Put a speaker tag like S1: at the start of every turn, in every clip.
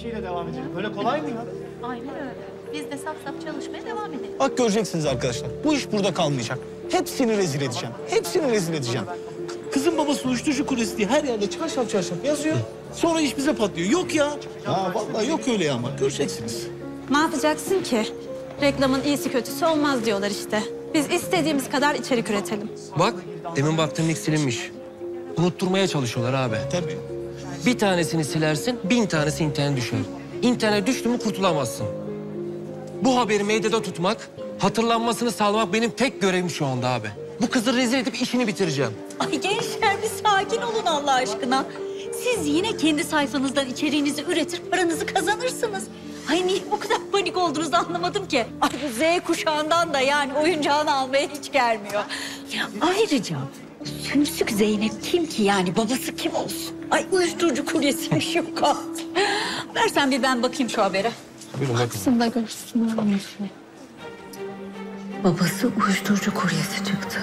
S1: işiyle devam edelim. Böyle kolay mı ya?
S2: Aynen öyle. Biz de saf saf çalışmaya devam edelim.
S3: Bak göreceksiniz arkadaşlar. Bu iş burada kalmayacak. Hepsini rezil edeceğim. Hepsini rezil edeceğim. Kızın babası uyuşturucu kulesi diye her yerde çarşaf çarşaf yazıyor. Sonra iş bize patlıyor. Yok ya. Ha vallahi yok öyle ama. Göreceksiniz.
S4: Ne yapacaksın ki? Reklamın iyisi kötüsü olmaz diyorlar işte. Biz istediğimiz kadar içerik üretelim.
S5: Bak, demin baktığım ilk silinmiş. Unutturmaya çalışıyorlar abi.
S3: Tabii.
S5: Bir tanesini silersin, 1000 tanesi internet düşer. İnternet düştü mü kurtulamazsın. Bu haberi medyada tutmak, hatırlanmasını sağlamak benim tek görevim şu anda abi. Bu kızı rezil edip işini bitireceğim.
S2: Ay gençler bir sakin olun Allah aşkına. Siz yine kendi sayfanızdan içeriğinizi üretir, paranızı kazanırsınız. Ay niye bu kadar panik olduğunuzu anlamadım ki. Ay bu Z kuşağından da yani oyuncağını almaya hiç gelmiyor. Ayrıca Sümsük Zeynep kim ki yani babası kim olsun? Ay uyuşturucu kuryesiymiş yok artık. Versen bir ben bakayım şu habere.
S5: Buyurun bakın.
S4: Aslında görsün.
S2: Babası uyuşturucu kuryesi çıktı.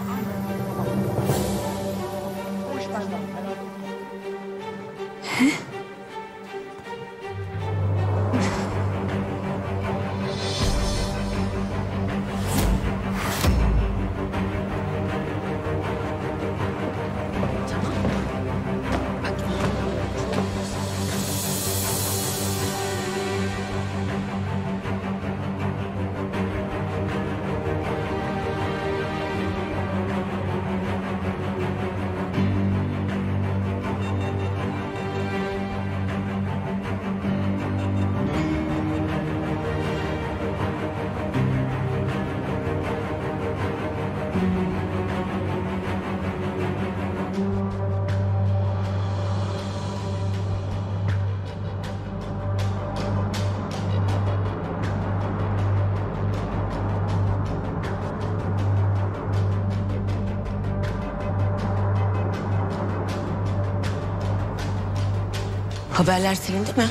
S6: Haberler silindi mi?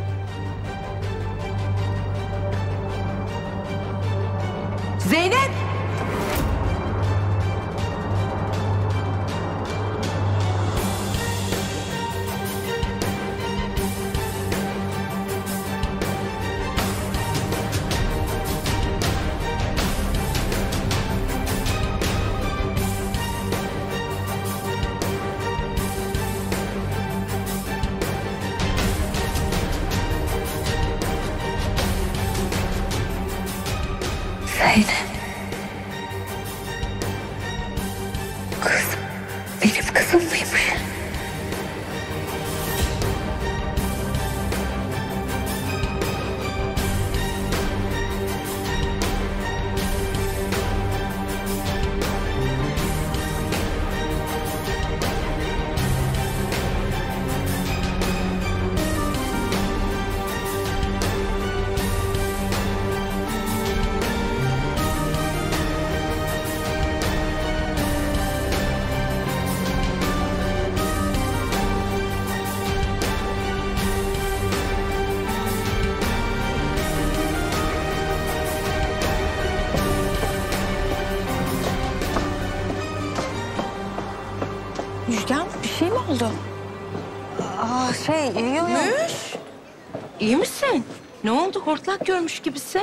S6: Zeynep!
S2: Zeynep. Kız, benim kızım mıymış?
S4: Müjgan bir şey mi oldu? Yok.
S6: Müş! İyi misin? Ne oldu? Hortlak görmüş gibisin.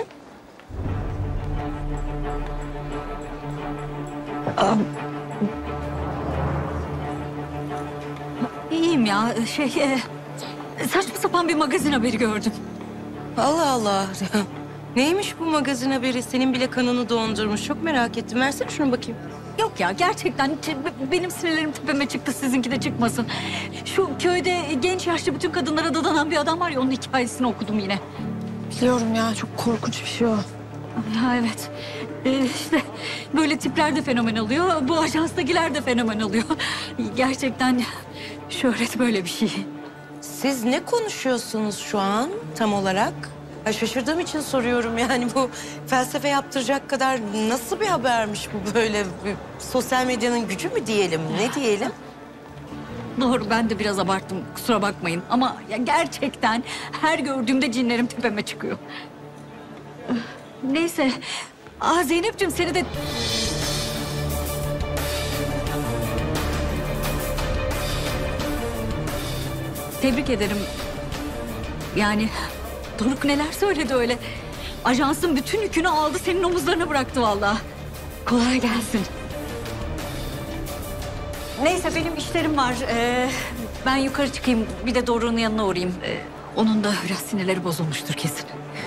S2: İyiyim ya. Saçma sapan bir magazin haberi gördüm.
S6: Allah Allah. Neymiş bu magazin haberi? Senin bile kanını dondurmuş. Çok merak ettim. Versene şunu bakayım.
S2: Yok ya gerçekten benim sinirlerim tepeme çıktı, sizinki de çıkmasın. Şu köyde genç yaşlı bütün kadınlara dadanan bir adam var ya, onun hikayesini okudum yine.
S4: Biliyorum ya, çok korkunç bir şey o.
S2: Ha evet. İşte böyle tipler de fenomen oluyor. Bu ajanstakiler de fenomen oluyor. Gerçekten şöhret böyle bir şey.
S6: Siz ne konuşuyorsunuz şu an tam olarak? Ay şaşırdığım için soruyorum yani bu felsefe yaptıracak kadar nasıl bir habermiş bu böyle? Sosyal medyanın gücü mü diyelim, ne diyelim?
S2: Doğru, ben de biraz abarttım, kusura bakmayın. Ama ya gerçekten her gördüğümde cinlerim tepeme çıkıyor. Neyse. Zeynep'ciğim seni de... Tebrik ederim. Yani Doruk neler söyledi öyle. Ajansın bütün yükünü aldı, senin omuzlarına bıraktı vallahi. Kolay gelsin. Neyse benim işlerim var. Ben yukarı çıkayım. Bir de Doruk'un yanına uğrayayım. Onun da biraz sinirleri bozulmuştur kesin.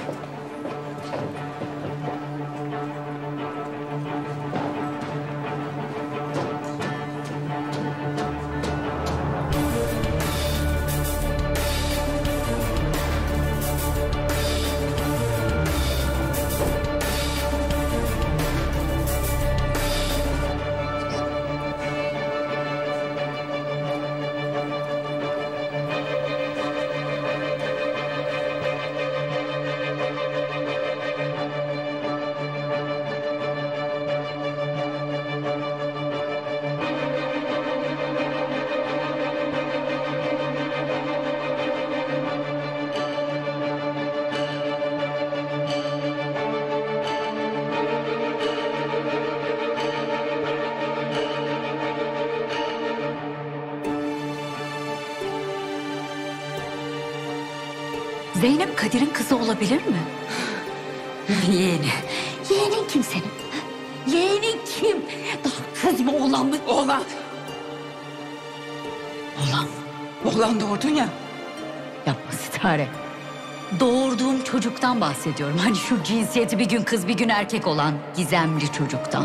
S2: Zeynep Kadir'in kızı olabilir mi? Yeğeni. Yeğenin kim senin? Yeğenin kim? Daha kız mı oğlan mı?
S7: Oğlan.
S2: Oğlan mı?
S7: Oğlan doğurdun ya.
S2: Yapma Sitare. Doğurduğum çocuktan bahsediyorum. Hani şu cinsiyeti bir gün kız bir gün erkek olan gizemli çocuktan.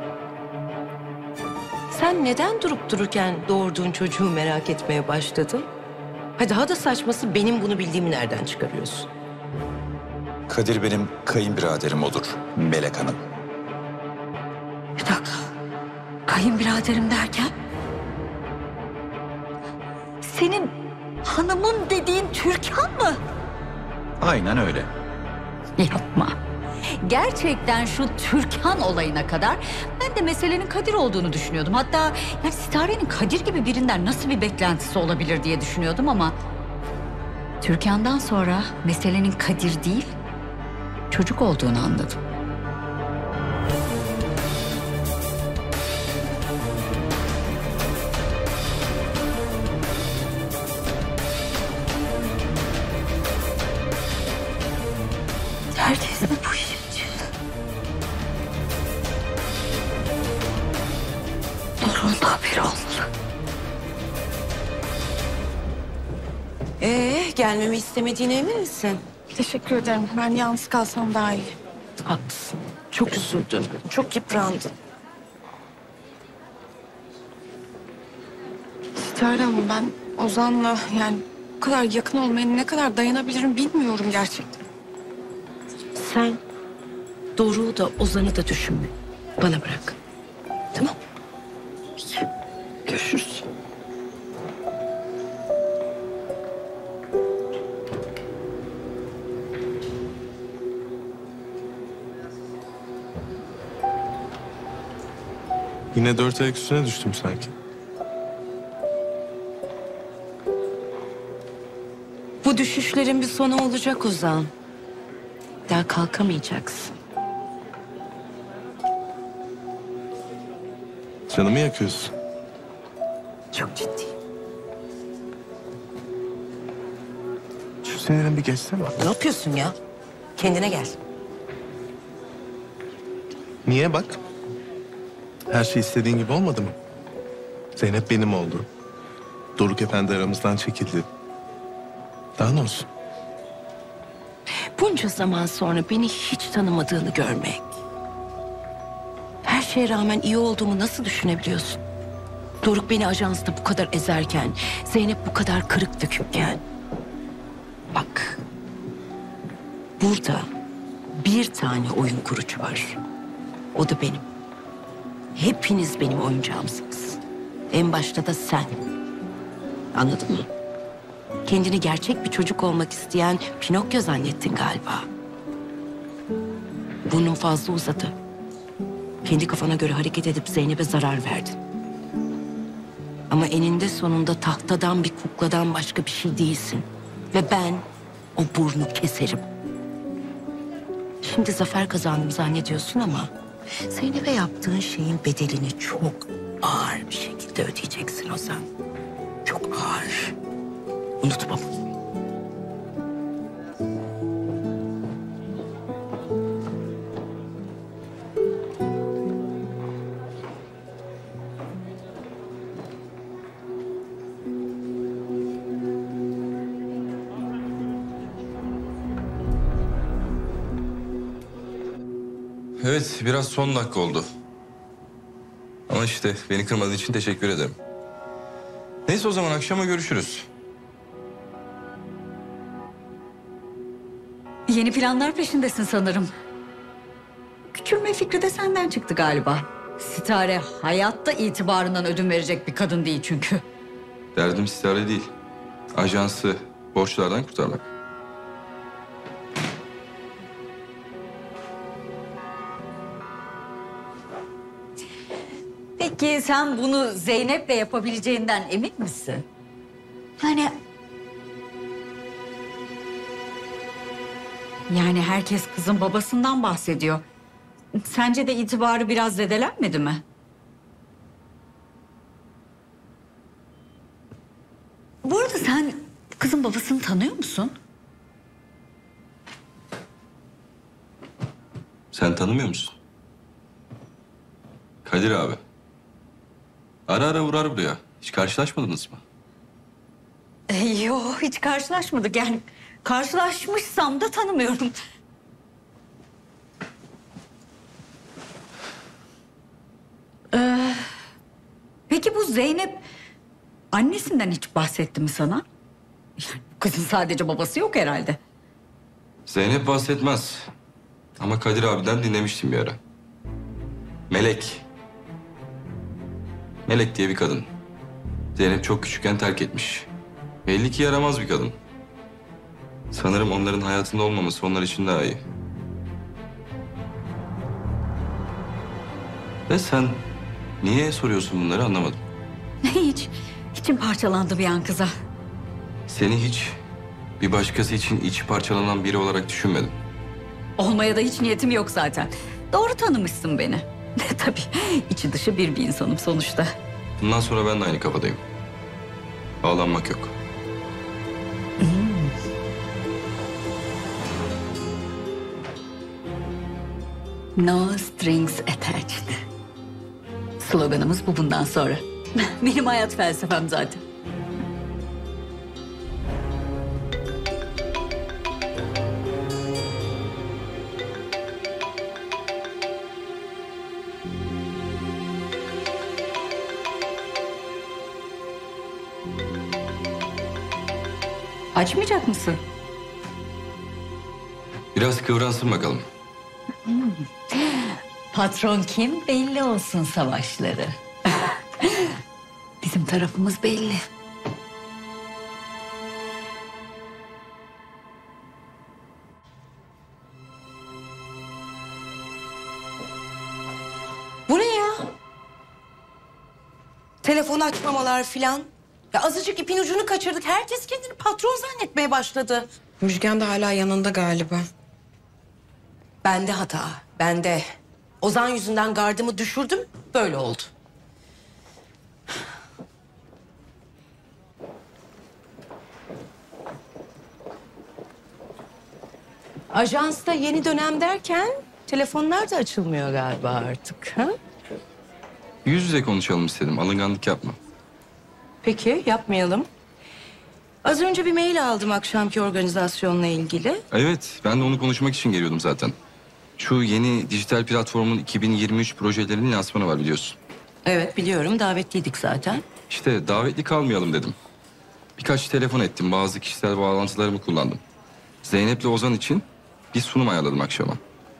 S6: Sen neden durup dururken doğurduğun çocuğu merak etmeye başladın? Ha daha da saçması benim bunu bildiğimi nereden çıkarıyorsun?
S8: Kadir benim kayınbiraderim olur Melek Hanım.
S2: Bir dakika. Kayınbiraderim derken? Senin hanımın dediğin Türkan mı?
S8: Aynen öyle.
S2: Yapma. Gerçekten şu Türkan olayına kadar ben de meselenin Kadir olduğunu düşünüyordum. Hatta yani Sitare'nin Kadir gibi birinden nasıl bir beklentisi olabilir diye düşünüyordum ama... Türkan'dan sonra meselenin Kadir değil, çocuk olduğunu anladım. Herkes mi bu işin içinde? Doruk'un da haberi olmalı.
S6: Gelmemi istemediğine emin misin?
S4: Teşekkür ederim. Ben yalnız kalsam daha iyi.
S6: Haklısın. Çok üzüldüm. Çok yıprandım.
S4: Sitare Hanım, ben Ozan'la yani bu kadar yakın olmaya ne kadar dayanabilirim bilmiyorum gerçekten.
S6: Sen Doruk'u da Ozan'ı da düşünme. Bana bırak. Tamam. Peki. Görüşürüz.
S9: Yine 4 ayak üstüne düştüm sanki.
S6: Bu düşüşlerin bir sonu olacak Ozan. Daha kalkamayacaksın.
S9: Canımı yakıyorsun.
S6: Çok ciddiyim.
S9: Şu sinirin bir geçsene.
S6: Ne yapıyorsun ya? Kendine gel.
S9: Niye bak? Her şey istediğin gibi olmadı mı? Zeynep benim oldu. Doruk Efendi aramızdan çekildi. Daha ne olsun?
S6: Bunca zaman sonra beni hiç tanımadığını görmek. Her şeye rağmen iyi olduğumu nasıl düşünebiliyorsun? Doruk beni ajansta bu kadar ezerken, Zeynep bu kadar kırık dökükken. Bak, burada bir tane oyun kurucu var. O da benim. Hepiniz benim oyuncağımsınız. En başta da sen. Anladın mı? Kendini gerçek bir çocuk olmak isteyen Pinokyo zannettin galiba. Burnun fazla uzadı. Kendi kafana göre hareket edip Zeynep'e zarar verdin. Ama eninde sonunda tahtadan bir kukladan başka bir şey değilsin. Ve ben o burnu keserim. Şimdi zafer kazandım zannediyorsun ama... Zeynep'e yaptığın şeyin bedelini çok ağır bir şekilde ödeyeceksin Ozan. Çok ağır. Unutma bunu.
S7: Evet, biraz son dakika oldu. Ama işte beni kırmadığın için teşekkür ederim. Neyse o zaman akşama görüşürüz.
S2: Yeni planlar peşindesin sanırım. Küçülme fikri de senden çıktı galiba. Sitare hayatta itibarından ödün verecek bir kadın değil çünkü.
S7: Derdim Sitare değil. Ajansı borçlardan kurtarmak.
S2: Peki sen bunu Zeynep'le yapabileceğinden emin misin? Yani herkes kızın babasından bahsediyor. Sence de itibarı biraz zedelenmedi mi? Bu arada sen kızın babasını tanıyor musun?
S7: Sen tanımıyor musun? Kadir abi. Ara ara uğrar buraya. Hiç karşılaşmadınız mı?
S2: Yok, hiç karşılaşmadık. Yani karşılaşmışsam da tanımıyorum. Peki bu Zeynep annesinden hiç bahsetti mi sana? Yani kızın sadece babası yok herhalde.
S7: Zeynep bahsetmez. Ama Kadir abiden dinlemiştim bir ara. Melek. Melek diye bir kadın. Zeynep çok küçükken terk etmiş. Belli ki yaramaz bir kadın. Sanırım onların hayatında olmaması onlar için daha iyi. Ve sen niye soruyorsun bunları anlamadım.
S2: Hiç. İçim parçalandı bir an kıza.
S7: Seni hiç bir başkası için içi parçalanan biri olarak düşünmedim.
S2: Olmaya da hiç niyetim yok zaten. Doğru tanımışsın beni. Tabii içi dışı bir insanım sonuçta.
S7: Bundan sonra ben de aynı kafadayım. Bağlanmak yok.
S2: No strings attached. Sloganımız bu bundan sonra. Benim hayat felsefem zaten. Açmayacak mısın?
S7: Biraz kıvransın bakalım.
S2: Patron kim belli olsun savaşları. Bizim tarafımız belli.
S6: Bu ne ya? Telefon açmamalar filan. Ya azıcık ipin ucunu kaçırdık. Herkes kendini patron zannetmeye başladı.
S10: Müjgan da hala yanında galiba.
S6: Bende hata, bende. Ozan yüzünden gardımı düşürdüm, böyle oldu. Ajansta yeni dönem derken telefonlar da açılmıyor galiba artık. Ha?
S7: Yüz yüze konuşalım istedim. Alınganlık yapma.
S6: Peki, yapmayalım. Az önce bir mail aldım akşamki organizasyonla ilgili.
S7: Evet, ben de onu konuşmak için geliyordum zaten. Şu yeni dijital platformun 2023 projelerinin lansmanı var biliyorsun.
S6: Evet, biliyorum. Davetliydik zaten.
S7: İşte davetli kalmayalım dedim. Birkaç telefon ettim, bazı kişisel bağlantılarımı kullandım. Zeynep'le Ozan için bir sunum ayarladım akşama.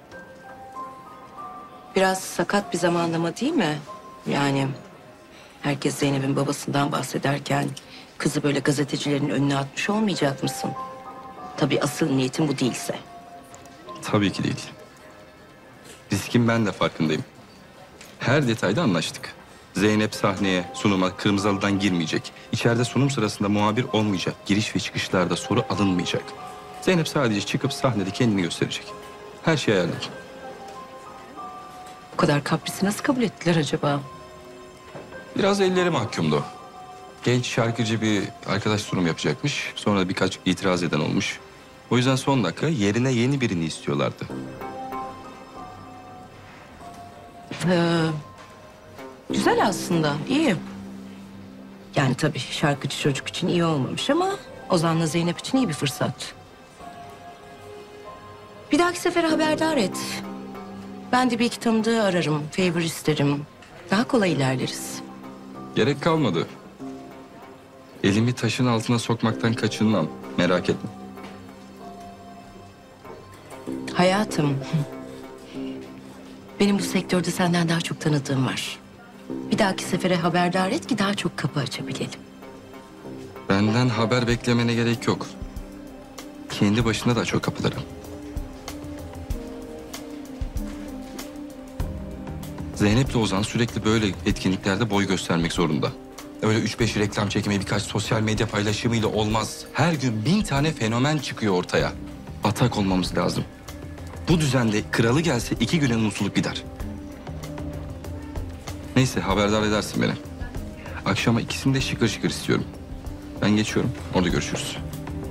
S6: Biraz sakat bir zamanlama değil mi? Yani herkes Zeynep'in babasından bahsederken kızı böyle gazetecilerin önüne atmış olmayacak mısın? Tabii asıl niyetin bu değilse.
S7: Tabii ki değil. Riskin ben de farkındayım. Her detayda anlaştık. Zeynep sahneye, sunuma kırmızı halıdan girmeyecek. İçeride sunum sırasında muhabir olmayacak. Giriş ve çıkışlarda soru alınmayacak. Zeynep sadece çıkıp sahnede kendini gösterecek. Her şey ayarladım.
S6: Bu kadar kaprisi nasıl kabul ettiler acaba?
S7: Biraz elleri mahkumdu. Genç şarkıcı bir arkadaş sunum yapacakmış. Sonra birkaç itiraz eden olmuş. O yüzden son dakika yerine yeni birini istiyorlardı.
S6: Güzel aslında, iyi. Yani tabii şarkıcı çocuk için iyi olmamış ama Ozan'la Zeynep için iyi bir fırsat. Bir dahaki sefere haberdar et. Ben de bir iki tanıdığı ararım, favor isterim. Daha kolay ilerleriz.
S7: Gerek kalmadı. Elimi taşın altına sokmaktan kaçınmam. Merak etme.
S6: Hayatım, benim bu sektörde senden daha çok tanıdığım var. Bir dahaki sefere haberdar et ki daha çok kapı açabilelim.
S7: Benden haber beklemene gerek yok. Kendi başına da açıyor kapıları. Zeynep'le Ozan sürekli böyle etkinliklerde boy göstermek zorunda. Öyle 3-5 reklam çekimi, birkaç sosyal medya paylaşımıyla olmaz. Her gün 1000 tane fenomen çıkıyor ortaya. Atak olmamız lazım. Bu düzende kralı gelse 2 güne mutluluk gider. Neyse, haberdar edersin beni. Akşama ikisini de şıkır şıkır istiyorum. Ben geçiyorum, orada görüşürüz.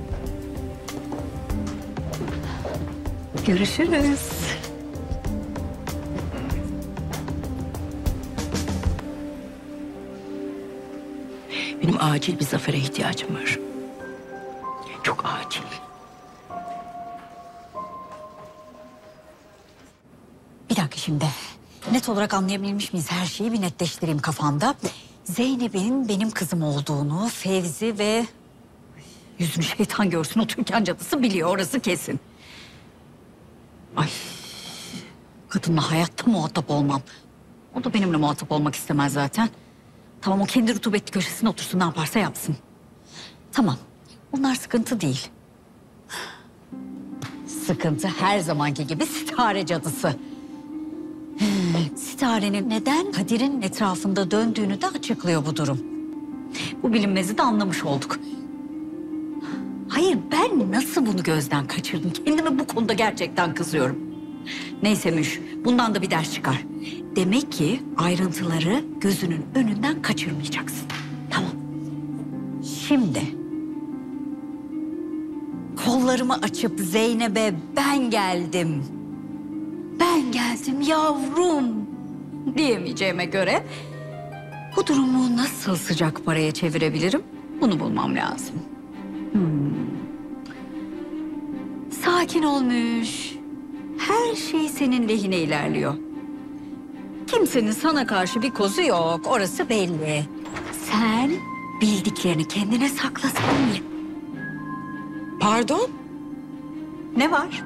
S2: Görüşürüz.
S6: Benim acil bir zafere ihtiyacım var. Çok acil.
S2: Bir dakika şimdi. Net olarak anlayabilmiş miyiz her şeyi bir netleştireyim kafamda. Zeynep'in benim kızım olduğunu Fevzi ve yüzünü şeytan görsün o Türkan cadısı biliyor, orası kesin. Ay, kadınla hayatta muhatap olmam. O da benimle muhatap olmak istemez zaten. Tamam, o kendi rutubetli köşesine otursun, ne yaparsa yapsın. Tamam, bunlar sıkıntı değil. Sıkıntı her zamanki gibi Sitare cadısı. Sitare'nin neden Kadir'in etrafında döndüğünü de açıklıyor bu durum. Bu bilinmezi de anlamış olduk. Hayır, ben nasıl bunu gözden kaçırdım? Kendime bu konuda gerçekten kızıyorum. Neyse Müş, bundan da bir ders çıkar. Demek ki ayrıntıları gözünün önünden kaçırmayacaksın. Tamam. Şimdi kollarımı açıp Zeynep'e ben geldim yavrum diyemeyeceğime göre bu durumu nasıl sıcak paraya çevirebilirim? Bunu bulmam lazım. Sakin olmuş. Her şey senin lehine ilerliyor. Kimsenin sana karşı bir kozu yok. Orası belli. Sen bildiklerini kendine saklasan iyi.
S10: Pardon?
S2: Ne var?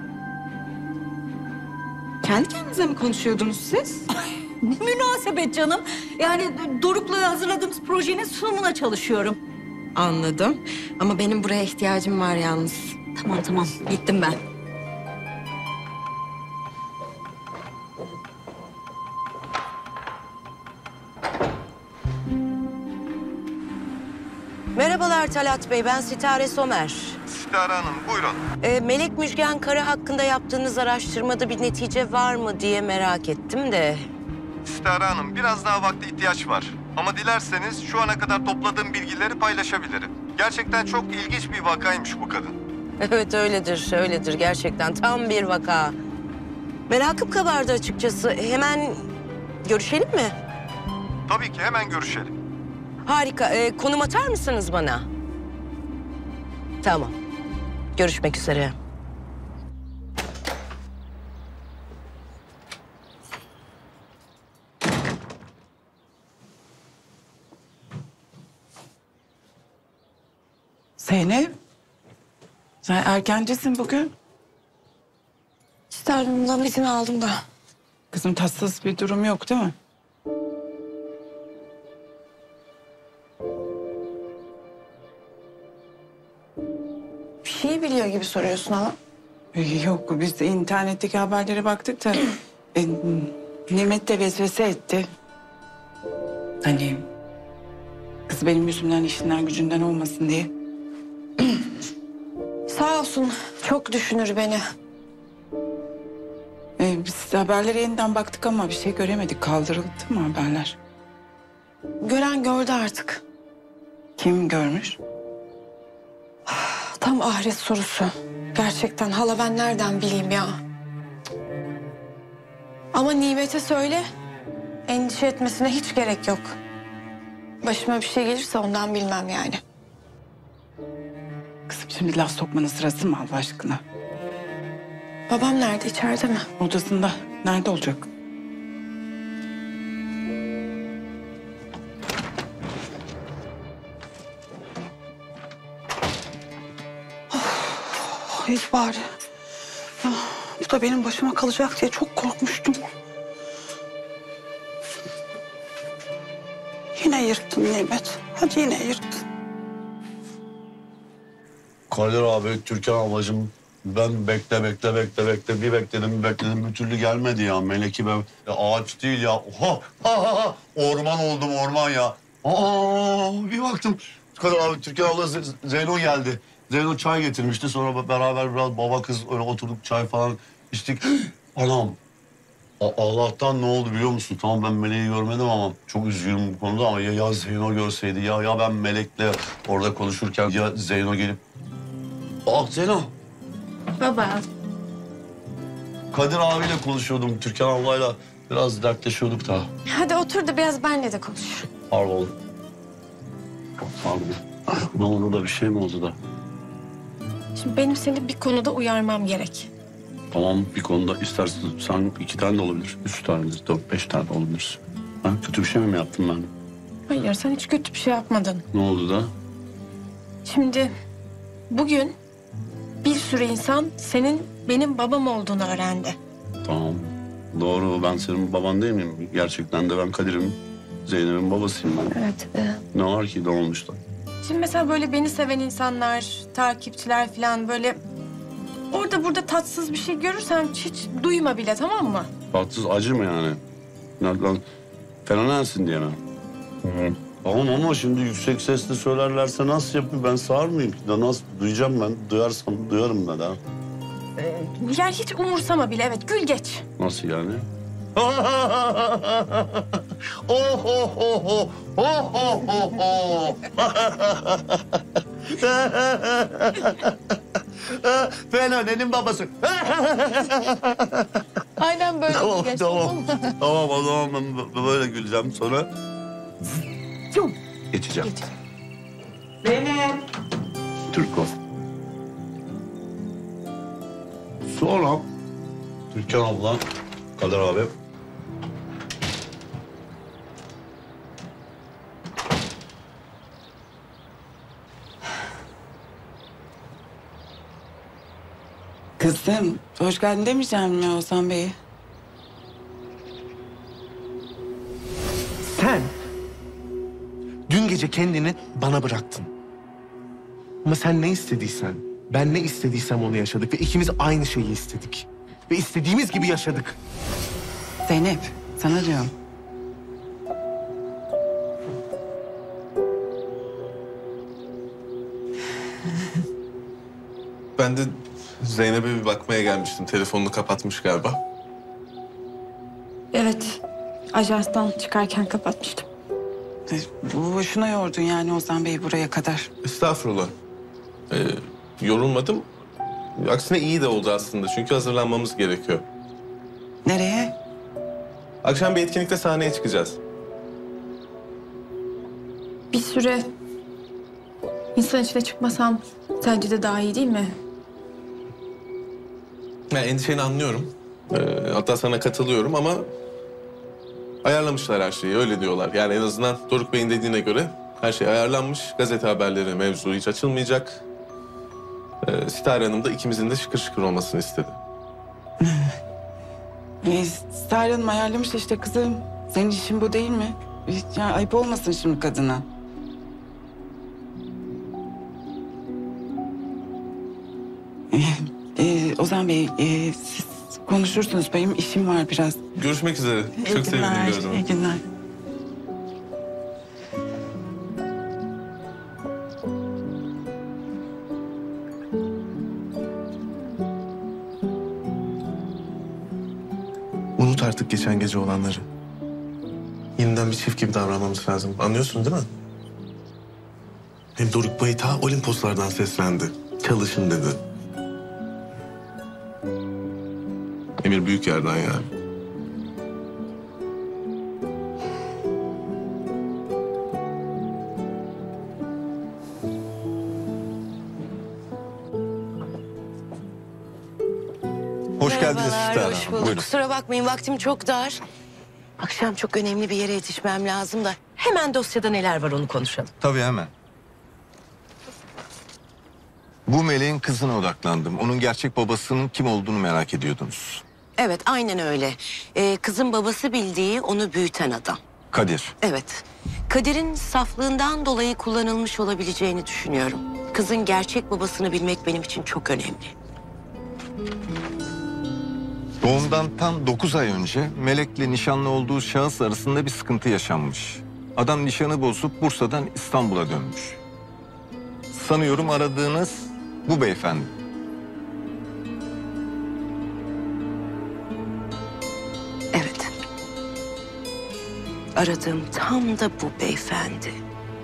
S10: Kendi kendinize mi konuşuyordunuz siz?
S2: Münasebet canım. Yani Doruk'la hazırladığımız projenin sunumuna çalışıyorum.
S10: Anladım. Ama benim buraya ihtiyacım var yalnız.
S2: Tamam. Gittim ben.
S6: Merhabalar Talat Bey, ben Sitare Somer.
S11: Sitare Hanım, buyurun.
S6: Melek Müjgan Kara hakkında yaptığınız araştırmada bir netice var mı diye merak ettim de.
S11: Sitare Hanım, biraz daha vakte ihtiyaç var. Ama dilerseniz şu ana kadar topladığım bilgileri paylaşabilirim. Gerçekten çok ilginç bir vakaymış bu kadın.
S6: Evet öyledir gerçekten tam bir vaka. Merakım kabardı açıkçası. Hemen görüşelim mi?
S11: Tabii ki, hemen görüşelim.
S6: Harika. Konum atar mısınız bana? Tamam. Görüşmek üzere.
S12: Zeynep, sen erkencisin bugün.
S10: Stadyumdan izin aldım da.
S12: Kızım tatsız bir durum yok değil mi?
S10: Bir şey biliyor gibi soruyorsun ama.
S12: Yok, biz de internetteki haberlere baktık da... Nimet de vesvese etti. Hani... Kız benim yüzümden, işinden, gücünden olmasın diye.
S10: Sağ olsun. Çok düşünür beni.
S12: Biz haberlere yeniden baktık ama bir şey göremedik. Kaldırıldı mı haberler?
S10: Gören gördü artık.
S12: Kim görmüş?
S10: Tam ahiret sorusu. Gerçekten hala ben nereden bileyim ya? Ama Nimet'e söyle. Endişe etmesine hiç gerek yok. Başıma bir şey gelirse ondan bilmem yani.
S12: Kızım şimdi laf sokmanın sırası mı Allah aşkına?
S10: Babam nerede, içeride mi?
S12: Odasında. Nerede olacak?
S13: İyi bari. Ya, bu da benim başıma kalacak diye çok korkmuştum. Yine yırttın Nimet. Hadi yine yırttın.
S14: Kadir abi, Türkan ablacığım, ben bekle bir bekledim bir türlü gelmedi ya. Meleki ben ağaç değil ya. Oha, orman oldum orman ya. Bir baktım Kadir abi, Türkan abla Zeyno geldi. Zeyno çay getirmişti, sonra beraber biraz baba kız öyle oturduk, çay falan içtik. Anam, Allah'tan ne oldu biliyor musun? Tamam ben Melek'i görmedim ama çok üzgünüm bu konuda, ama ya Zeyno görseydi, ya ben Melek'le orada konuşurken ya Zeyno gelip... Zeyno.
S4: Baba.
S14: Kadir abiyle konuşuyordum, Türkan ablayla biraz dertleşiyorduk da.
S10: Hadi otur da biraz benle de konuş.
S14: Pardon. Ne oldu da, bir şey mi oldu da?
S10: Şimdi benim seni bir konuda uyarmam gerek.
S14: Tamam, bir konuda istersen sen 2 tane de olabilir, 3 tane de, 4-5 tane de olabilir. Ha, kötü bir şey mi yaptım ben?
S10: Hayır, sen hiç kötü bir şey yapmadın.
S14: Ne oldu da?
S10: Şimdi bugün bir sürü insan senin benim babam olduğunu öğrendi.
S14: Tamam, doğru, ben senin baban değil miyim? Gerçekten de ben Kadir'im, Zeynep'in babasıyım ben.
S10: Evet.
S14: Ne var ki, ne olmuş da?
S10: Şimdi mesela böyle beni seven insanlar, takipçiler falan böyle... Orada burada tatsız bir şey görürsen hiç duyma bile, tamam mı?
S14: Tatsız, acı mı yani? Nereden? Fenomensin diye mi? Hı. Tamam ama şimdi yüksek sesle söylerlerse nasıl yapayım? Ben sağır mıyım ki? Nasıl duyacağım ben? Duyarsam duyarım ben ha.
S10: Yani hiç umursama bile, evet, gül geç.
S14: Nasıl yani? Oh. Fenomenin babası.
S10: Aynen böyle
S14: Tamam,
S10: geç.
S14: Tamam, o zaman ben böyle güleceğim, sonra geçeceğim.
S12: Benim.
S14: Türko. Sonra Türkan abla, Kadir abi.
S12: Kızım, hoş geldin demeyeceğim mi Ozan Bey'e?
S3: Sen dün gece kendini bana bıraktın. Ama sen ne istediysen, ben ne istediysem onu yaşadık ve ikimiz aynı şeyi istedik. Ve istediğimiz gibi yaşadık.
S12: Zeynep, sana diyorum.
S9: Ben de Zeynep'e bir bakmaya gelmiştim. Telefonunu kapatmış galiba.
S10: Evet, ajanstan çıkarken kapatmıştım.
S12: Bu boşuna yordun yani Ozan Bey buraya kadar.
S9: Estağfurullah. Yorulmadım. Aksine iyi de oldu aslında. Çünkü hazırlanmamız gerekiyor.
S12: Nereye?
S9: Akşam bir etkinlikte sahneye çıkacağız.
S10: Bir süre insan içine çıkmasam sence de daha iyi değil mi?
S9: Yani endişeni anlıyorum. Hatta sana katılıyorum ama... ayarlamışlar her şeyi, öyle diyorlar. Yani en azından Doruk Bey'in dediğine göre her şey ayarlanmış. Gazete haberleri mevzu hiç açılmayacak. Sitare Hanım da ikimizin de şıkır şıkır olmasını istedi.
S12: Sitare Hanım ayarlamış işte kızım. Senin işin bu değil mi? Ya ayıp olmasın şimdi kadına. Ozan Bey, siz konuşursunuz. Benim işim var biraz.
S9: Görüşmek üzere. Çok sevindim gördüm.
S12: İyi günler.
S9: Unut artık geçen gece olanları. Yeniden bir çift gibi davranmamız lazım. Anlıyorsun değil mi? Hem Doruk Bey ta Olimposlardan seslendi. Çalışın dedi. Emir büyük yerden yani.
S8: Hoş geldiniz
S10: Merhabalar,
S8: Sitare
S10: hoş
S6: Hoş bulduk. Kusura bakmayın, vaktim çok dar. Akşam çok önemli bir yere yetişmem lazım da. Hemen dosyada neler var onu konuşalım.
S15: Tabii hemen. Bu Meleğin kızına odaklandım. Onun gerçek babasının kim olduğunu merak ediyordunuz.
S6: Evet, aynen öyle. Kızın babası bildiği onu büyüten adam.
S15: Kadir.
S6: Evet. Kadir'in saflığından dolayı kullanılmış olabileceğini düşünüyorum. Kızın gerçek babasını bilmek benim için çok önemli.
S15: Doğumdan tam 9 ay önce Melek'le nişanlı olduğu şahıs arasında bir sıkıntı yaşanmış. Adam nişanı bozup Bursa'dan İstanbul'a dönmüş. Sanıyorum aradığınız bu beyefendi.
S6: Evet. Aradığım tam da bu beyefendi.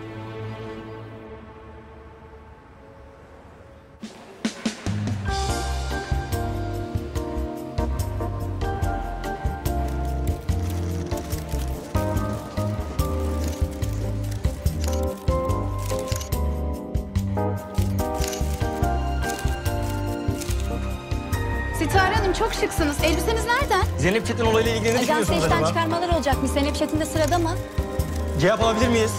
S16: Sitare Hanım çok şıksınız. Elbiseniz nereden?
S1: Zeynep Çetin olayla ilgili ne
S16: Ajansa
S1: düşünüyorsunuz
S16: işten
S1: acaba?
S16: çıkarmalar olacakmış. Zeynep Çetin de sırada mı?
S1: Cevap alabilir miyiz?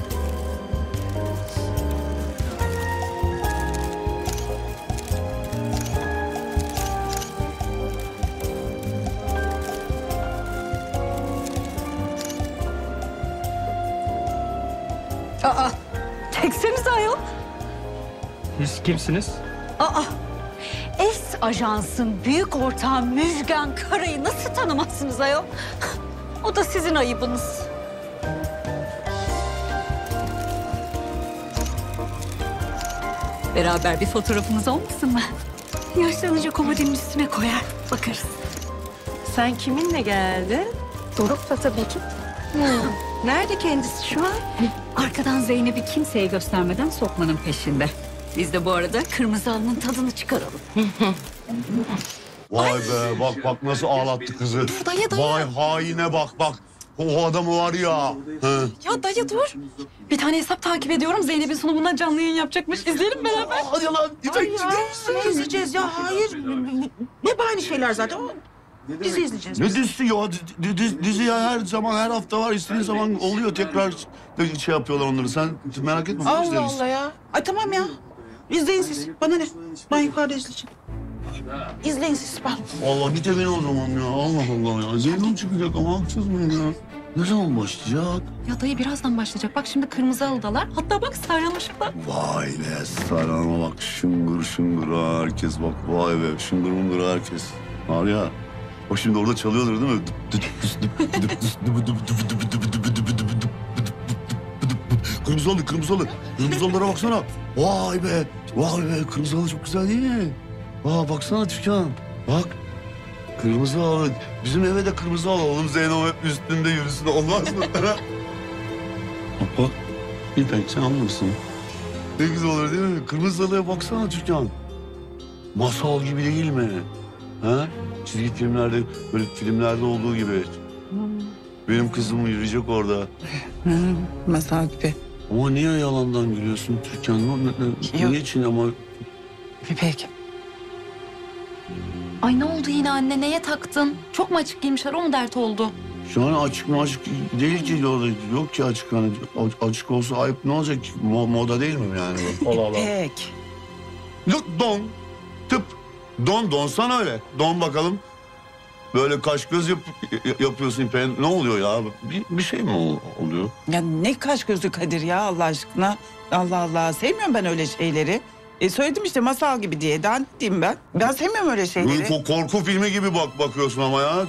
S2: Aa, çeksenize ayol.
S1: Siz kimsiniz?
S2: Aa, Es Ajans'ın büyük ortağı Müjgan Kara'yı nasıl tanımazsınız ayol? O da sizin ayıbınız. Beraber bir fotoğrafınız olmasın mı? Yaşlanınca komodinin üstüne koyar, bakarız.
S6: Sen kiminle geldin?
S2: Doruk'la tabii ki.
S6: Nerede kendisi şu an?
S2: Arkadan Zeynep'i kimseye göstermeden sokmanın peşinde. Biz de bu arada kırmızı halının tadını çıkaralım.
S14: Vay be bak nasıl ağlattı kızı.
S4: Dayı.
S14: Vay haine bak. O adamı var ya. He.
S4: Ya dayı dur. Bir tane hesap takip ediyorum. Zeynep'in sunumundan canlı yayın yapacakmış. İzleyelim beraber.
S14: Hadi lan.
S13: Ne izleyeceğiz ya? Hayır. Hep aynı şeyler zaten. Dizi izleyeceğiz.
S14: Ne dizisi ya? Dizi ya her zaman her hafta var. İstediğin zaman oluyor tekrar şey yapıyorlar onları. Sen merak etme.
S13: Allah Allah ya. Ay tamam ya. İzleyin siz. Bana ne? Ben yukarıda izleyeceğim. İzleyin siz. Ben.
S14: Allah git evine o zaman ya. Allah Allah ya. Zeynep çıkacak ama haksız mıyım ya? Ne zaman başlayacak?
S4: Ya dayı birazdan başlayacak. Bak şimdi kırmızı halıdalar. Hatta bak Serhan ışıklar.
S14: Vay be sarana bak şıngır ha herkes bak. Vay be şıngır herkes. Var ya. O şimdi orada çalıyordur değil mi? Kırmızı halı. Kırmızı halılara baksana. Vay be kırmızı halı çok güzel değil mi? Baksana Türkan. Bak. Kırmızı halı. Bizim eve de kırmızı halı alalım. Zeynep hep üstünde yürüsün. Olmaz mı? Bak. İpek sen anlarsın. Ne güzel olur değil mi? Kırmızı halıya baksana Türkan. Masal gibi değil mi? Ha? Çizgi filmlerde, böyle filmlerde olduğu gibi. Benim kızım yürüyecek orada.
S13: Masal gibi.
S14: Ama niye yalandan gülüyorsun Türkan? Niçin ama?
S13: Peki.
S4: Ay ne oldu yine anne? Neye taktın? Çok mu açık giymişler? O mu dert oldu?
S14: Şu an açık değil ki orada. Yok ki açık. Hani açık olsa ayıp ne olacak ki? Moda değil mi yani? Allah Allah.
S13: İpek.
S14: Don. Tıp. Donsan öyle. Don bakalım. Böyle kaş göz yapıyorsun İpek'in. Ne oluyor ya? Bir şey mi oluyor?
S13: Ya ne kaş gözü Kadir ya Allah aşkına. Allah Allah. Sevmiyorum ben öyle şeyleri. Söyledim işte masal gibi diye. Daha ne diyeyim ben? Ben sevmiyorum öyle şeyleri.
S14: Böyle korku filmi gibi bakıyorsun ama ya.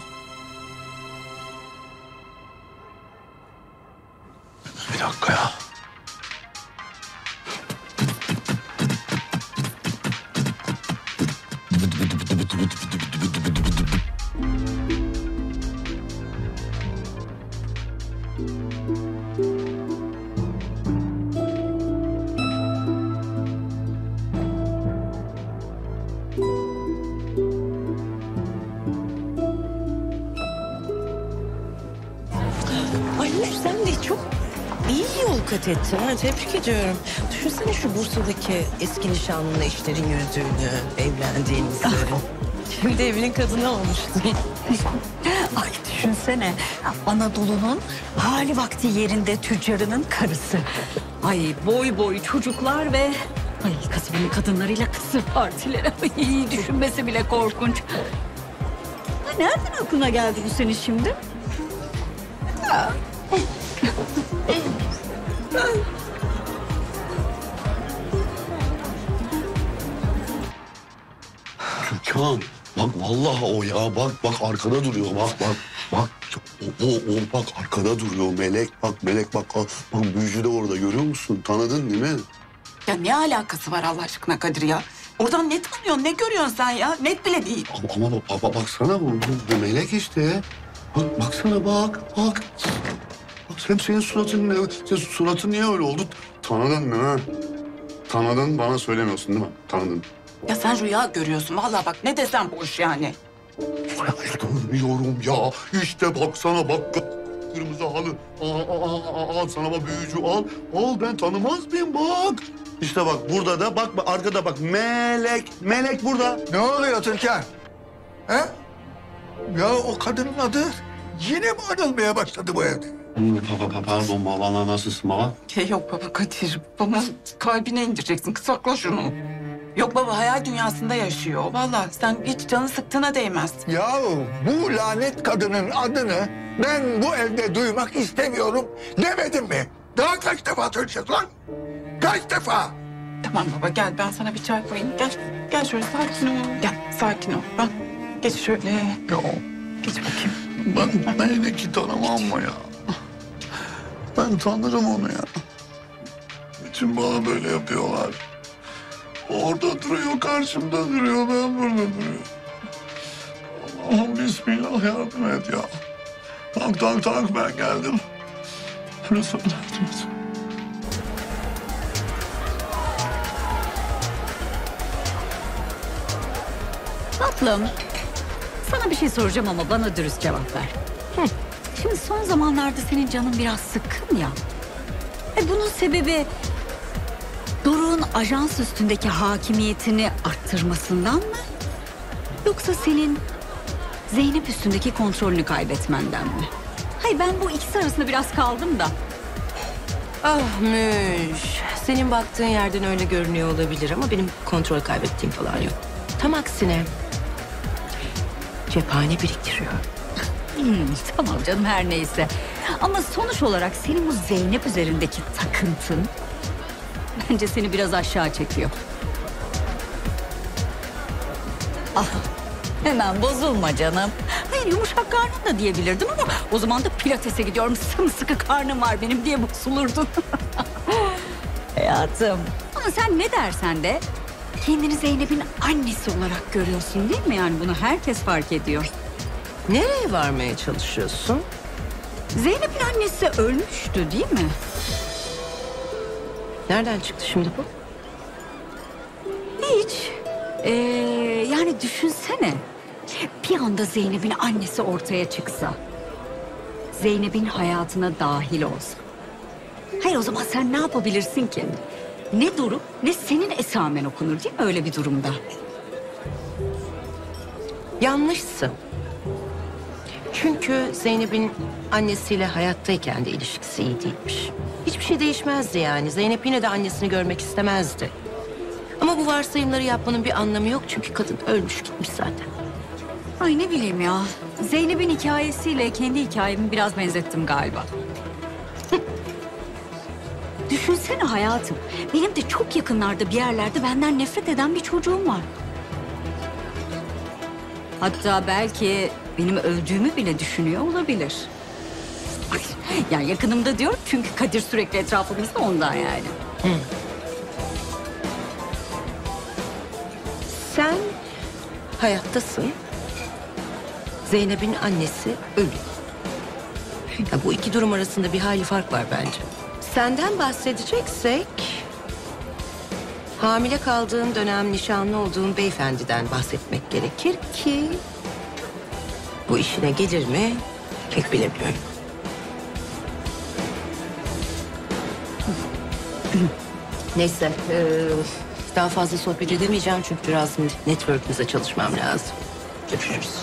S14: Bir dakika ya.
S6: Anne sen de çok iyi yol kat ettin. Ha, tebrik ediyorum. Düşünsene şu Bursa'daki eski nişanlınla işlerin yürüdüğünü, evlendiğinizi. Şimdi evinin kadını olmuşsun.
S2: Ay düşünsene, Anadolu'nun hali vakti yerinde tüccarının karısı. Ay boy boy çocuklar ve ay kasabın kadınlarıyla kısır partileri. Ay, düşünmesi bile korkunç. Ay, nereden aklına geldi bu senin şimdi? Ha.
S14: Türkan, bak vallahi o ya. Bak arkada duruyor. Bak. O bak arkada duruyor. Melek bak. Bak büyücü de orada, görüyor musun? Tanıdın değil mi?
S12: Ya ne alakası var Allah aşkına Kadir ya? Oradan ne tanıyorsun, ne görüyorsun sen ya? Net bile değil.
S14: Ama baksana bu melek işte. Baksana bak. Bak senin suratın ne? Suratın niye öyle oldu? Tanıdın değil mi? Tanıdın, bana söylemiyorsun değil mi? Tanıdın.
S12: Ya sen rüya görüyorsun. Vallahi bak ne desem boş yani.
S14: Görmüyorum ya. İşte baksana bak. Kırmızı halı. Al sana bak, büyücü al. Al, ben tanımaz mıyım bak. İşte bak burada da bak arkada bak. Melek burada.
S17: Ne oluyor Türkan? He? Ya o kadının adı yine mi anılmaya başladı bu evde?
S14: Pardon baba, nasılsın baba?
S12: Yok baba Kadir. Baba kalbine indireceksin. Sakla şunu. Yok baba, hayal dünyasında yaşıyor. Vallahi sen hiç canı sıktığına değmez.
S17: Yahu bu lanet kadının adını ben bu evde duymak istemiyorum demedim mi? Daha kaç defa söyleyeceğiz lan? Kaç defa?
S12: Tamam baba gel, ben sana bir çay koyayım. Gel şöyle sakin ol. Gel sakin ol. Bak geç şöyle.
S14: Yok.
S12: Geç bakayım.
S14: Ben Melek'i tanımam mı ya? Ben tanırım onu ya. Niçin bana böyle yapıyorlar? Orada duruyor, karşımda duruyor, ben burada duruyorum. Allah'ım bismillah, yardım et ya. Tank ben geldim. Lütfen yardım et.
S2: Tatlım, sana bir şey soracağım ama bana dürüst cevap ver. Şimdi son zamanlarda senin canın biraz sıkkın ya. Bunun sebebi Doruk'un ajans üstündeki hakimiyetini arttırmasından mı? Yoksa senin Zeynep üstündeki kontrolünü kaybetmenden mi? Hayır, ben bu ikisi arasında biraz kaldım da.
S6: Ah Müş. Senin baktığın yerden öyle görünüyor olabilir ama benim kontrol kaybettiğim falan yok. Tam aksine cephane biriktiriyor.
S2: Tamam canım, her neyse. Ama sonuç olarak senin bu Zeynep üzerindeki takıntın bence seni biraz aşağı çekiyor. Ah, hemen bozulma canım. Hayır, yumuşak karnın da diyebilirdim ama o zaman da pilatese gidiyorum, sımsıkı karnım var benim diye bozulurdun. Hayatım. Ama sen ne dersen de kendini Zeynep'in annesi olarak görüyorsun değil mi? Yani bunu herkes fark ediyor.
S6: Nereye varmaya çalışıyorsun?
S2: Zeynep'in annesi ölmüştü değil mi?
S6: Nereden çıktı şimdi bu?
S2: Hiç. Yani düşünsene. Bir anda Zeynep'in annesi ortaya çıksa. Zeynep'in hayatına dahil olsa. Hayır, o zaman sen ne yapabilirsin ki? Ne Doruk ne senin esamen okunur değil mi öyle bir durumda?
S6: Yanlışsın. Çünkü Zeynep'in annesiyle hayattayken de ilişkisi iyi değilmiş. Hiçbir şey değişmezdi yani. Zeynep yine de annesini görmek istemezdi. Ama bu varsayımları yapmanın bir anlamı yok çünkü kadın ölmüş gitmiş zaten.
S2: Ay ne bileyim ya. Zeynep'in hikayesiyle kendi hikayemi biraz benzettim galiba. Düşünsene hayatım. Benim de çok yakınlarda bir yerlerde benden nefret eden bir çocuğum var. Hatta belki benim öldüğümü bile düşünüyor olabilir. Ay, yani yakınımda diyor çünkü Kadir sürekli etrafımızda, ondan yani.
S6: Sen hayattasın. Zeynep'in annesi ölü. Ya bu iki durum arasında bir hayli fark var bence. Senden bahsedeceksek... hamile kaldığın dönem nişanlı olduğun beyefendiden bahsetmek gerekir ki... bu işine gelir mi pek bilemiyorum. Neyse, daha fazla sohbet edemeyeceğim çünkü biraz network'ümüze çalışmam lazım.
S2: Görüşürüz.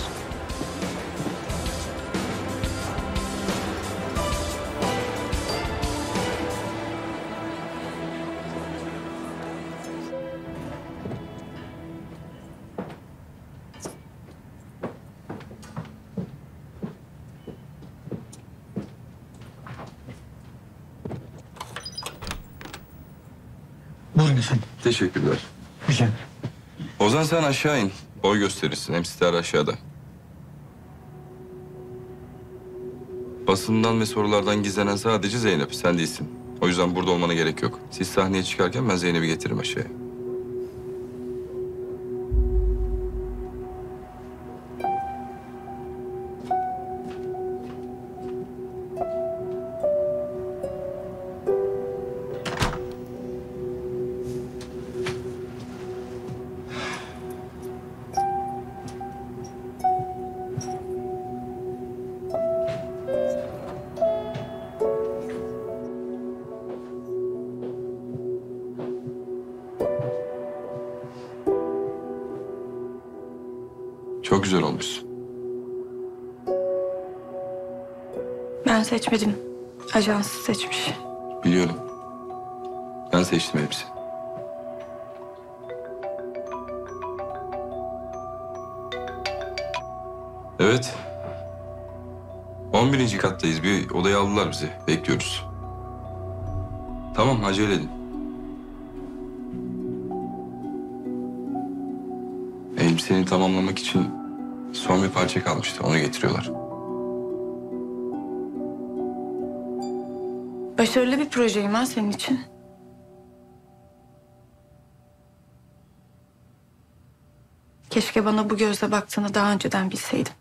S7: Buyurun efendim. Teşekkürler.
S1: Güzel.
S7: Ozan sen aşağı in. Boy gösterirsin. Hem siter aşağıda. Basından ve sorulardan gizlenen sadece Zeynep. Sen değilsin. O yüzden burada olmana gerek yok. Siz sahneye çıkarken ben Zeynep'i getiririm aşağıya. Çok güzel olmuşsun.
S10: Ben seçmedim. Ajans seçmiş.
S7: Biliyorum. Ben seçtim hepsi. Evet. 11. kattayız. Bir odaya aldılar bizi. Bekliyoruz. Tamam, acele edin. Elbiseni tamamlamak için son bir parça kalmıştı. Onu getiriyorlar.
S10: Başarılı bir projeyim ha senin için. Keşke bana bu gözle baktığını daha önceden bilseydim.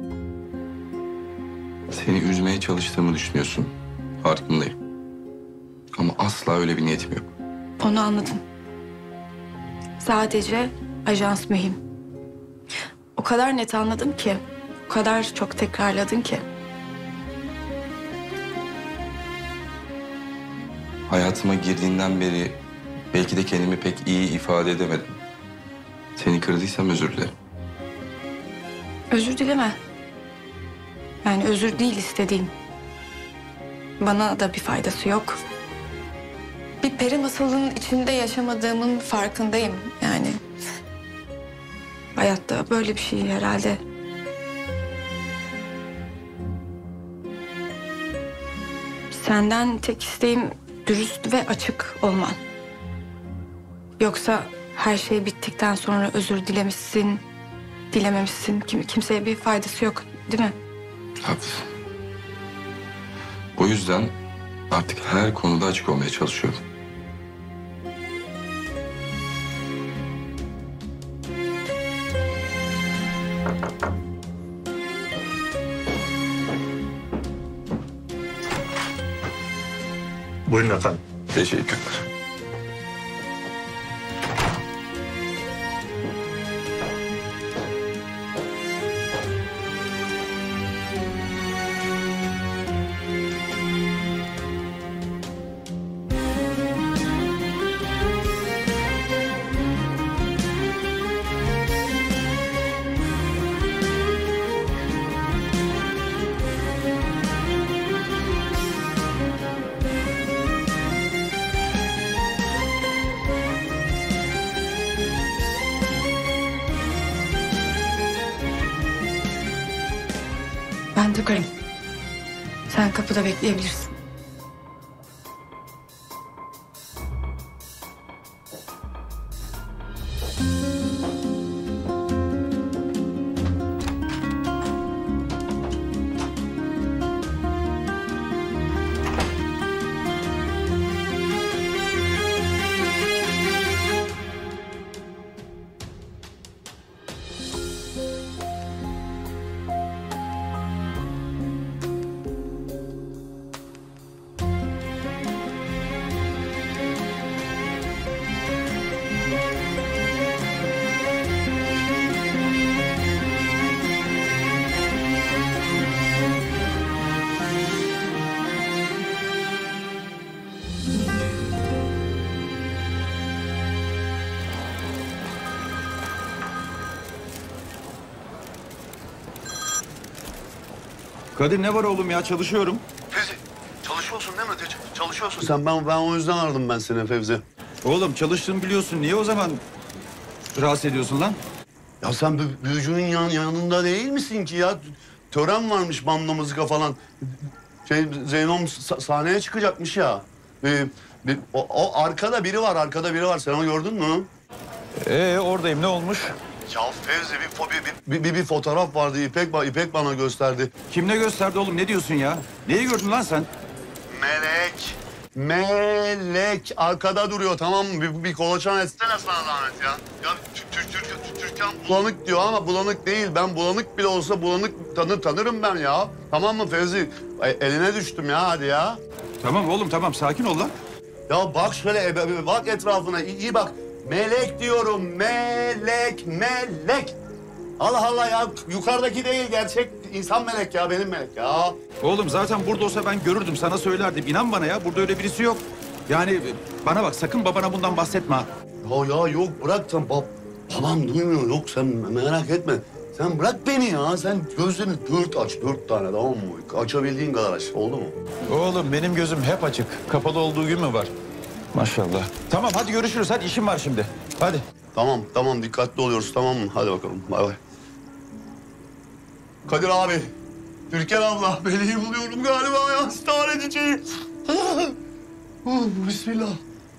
S7: Seni üzmeye çalıştığımı düşünüyorsun. Farkındayım. Ama asla öyle bir niyetim yok.
S10: Onu anladım. Sadece ajans mühim. O kadar net anladım ki, o kadar çok tekrarladın ki.
S7: Hayatıma girdiğinden beri belki de kendimi pek iyi ifade edemedim. Seni kırdıysam özür dilerim.
S10: Özür dileme. Yani özür değil istediğim. Bana da bir faydası yok. Bir peri masalının içinde yaşamadığımın farkındayım yani. Hayatta böyle bir şey herhalde. Senden tek isteğim dürüst ve açık olman. Yoksa her şey bittikten sonra özür dilemişsin, dilememişsin. Kimseye bir faydası yok, değil mi?
S7: Haklısın. O yüzden artık her konuda açık olmaya çalışıyorum.
S9: Buyurun efendim.
S7: Teşekkürler.
S10: Ben tıkarım. Sen kapıda bekleyebilirsin.
S8: Kadir ne var oğlum ya, çalışıyorum.
S14: Fevzi, çalışıyorsun değil mi? Çalışıyorsun sen. Ben o yüzden aradım ben seni Fevzi.
S8: Oğlum çalıştığımı biliyorsun. Niye o zaman rahatsız ediyorsun lan?
S14: Ya sen büyücünün yanında değil misin ki ya? Tören varmış, bando muzika falan. Zeynom sahneye çıkacakmış ya. O arkada biri var. Sen onu gördün mü?
S8: Oradayım. Ne olmuş?
S14: Ya Fevzi bir fotoğraf vardı. İpek bana gösterdi.
S8: Kim ne gösterdi oğlum? Ne diyorsun ya? Neyi gördün lan sen?
S14: Melek arkada duruyor, tamam mı? Bir kolaçan etsene sana zahmet ya. Ya Türkan bulanık diyor ama bulanık değil. Ben bulanık bile olsa bulanık tanırım ben ya. Tamam mı Fevzi? Eline düştüm ya, hadi ya.
S8: Tamam oğlum, tamam. Sakin ol lan.
S14: Ya bak şöyle, bak etrafına, iyi bak. Melek diyorum, melek. Allah Allah ya, yukarıdaki değil, gerçek insan melek ya, benim melek ya.
S8: Oğlum zaten burada olsa ben görürdüm, sana söylerdim. İnan bana ya, burada öyle birisi yok. Yani bana bak, sakın babana bundan bahsetme ha.
S14: Ya yok, bırak sen. Babam duymuyor, yok sen merak etme. Sen bırak beni ya, sen gözlerini aç, 4 tane, tamam mı? Açabildiğin kadar aç, oldu mu?
S8: Oğlum benim gözüm hep açık. Kapalı olduğu gün mü var? Maşallah. Tamam hadi görüşürüz, hadi işim var şimdi. Hadi.
S14: Tamam, dikkatli oluyoruz, tamam mı? Hadi bakalım, bay bay. Kadir abi, Türkan abla, meleği buluyorum galiba ya, stare çiçeği. Bismillah.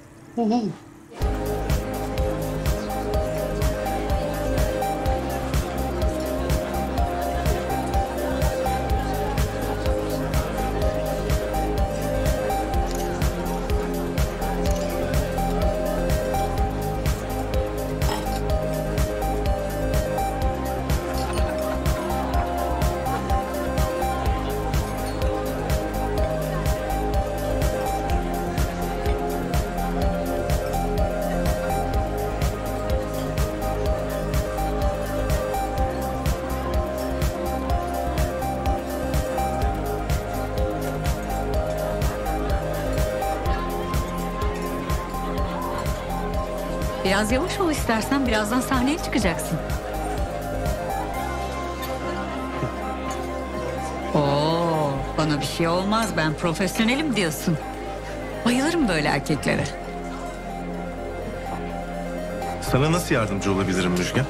S2: Biraz yavaş ol istersen, birazdan sahneye çıkacaksın. Oo, bana bir şey olmaz, ben profesyonelim diyorsun. Bayılırım böyle erkeklere.
S9: Sana nasıl yardımcı olabilirim Müjgan?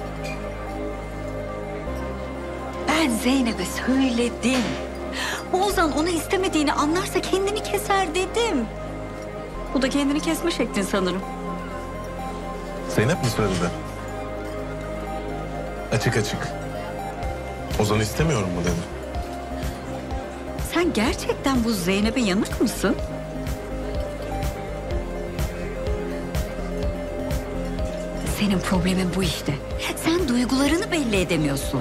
S2: Ben Zeynep'e söyledim. Oğuzhan onu istemediğini anlarsa kendini keser dedim. Bu da kendini kesme şeklin sanırım.
S9: Zeynep mi söyledi? Açık. Ozan'ı istemiyorum mu dedi?
S2: Sen gerçekten bu Zeynep'e yanık mısın? Senin problemin bu işte. Sen duygularını belli edemiyorsun.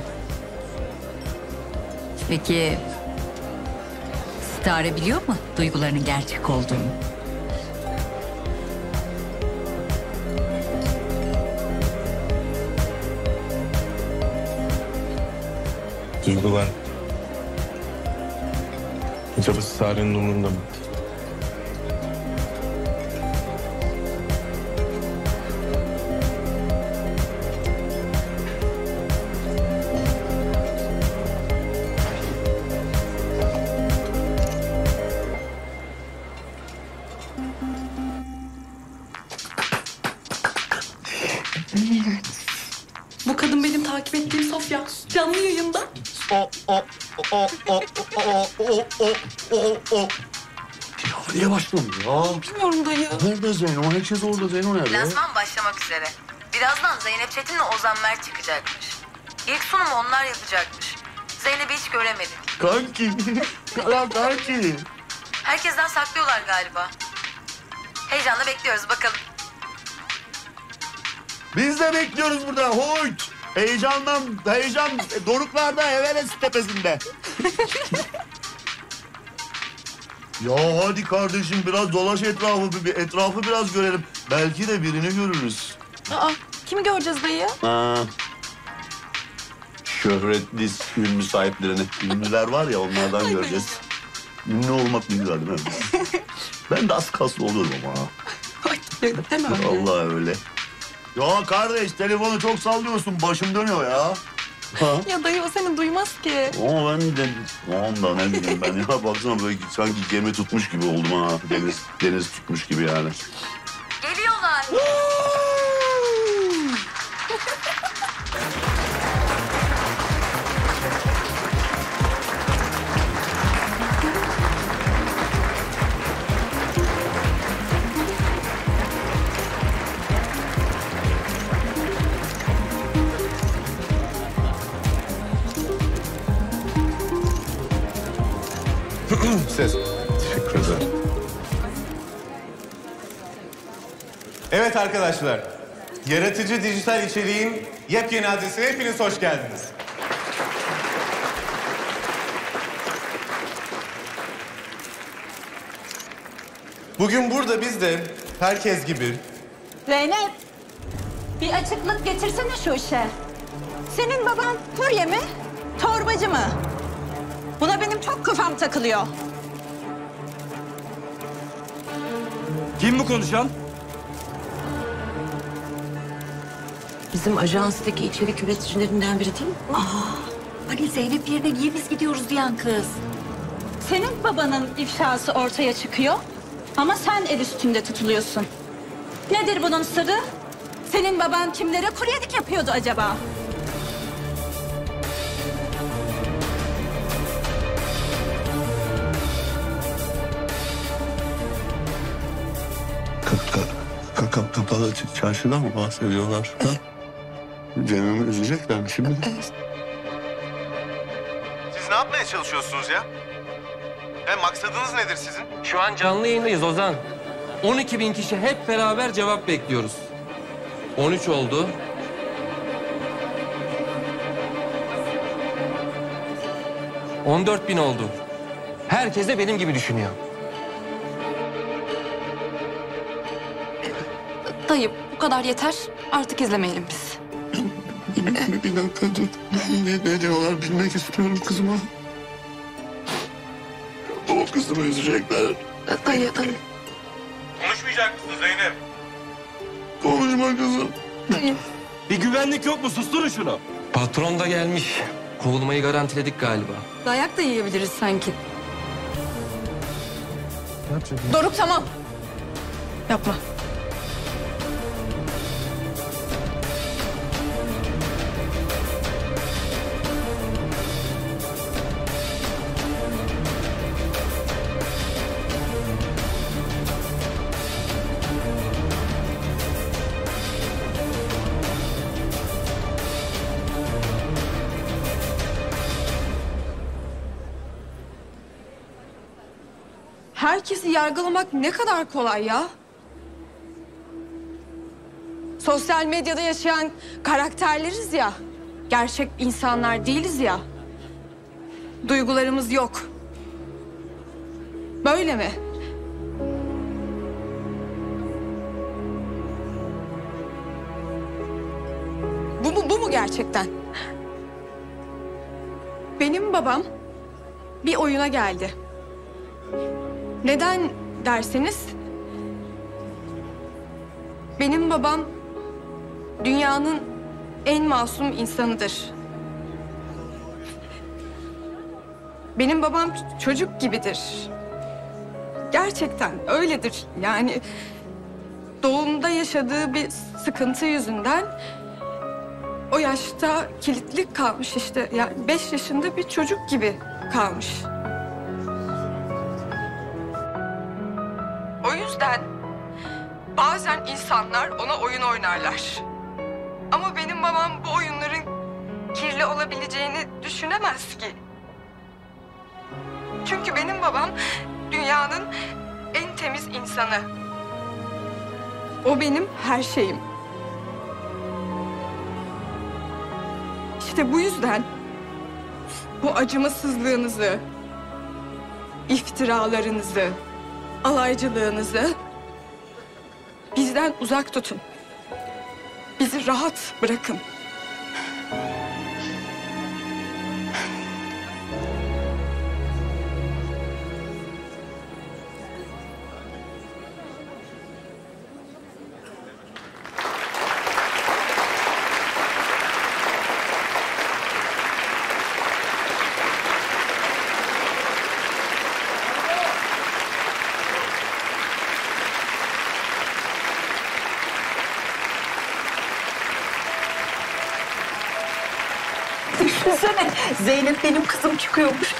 S2: Peki Stare biliyor mu duygularının gerçek olduğunu?
S9: Duygular. Acaba Sare'nin umurunda mı?
S18: Bu kadın benim takip ettiğim Sofya. Canlı yayında.
S14: Ya niye başladın ya?
S18: Bilmiyorum dayı.
S14: Nerede Zeyno? Herkes orada. Zeyno nerede?
S6: Lansman başlamak üzere. Birazdan Zeynep Çetin'le Ozan Mert çıkacakmış. İlk sunumu onlar yapacakmış. Zeynep'i hiç göremedik.
S14: Kanki. Kanki.
S6: Herkesten saklıyorlar galiba. Heyecanla bekliyoruz bakalım.
S14: Biz de bekliyoruz burada. Hoyt. Heyecan doruklarda, Everest tepesinde. Ya hadi kardeşim, biraz dolaş etrafı biraz görelim. Belki de birini görürüz.
S18: Aa, kimi göreceğiz dayı?
S14: Şöhretli ünlü sahiplerini. Ünlüler var ya, onlardan göreceğiz. Ünlü olmak ne güzel değil mi? Ben de az kaslı olurum ama. Vallahi öyle. Ya kardeş, telefonu çok sallıyorsun. Başım dönüyor ya. Ha?
S18: Ya dayı o seni duymaz ki.
S14: Ama ben de tamam da ne bileyim ben ya baksana böyle sanki gemi tutmuş gibi oldum ha. Deniz tutmuş gibi yani.
S2: Geliyorlar.
S9: Ses. Teşekkür ederim. Evet arkadaşlar. Yaratıcı dijital içeriğin yepyeni adresine hepiniz hoş geldiniz. Bugün burada biz de herkes gibi
S4: Zeynep, bir açıklık getirsene şu işe. Senin baban kurye mi, torbacı mı? Buna benim çok kafam takılıyor.
S1: Kim bu konuşan?
S6: Bizim ajanstaki içerik üreticilerinden biri değil mi?
S2: Hani Zeynep yerine niye biz gidiyoruz diyen kız.
S4: Senin babanın ifşası ortaya çıkıyor ama sen el üstünde tutuluyorsun. Nedir bunun sırrı? Senin baban kimlere kuryelik yapıyordu acaba?
S14: Kapalı çarşıdan mı bahsediyorlar? Ha? Cemil'i üzecekler mi şimdi?
S9: Siz ne yapmaya çalışıyorsunuz ya? Maksadınız nedir sizin?
S5: Şu an canlı yayındayız Ozan. 12.000 kişi hep beraber cevap bekliyoruz. 13 oldu. ...14.000 oldu. Herkes de benim gibi düşünüyor.
S18: Dayı bu kadar yeter. Artık izlemeyelim biz.
S14: Bir dakika dur. Ne diyorlar bilmek istiyorum kızıma. O kızımı üzecekler.
S18: Dayı.
S9: Konuşmayacak mısın Zeynep?
S14: Konuşma kızım.
S1: Bir güvenlik yok mu? Susturun şunu.
S5: Patron da gelmiş. Kovulmayı garantiledik galiba.
S18: Dayak da yiyebiliriz sanki.
S4: Doruk tamam.
S18: Yapma. Herkesi yargılamak ne kadar kolay ya. Sosyal medyada yaşayan karakterleriz ya. Gerçek insanlar değiliz ya. Duygularımız yok. Böyle mi? Bu mu gerçekten? Benim babam bir oyuna geldi. Neden derseniz... benim babam dünyanın en masum insanıdır. Benim babam çocuk gibidir. Gerçekten öyledir. Yani doğumda yaşadığı bir sıkıntı yüzünden o yaşta kilitli kalmış işte. Yani 5 yaşında bir çocuk gibi kalmış. O yüzden bazen insanlar ona oyun oynarlar. Ama benim babam bu oyunların kirli olabileceğini düşünemez ki. Çünkü benim babam dünyanın en temiz insanı. O benim her şeyim. İşte bu yüzden bu acımasızlığınızı, iftiralarınızı, alaycılığınızı bizden uzak tutun. Bizi rahat bırakın.
S6: Zeynep benim kızım çıkıyormuş.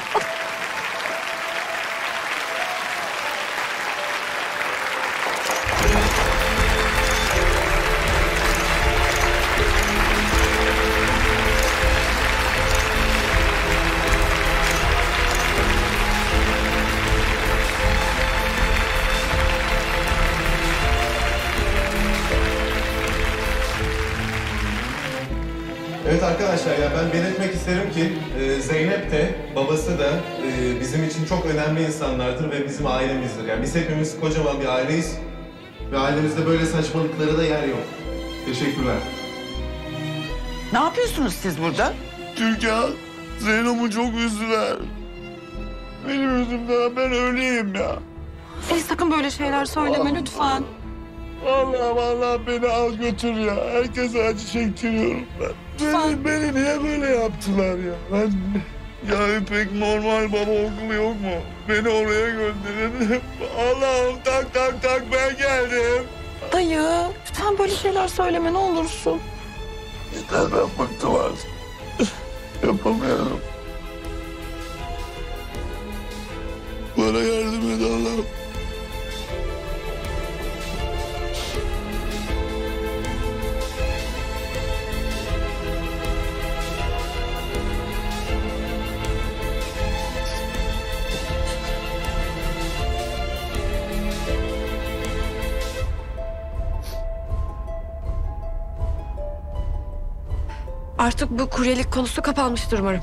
S9: Evet arkadaşlar ya ben belirtmek isterim ki Zeynep de babası da bizim için çok önemli insanlardır ve bizim ailemizdir. Yani biz hepimiz kocaman bir aileyiz ve ailemizde böyle saçmalıklara da yer yok. Teşekkürler.
S13: Ne yapıyorsunuz siz burada?
S14: Türkan, Zeyno'mu çok üzdüler. Benim yüzümden ben öyleyim ya.
S18: Filiz sakın böyle şeyler söyleme lütfen.
S14: Vallahi beni al götür ya. Herkese acı çektiriyorum ben. Beni niye böyle yaptılar ya? Ya İpek normal baba okulu yok mu? Beni oraya gönderin. Allah'ım tak ben geldim.
S18: Dayı lütfen böyle şeyler söyleme ne olursun.
S14: Yeter ben bıktım artık. Yapamıyorum. Bana yardım et Allah'ım.
S18: Artık bu kuryelik konusu kapanmıştır umarım.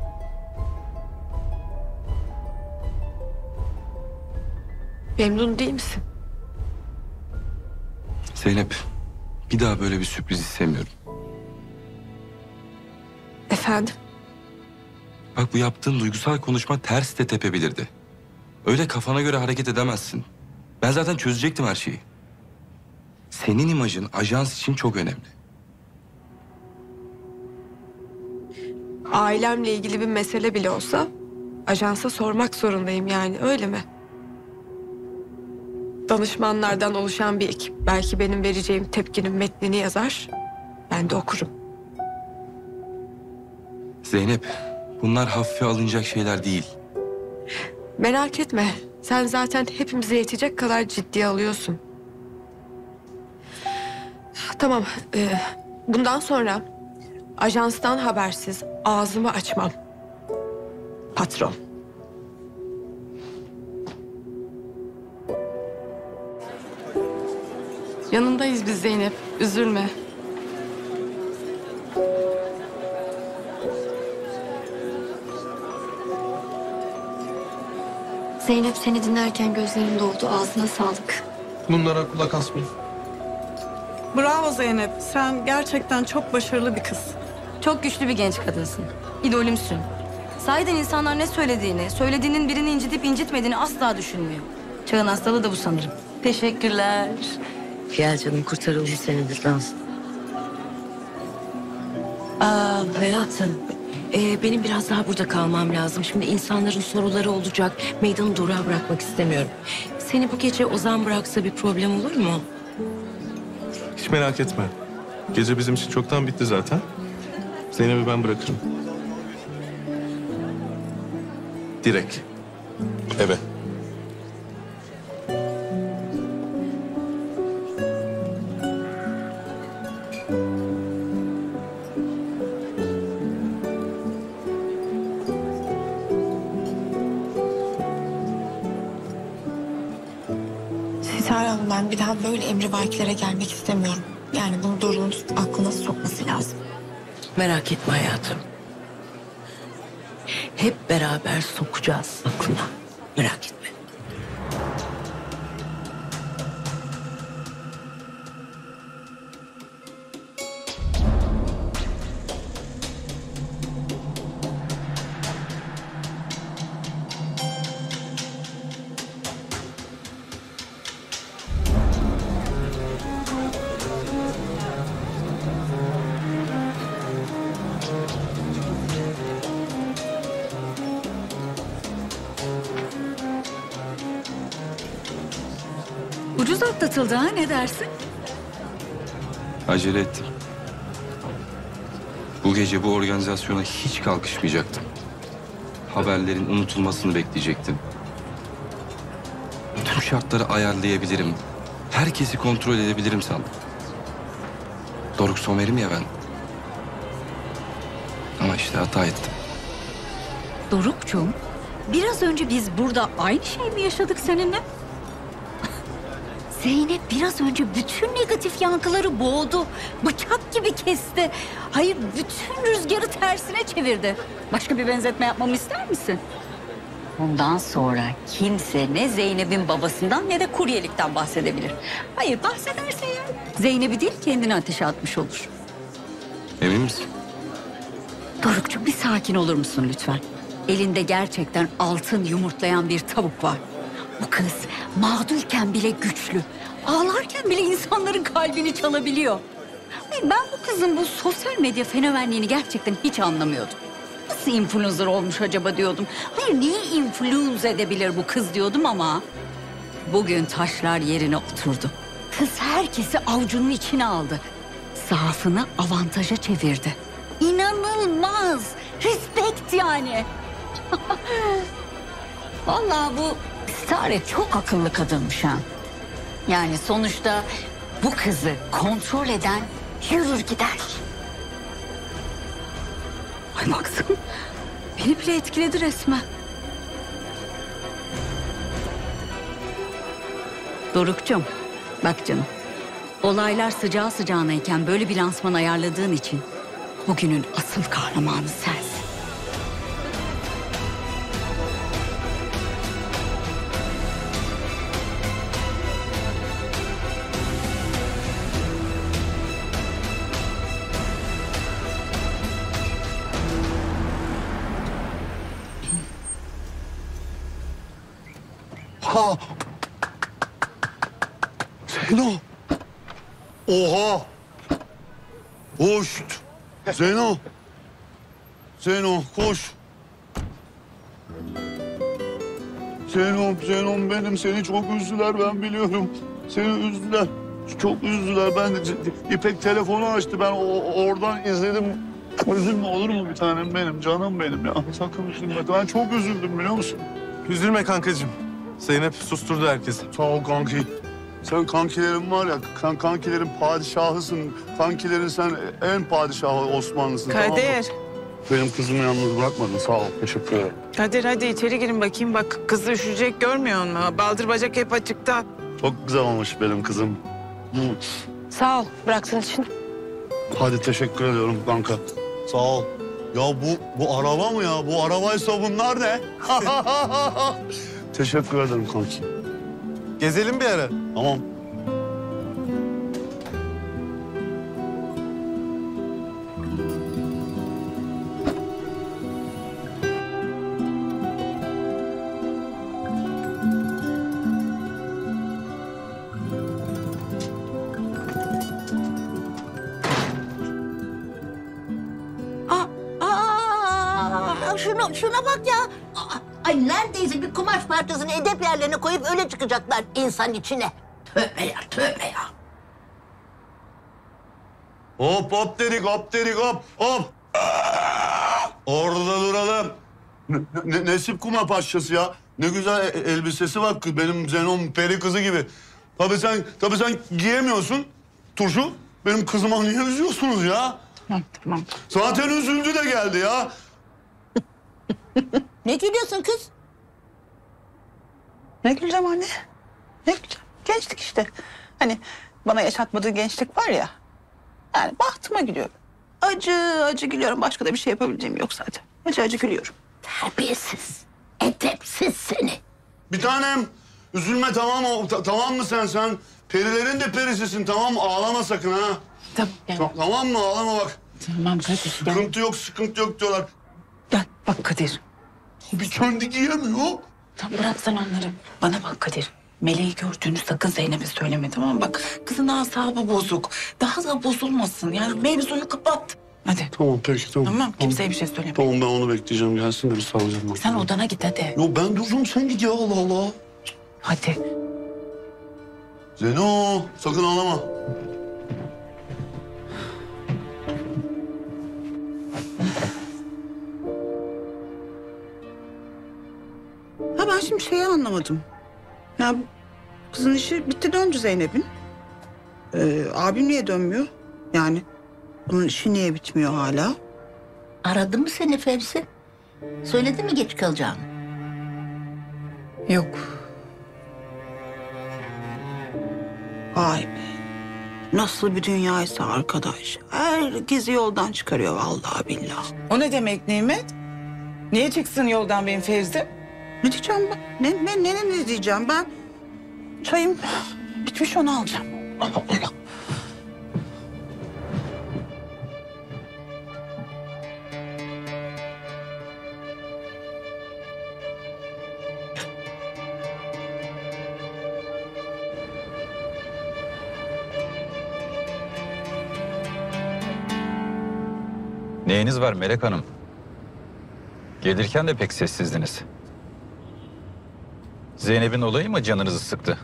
S18: Memnun değil misin?
S7: Zeynep, bir daha böyle bir sürpriz istemiyorum.
S18: Efendim?
S7: Bak bu yaptığın duygusal konuşma ters de tepebilirdi. Öyle kafana göre hareket edemezsin. Ben zaten çözecektim her şeyi. Senin imajın ajans için çok önemli.
S18: Ailemle ilgili bir mesele bile olsa ajansa sormak zorundayım yani öyle mi? Danışmanlardan oluşan bir ekip belki benim vereceğim tepkinin metnini yazar. Ben de okurum.
S7: Zeynep, bunlar hafife alınacak şeyler değil.
S18: Merak etme. Sen zaten hepimize yetecek kadar ciddiye alıyorsun. Tamam. Bundan sonra ajanstan habersiz ağzımı açmam. Patron.
S10: Yanındayız biz Zeynep. Üzülme.
S2: Zeynep seni dinlerken gözlerim doldu. Ağzına sağlık.
S3: Bunlara kulak asmayın.
S19: Bravo Zeynep. Sen gerçekten çok başarılı bir kız.
S6: Çok güçlü bir genç kadınsın. İdolümsün. Sahiden insanlar ne söylediğinin birini incitip incitmediğini asla düşünmüyor. Çağın hastalığı da bu sanırım. Teşekkürler.
S20: Gel canım kurtaralım seni bizden. Hayatım, benim biraz daha burada kalmam lazım. Şimdi insanların soruları olacak. Meydanı durağa bırakmak istemiyorum. Seni bu gece Ozan bıraksa bir problem olur mu?
S9: Hiç merak etme. Gece bizim için çoktan bitti zaten. Zeynep'i ben bırakırım. Direkt. Eve.
S10: Sitare Hanım ben bir daha böyle emrivakilere gelmek istemiyorum. Yani bunu Doruk'un aklına sokması lazım.
S20: Merak etme hayatım. Hep beraber sokacağız aklına. Merak etme.
S2: Ucuz atlatıldı ha, ne dersin?
S7: Acele ettim. Bu gece bu organizasyona hiç kalkışmayacaktım. Haberlerin unutulmasını bekleyecektim. Tüm şartları ayarlayabilirim. Herkesi kontrol edebilirim sandım. Doruk Somer'im ya ben. Ama işte hata ettim.
S2: Doruk'cum, biraz önce biz burada aynı şey mi yaşadık seninle? Zeynep biraz önce bütün negatif yankıları boğdu. Bıçak gibi kesti. Hayır, bütün rüzgarı tersine çevirdi. Başka bir benzetme yapmamı ister misin? Bundan sonra kimse ne Zeynep'in babasından ne de kuryelikten bahsedebilir. Hayır, bahsederse ya Zeynep'i değil kendini ateşe atmış olur.
S7: Emin misin?
S2: Doruk'cum bir sakin olur musun lütfen? Elinde gerçekten altın yumurtlayan bir tavuk var. Bu kız mağdurken bile güçlü. Ağlarken bile insanların kalbini çalabiliyor. Hayır, ben bu kızın bu sosyal medya fenomenliğini gerçekten hiç anlamıyordum. Nasıl influencer olmuş acaba diyordum. Hayır, neyi influence edebilir bu kız diyordum ama... bugün taşlar yerine oturdu. Kız herkesi avucunun içine aldı. Zaafını avantaja çevirdi. İnanılmaz. Respect yani. Vallahi bu Sare çok akıllı kadınmış ha. Yani sonuçta bu kızı kontrol eden yürür gider. Ay baksana, beni bile etkiledi resmen. Doruk'cum, bak canım. Olaylar sıcağı sıcağınayken böyle bir lansman ayarladığın için bugünün asıl kahramanı sensin.
S14: Ha! Zeyno! Oha! Hoş! Zeyno! Zeyno koş! Zeynom benim. Seni çok üzdüler, ben biliyorum. Seni üzdüler. Çok üzdüler. Ben de İpek telefonu açtı. Ben oradan izledim. Üzülme olur mu bir tanem benim, canım benim ya. Sakın üzülme. Ben çok üzüldüm biliyor musun?
S9: Üzülme kankacığım. Zeynep susturdu herkesi.
S14: Sağ ol kanki. Sen kankilerin var ya, kankilerin padişahısın. Kankilerin sen en padişahı Osmanlısın. Tamam mı?
S13: Kadir.
S14: Benim kızımı yalnız bırakmadın. Sağ ol. Teşekkür ederim.
S13: Kadir hadi içeri girin bakayım. Bak kız üşüyecek görmüyor musun? Baldır bacak hep açıkta.
S14: Çok güzel olmuş benim kızım.
S6: Sağ ol bıraktığın için.
S14: Hadi teşekkür ediyorum kanka. Sağ ol. Ya bu araba mı ya? Bu arabaysa bunlar ne? Teşekkür ederim kanki.
S9: Gezelim bir ara.
S14: Tamam.
S21: Şuna bak ya. Ay neredeyse bir kumaş parçasını edep yerlerine koyup öyle çıkacaklar insan içine. Tövbe ya, tövbe ya.
S14: Hop dedik hop. Orada duralım. Nesip kuma parçası ya. Ne güzel elbisesi var benim Zenon peri kızı gibi. Tabii sen giyemiyorsun turşu. Benim kızıma niye üzüyorsunuz ya?
S13: Tamam.
S14: Zaten üzüldü de geldi ya.
S21: Ne gülüyorsun kız?
S12: Ne güleceğim anne? Ne güleceğim? Gençlik işte. Hani bana yaşatmadığı gençlik var ya. Yani bahtıma gülüyorum. Acı gülüyorum. Başka da bir şey yapabileceğim yok zaten. Acı gülüyorum.
S21: Terbiyesiz, edepsiz seni.
S14: Bir tanem üzülme tamam mı? Tamam mı sen? Perilerin de perisisin tamam mı? Ağlama sakın ha.
S12: Tamam.
S14: Tamam mı? Ağlama bak.
S12: Tamam Kadir.
S14: Sıkıntı yok diyorlar.
S12: Gel bak Kadir.
S14: Bir kendi giyemiyor.
S12: Tamam bırak sen onları. Bana bak Kadir. Meleği gördüğünü sakın Zeynep'e söyleme tamam mı? Bak kızın asabı bozuk. Daha da bozulmasın. Yani mevzuyu kapat. Hadi.
S14: Tamam peki tamam.
S12: Tamam kimseye bir şey söyleme.
S14: Tamam ben onu bekleyeceğim. Gelsin de bir salacağım.
S12: Sen odana git hadi.
S14: Yok ben duracağım sen git ya Allah Allah.
S12: Hadi.
S14: Zeno sakın ağlama.
S13: Ha ben şimdi şeyi anlamadım. Ya kızın işi bitti döndü Zeynep'in. Abim niye dönmüyor? Yani onun işi niye bitmiyor hala?
S21: Aradı mı seni Fevzi? Söyledi mi geç kalacağını?
S13: Yok. Vay be. Nasıl bir dünyaysa arkadaş. Herkesi yoldan çıkarıyor vallahi billahi.
S12: O ne demek Nimet? Niye çıksın yoldan benim Fevzi?
S13: Ne diyeceğim ben? Ne diyeceğim ben? Çayım bitmiş, onu alacağım. Allah.
S8: Neyiniz var Melek Hanım? Gelirken de pek sessizdiniz. Zeynep'in olayı mı canınızı sıktı?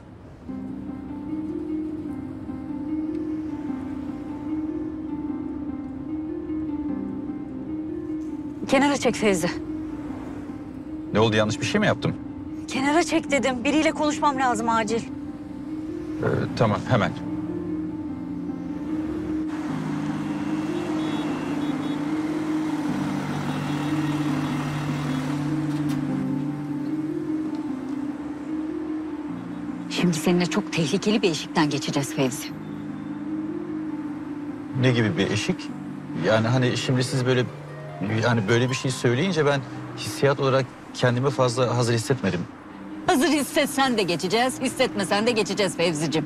S2: Kenara çek Fevzi.
S8: Ne oldu, yanlış bir şey mi yaptım?
S2: Kenara çek dedim. Biriyle konuşmam lazım acil.
S8: Tamam, hemen.
S2: Şimdi seninle çok tehlikeli bir eşikten geçeceğiz Fevzi.
S8: Ne gibi bir eşik? Yani hani şimdi siz böyle bir şey söyleyince ben hissiyat olarak kendimi fazla hazır hissetmedim.
S2: Hazır hissetsen de geçeceğiz, hissetmesen de geçeceğiz Fevzi'cim.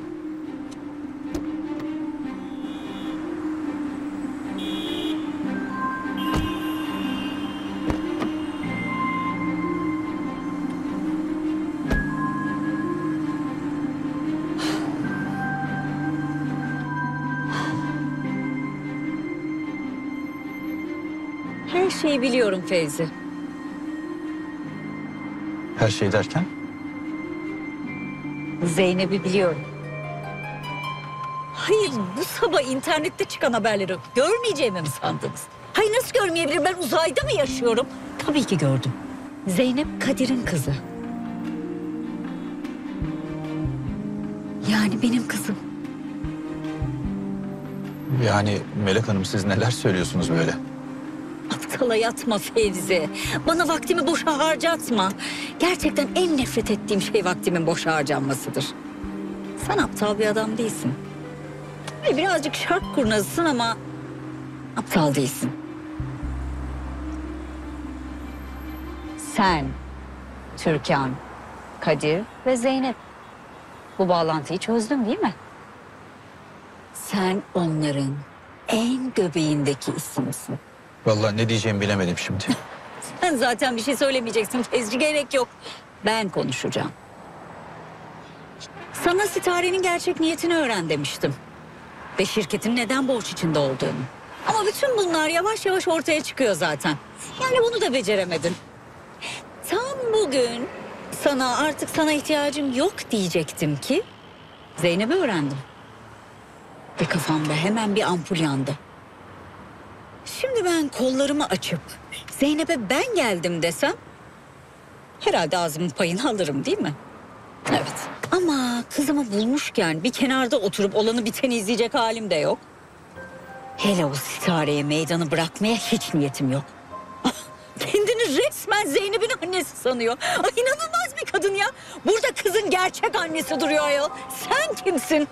S2: Her şeyi biliyorum Fevzi.
S8: Her şey derken?
S2: Zeynep'i biliyorum. Hayır, bu sabah internette çıkan haberleri görmeyeceğimi mi sandınız? Hayır, nasıl görmeyebilirim? Ben uzayda mı yaşıyorum? Tabii ki gördüm. Zeynep Kadir'in kızı. Yani benim kızım.
S8: Yani Melek Hanım, siz neler söylüyorsunuz böyle?
S2: Aptala yatma Fevzi. Bana vaktimi boşa harcatma. Gerçekten en nefret ettiğim şey vaktimin boşa harcanmasıdır. Sen aptal bir adam değilsin. Birazcık şark kurnazısın ama aptal değilsin. Sen, Türkan, Kadir ve Zeynep. Bu bağlantıyı çözdün değil mi? Sen onların en göbeğindeki isimsin.
S8: Vallahi ne diyeceğimi bilemedim şimdi.
S2: Sen zaten bir şey söylemeyeceksin Fevzi, gerek yok. Ben konuşacağım. Sana Sitare'nin gerçek niyetini öğren demiştim. Ve şirketin neden borç içinde olduğunu. Ama bütün bunlar yavaş yavaş ortaya çıkıyor zaten. Yani bunu da beceremedin. Tam bugün artık sana ihtiyacım yok diyecektim ki Zeynep'i öğrendim. Ve kafamda hemen bir ampul yandı. Şimdi ben kollarımı açıp Zeynep'e ben geldim desem herhalde ağzımın payını alırım değil mi? Evet. Ama kızımı bulmuşken bir kenarda oturup olanı biteni izleyecek halim de yok. Hele o Sitare'ye meydanı bırakmaya hiç niyetim yok. Kendini resmen Zeynep'in annesi sanıyor. Ay, inanılmaz bir kadın ya. Burada kızın gerçek annesi duruyor ayol. Sen kimsin?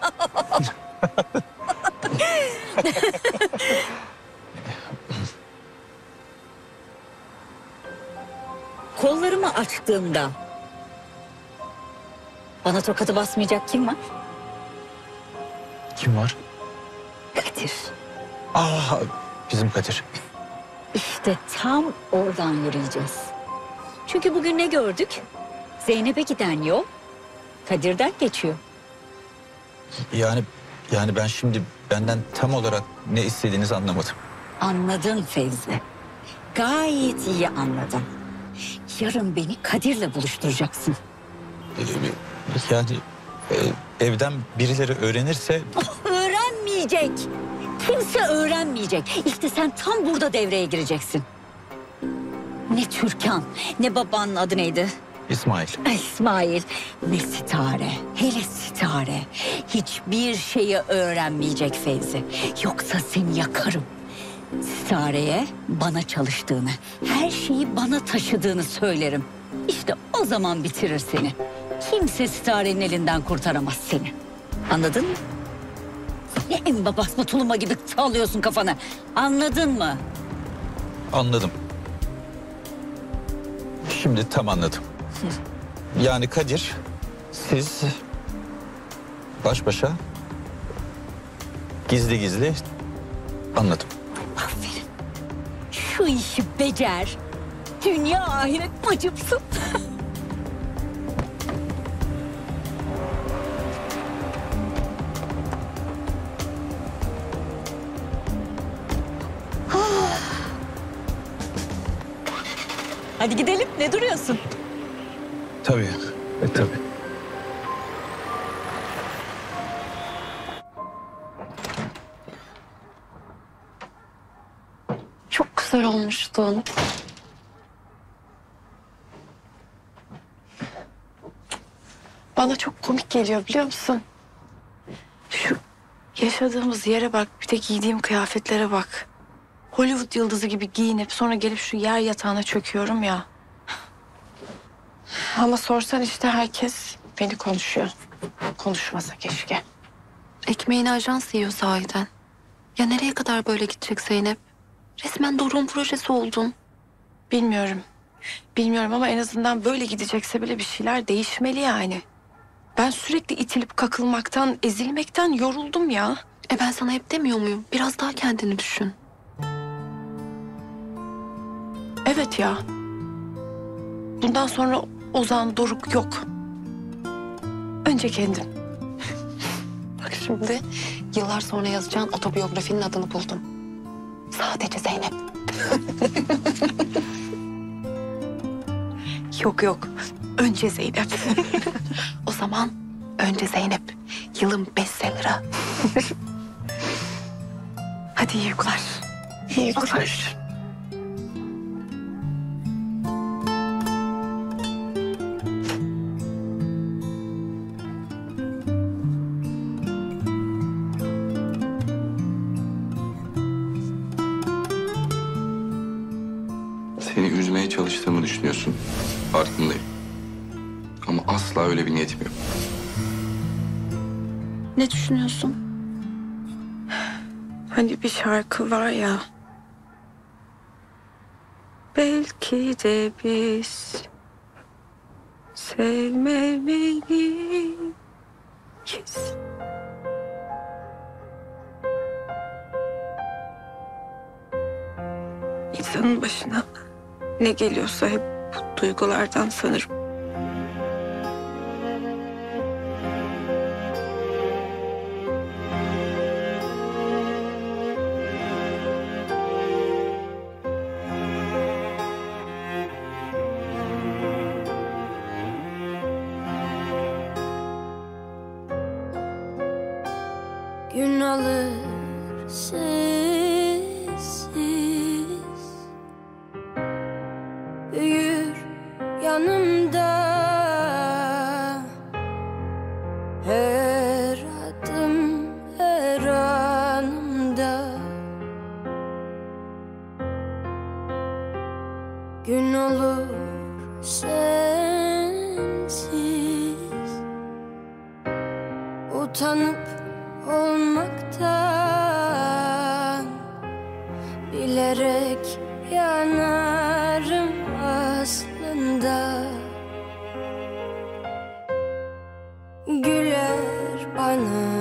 S2: Kollarımı açtığımda bana tokadı basmayacak kim var?
S8: Kim var?
S2: Kadir.
S8: Bizim Kadir.
S2: İşte tam oradan yürüyeceğiz. Çünkü bugün ne gördük? Zeynep'e giden yol Kadir'den geçiyor.
S8: Yani ben şimdi benden tam olarak ne istediğinizi anlamadım.
S2: Anladın Fevzi. Gayet iyi anladın. Yarın beni Kadir'le buluşturacaksın.
S8: Evden birileri öğrenirse...
S2: Öğrenmeyecek. Kimse öğrenmeyecek. İşte sen tam burada devreye gireceksin. Ne Türkan, ne babanın adı neydi?
S8: İsmail.
S2: İsmail, ne sitare, hele sitare. Hiçbir şeyi öğrenmeyecek Fevzi. Yoksa seni yakarım. Sitareye bana çalıştığını, her şeyi bana taşıdığını söylerim. İşte o zaman bitirir seni. Kimse Sitare'nin elinden kurtaramaz seni. Anladın mı? Ne emba basma tuluma gibi sallıyorsun kafanı. Anladın mı?
S8: Anladım. Şimdi tam anladım. Yani Kadir, siz baş başa, gizli gizli anladım.
S2: Aferin. Şu işi becer. Dünya ahiret bacımsın. Hadi gidelim. Ne duruyorsun?
S8: Tabii, tabii.
S10: Çok güzel olmuştun. Bana çok komik geliyor biliyor musun? Şu yaşadığımız yere bak, bir de giydiğim kıyafetlere bak. Hollywood yıldızı gibi giyinip sonra gelip şu yer yatağına çöküyorum ya. Ama sorsan işte herkes beni konuşuyor. Konuşmasa keşke.
S11: Ekmeğini ajans yiyor sahiden. Ya nereye kadar böyle gidecek Zeynep? Resmen Doruk'un projesi oldun.
S10: Bilmiyorum. Bilmiyorum ama en azından böyle gidecekse bile bir şeyler değişmeli yani. Ben sürekli itilip kakılmaktan, ezilmekten yoruldum ya.
S11: Ben sana hep demiyor muyum? Biraz daha kendini düşün.
S10: Evet ya. Bundan sonra Ozan, Doruk yok. Önce kendim.
S11: Bak şimdi yıllar sonra yazacağın otobiyografinin adını buldum. Sadece Zeynep.
S10: Yok yok. Önce Zeynep.
S11: O zaman önce Zeynep. Yılın bestseller'ı.
S10: Hadi iyi uykular. İyi uykular.
S7: Seni üzmeye çalıştığımı düşünüyorsun. Farkındayım. Ama asla öyle bir niyetim yok.
S10: Ne düşünüyorsun? Hani bir şarkı var ya. Belki de biz sevmemeliyiz. İnsanın başına ne geliyorsa hep bu duygulardan sanırım.
S22: Gün alır sessiz, büyür yanımda, her adım her anımda. Gün olur sensiz, utanıp olmaktan bilerek yanarım aslında. Güler bana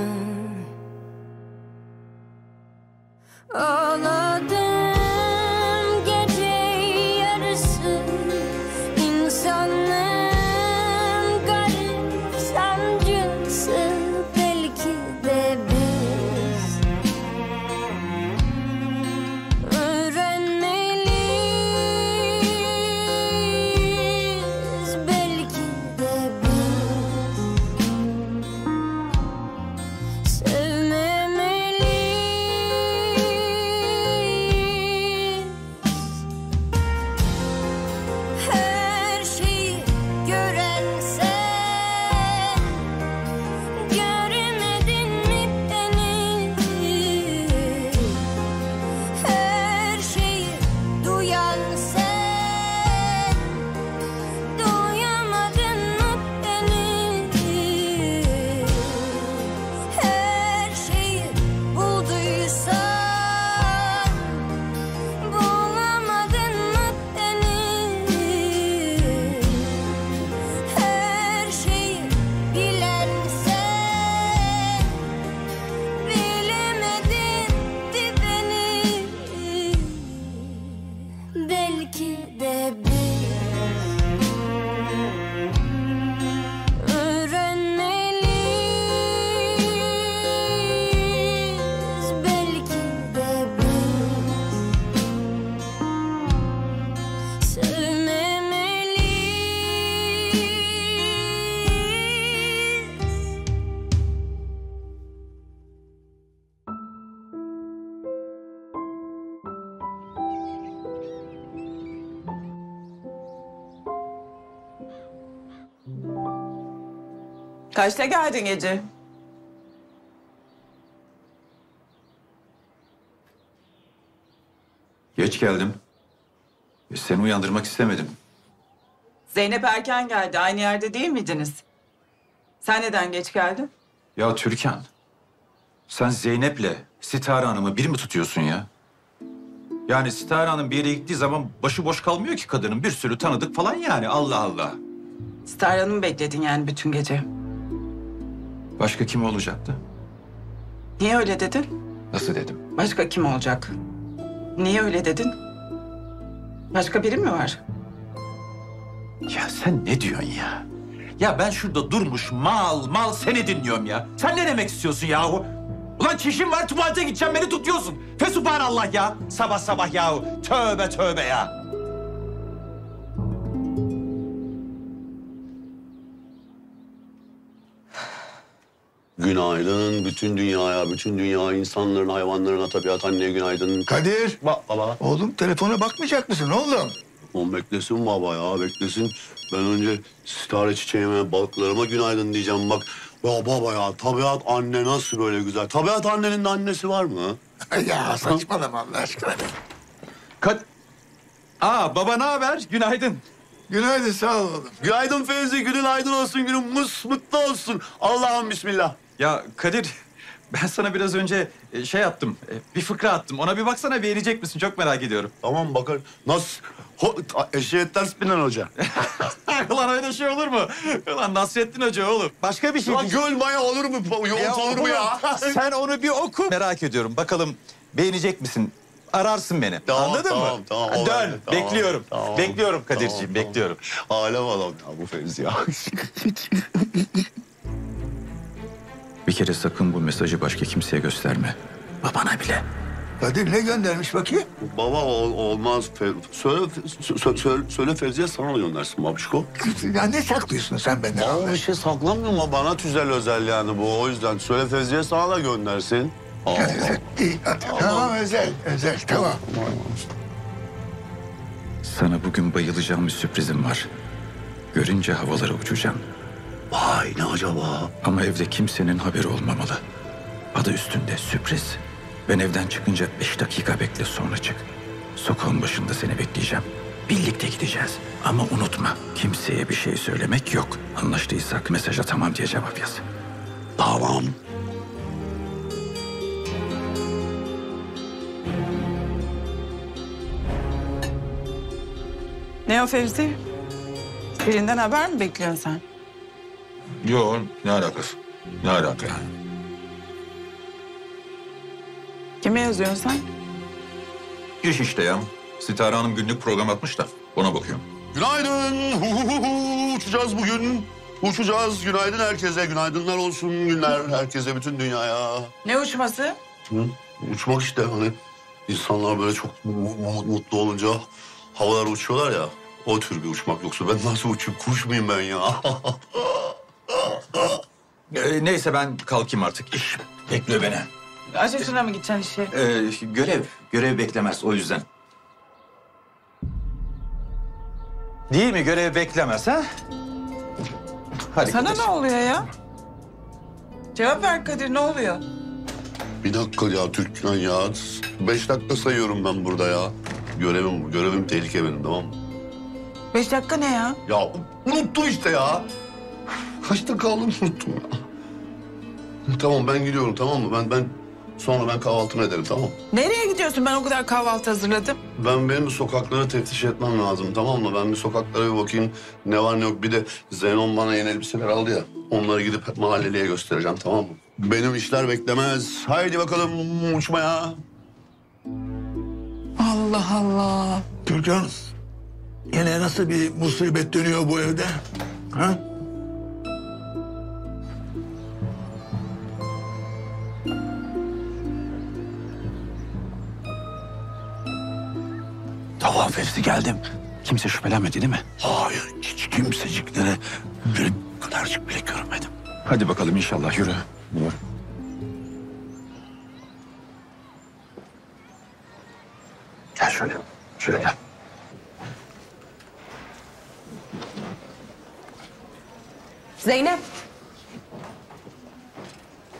S22: ağladım gece yarısı, insanlığın garip sancısı. Belki de biz öğrenmeliyiz. Belki de biz
S12: Kaçta geldin gece?
S8: Geç geldim. Seni uyandırmak istemedim.
S12: Zeynep erken geldi. Aynı yerde değil miydiniz? Sen neden geç geldin?
S8: Ya Türkan, sen Zeynep'le Sitare Hanım'ı bir mi tutuyorsun ya? Yani Sitare Hanım bir yere gittiği zaman başıboş kalmıyor ki kadının. Bir sürü tanıdık falan yani. Allah Allah.
S12: Star Hanım'ı bekledin yani bütün gece.
S8: Başka kim olacaktı?
S12: Niye öyle dedin?
S8: Nasıl dedim?
S12: Başka kim olacak? Niye öyle dedin? Başka biri mi var?
S8: Ya sen ne diyorsun ya? Ya ben şurada durmuş mal seni dinliyorum ya. Sen ne demek istiyorsun yahu? Ulan çişim var tuvalete gideceğim beni tutuyorsun. Fesubhanallah ya. Sabah sabah yahu. Tövbe tövbe ya.
S14: Günaydın bütün dünyaya, bütün dünya insanların, hayvanlarına, tabiat anneye günaydın.
S17: Kadir.
S14: Baba.
S17: Oğlum telefona bakmayacak mısın oğlum?
S14: Oğlum beklesin baba ya, beklesin. Ben önce sitare çiçeğime, balıklarıma günaydın diyeceğim bak. Ya baba ya, tabiat anne nasıl böyle güzel? Tabiat annenin de annesi var mı?
S17: Ya saçmalama Allah aşkına.
S8: Baba ne haber? Günaydın.
S17: Günaydın, sağ ol oğlum.
S14: Günaydın Fevzi, günün aydın olsun, günün mutlu olsun. Allah'ım bismillah.
S8: Ya Kadir, ben sana biraz önce şey yaptım, bir fıkra attım. Ona bir baksana, beğenecek misin? Çok merak ediyorum.
S14: Tamam bakar. Nasıl? Eşeğe ters binen hoca.
S8: Ulan öyle şey olur mu? Ulan Nasrettin Hoca oğlum. Başka bir şey
S14: Ulan göl maya olur mu? Yoğurt olur mu ya?
S8: Sen onu bir oku. Merak ediyorum. Bakalım beğenecek misin? Ararsın beni.
S14: Tamam,
S8: Anladın mı?
S14: Tamam.
S8: Dön.
S14: Tamam,
S8: bekliyorum.
S14: tamam.
S8: Bekliyorum Kadir'ciğim. Bekliyorum.
S14: Alem adam ya bu Fevzi ya.
S8: Bir kere sakın bu mesajı başka kimseye gösterme. Babana bile.
S17: Kadir ne göndermiş bakayım?
S14: Baba olmaz. Söyle Fevzi'ye sana da göndersin babişko.
S17: Ya ne saklıyorsun sen benden?
S14: Bana bir şey saklamıyorum ama bana tüzel özel yani bu. O yüzden söyle Fevzi'ye sana da göndersin.
S17: İyi hadi. Tamam özel tamam.
S8: Sana bugün bayılacağım bir sürprizim var. Görünce havalara uçacağım.
S14: Vay ne acaba?
S8: Ama evde kimsenin haberi olmamalı. Adı üstünde sürpriz. Ben evden çıkınca 5 dakika bekle, sonra çık. Sokağın başında seni bekleyeceğim. Birlikte gideceğiz. Ama unutma, kimseye bir şey söylemek yok. Anlaştıysak mesaja tamam diye cevap yaz.
S14: Tamam.
S12: Ne o Fevzi? Birinden haber mi bekliyorsun sen?
S14: Yok ne alakası? Ne alaka yani?
S12: Kime yazıyorsun sen?
S8: İş işte ya. Sitare Hanım günlük program atmış da ona bakıyorum.
S14: Günaydın. Uçacağız bugün. Uçacağız. Günaydın herkese. Günaydınlar olsun günler herkese, bütün dünyaya.
S12: Ne uçması?
S14: Uçmak işte hani insanlar böyle çok mutlu olunca havalara uçuyorlar ya. O tür bir uçmak, yoksa ben nasıl uçayım? Kuş muyum ben ya?
S8: Neyse ben kalkayım artık. İş bekliyor beni.
S12: Aşaşına mı gideceksin işe?
S8: Görev beklemez o yüzden. Değil mi? Görev beklemez ha? Hadi
S12: Sana
S8: gidelim.
S12: ne oluyor ya? Cevap ver Kadir, ne oluyor?
S14: Bir dakika ya Türkan ya. 5 dakika sayıyorum ben burada ya. Görevim tehlike benim, tamam mı?
S12: 5 dakika ne ya?
S14: Ya unuttum işte ya. Kaçta kaldım unuttum ya. Tamam ben gidiyorum, tamam mı? Ben sonra kahvaltımı ederim, tamam mı?
S12: Nereye gidiyorsun? Ben o kadar kahvaltı hazırladım.
S14: Benim bir sokakları teftiş etmem lazım, tamam mı? Ben bir sokaklara bir bakayım ne var ne yok. Bir de Zenon bana yeni elbiseler aldı ya. Onları gidip mahalleliye göstereceğim, tamam mı? Benim işler beklemez. Haydi bakalım uçmaya.
S17: Allah Allah. Türkan, yine nasıl bir musibet dönüyor bu evde? Ha?
S8: Tamam Fevzi, geldim. Kimse şüphelenmedi değil mi?
S17: Hayır, hiç kimseciklere böyle bu kadarcık bile görmedim.
S8: Hadi bakalım inşallah, yürü. Yürü.
S17: Gel şöyle, şöyle gel.
S6: Zeynep.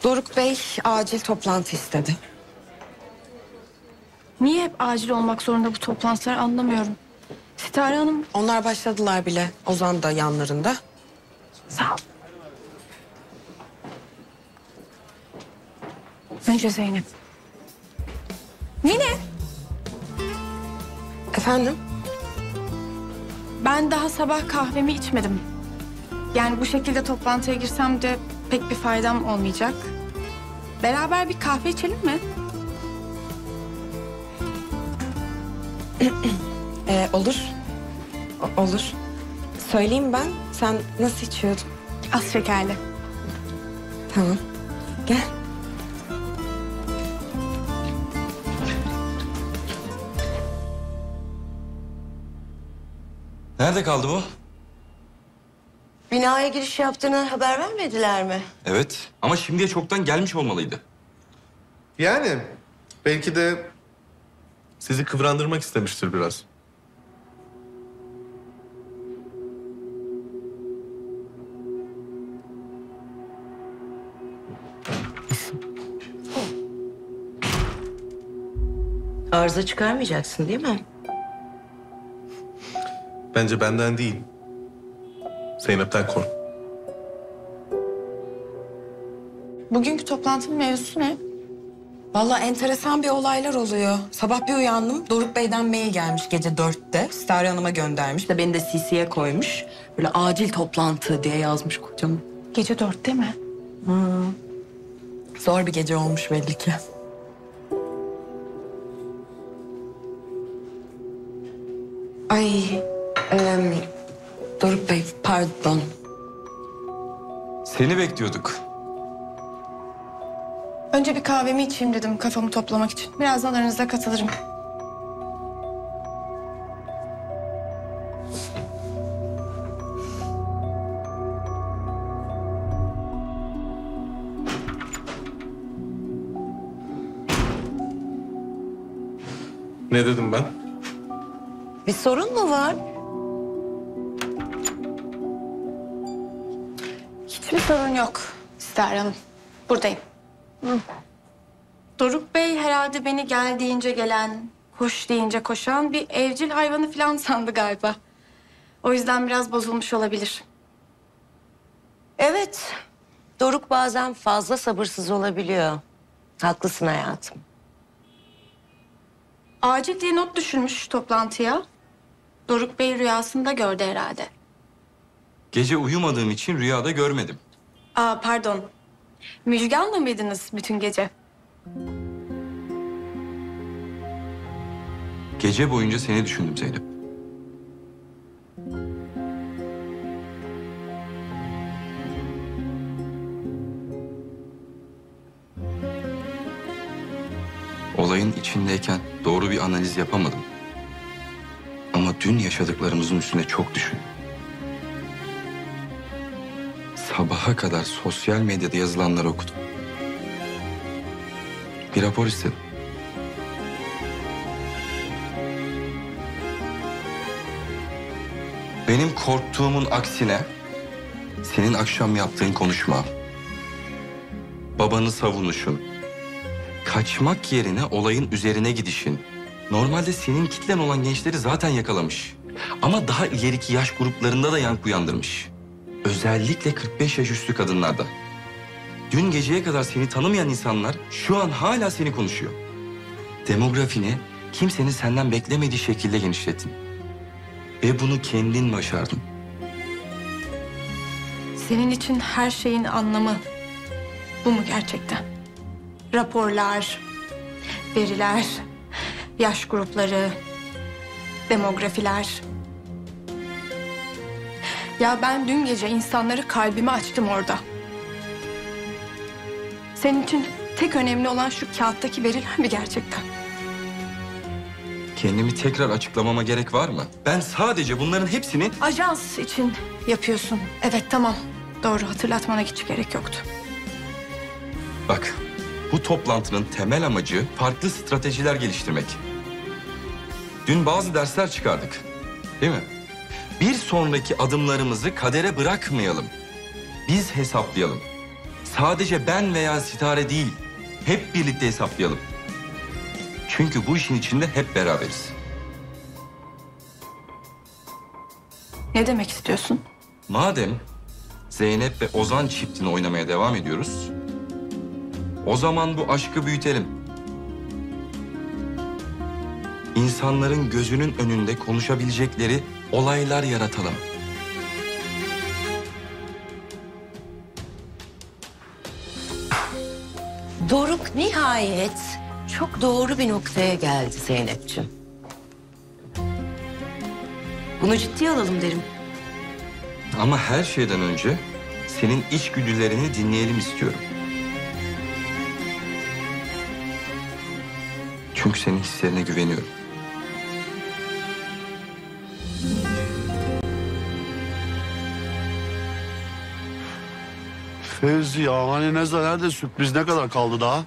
S6: Doruk Bey acil toplantı istedi.
S10: Niye hep acil olmak zorunda bu toplantılar anlamıyorum. Sitare Hanım...
S6: Onlar başladılar bile. Ozan da yanlarında.
S10: Sağ ol. Önce Zeynep. Mine.
S6: Efendim?
S10: Ben daha sabah kahvemi içmedim. Yani bu şekilde toplantıya girsem de pek bir faydam olmayacak. Beraber bir kahve içelim mi?
S6: Olur. Olur. Söyleyeyim ben. Sen nasıl içiyordun?
S10: Az şekerli.
S6: Tamam. Gel.
S7: Nerede kaldı bu?
S6: Binaya giriş yaptığını haber vermediler mi?
S7: Evet ama şimdiye çoktan gelmiş olmalıydı.
S9: Yani belki de sizi kıvrandırmak istemiştir biraz.
S6: Arıza çıkarmayacaksın değil mi?
S9: Bence benden değil, Zeynep'ten kork.
S10: Bugünkü toplantının mevzusu ne?
S6: Vallahi enteresan bir olaylar oluyor. Sabah bir uyandım. Doruk Bey'den mail gelmiş gece 4'te. Sitare Hanım'a göndermiş de beni de CC'ye koymuş. Böyle acil toplantı diye yazmış kocam.
S10: Gece 4'te mi?
S6: Zor bir gece olmuş belli ki. Ay, Doruk Bey pardon.
S7: Seni bekliyorduk.
S10: Önce bir kahvemi içeyim dedim kafamı toplamak için. Birazdan aranıza katılırım.
S9: Ne dedim ben?
S6: Bir sorun mu var?
S10: Hiçbir sorun yok Sitare Hanım. Buradayım. Doruk Bey herhalde beni gel deyince gelen, koş deyince koşan bir evcil hayvanı falan sandı galiba. O yüzden biraz bozulmuş olabilir.
S6: Evet. Doruk bazen fazla sabırsız olabiliyor. Haklısın hayatım.
S10: Acil diye not düşürmüş toplantıya. Doruk Bey rüyasında gördü herhalde.
S7: Gece uyumadığım için rüyada görmedim.
S10: Pardon. Müjgan'la mıydınız bütün gece?
S7: Gece boyunca seni düşündüm Zeynep. Olayın içindeyken doğru bir analiz yapamadım. Ama dün yaşadıklarımızın üstüne çok düşün. Sabaha kadar sosyal medyada yazılanları okudum. Bir rapor istedim. Benim korktuğumun aksine senin akşam yaptığın konuşma, babanı savunuşun, kaçmak yerine olayın üzerine gidişin, normalde senin kitlen olan gençleri zaten yakalamış. Ama daha ileriki yaş gruplarında da yankı uyandırmış. Özellikle 45 yaş üstü kadınlarda. Dün geceye kadar seni tanımayan insanlar şu an hala seni konuşuyor. Demografini kimsenin senden beklemediği şekilde genişlettin. Ve bunu kendin başardın.
S10: Senin için her şeyin anlamı bu mu gerçekten? Raporlar, veriler, yaş grupları, demografiler. Ya ben dün gece insanları kalbime açtım orada. Senin için tek önemli olan şu kağıttaki veriler mi gerçekten?
S7: Kendimi tekrar açıklamama gerek var mı? Ben sadece bunların hepsini...
S10: Ajans için yapıyorsun. Evet tamam. Doğru, hatırlatmana hiç gerek yoktu.
S7: Bak, bu toplantının temel amacı farklı stratejiler geliştirmek. Dün bazı dersler çıkardık, değil mi? Bir sonraki adımlarımızı kadere bırakmayalım. Biz hesaplayalım. Sadece ben veya Sitare değil, hep birlikte hesaplayalım. Çünkü bu işin içinde hep beraberiz.
S10: Ne demek istiyorsun?
S7: Madem Zeynep ve Ozan çiftini oynamaya devam ediyoruz, o zaman bu aşkı büyütelim. İnsanların gözünün önünde konuşabilecekleri olaylar yaratalım.
S20: Doruk nihayet çok doğru bir noktaya geldi Zeynep'ciğim. Bunu ciddiye alalım derim.
S7: Ama her şeyden önce senin içgüdülerini dinleyelim istiyorum. Çünkü senin hislerine güveniyorum.
S14: Fevzi ya hani nerede sürpriz ne kadar kaldı daha?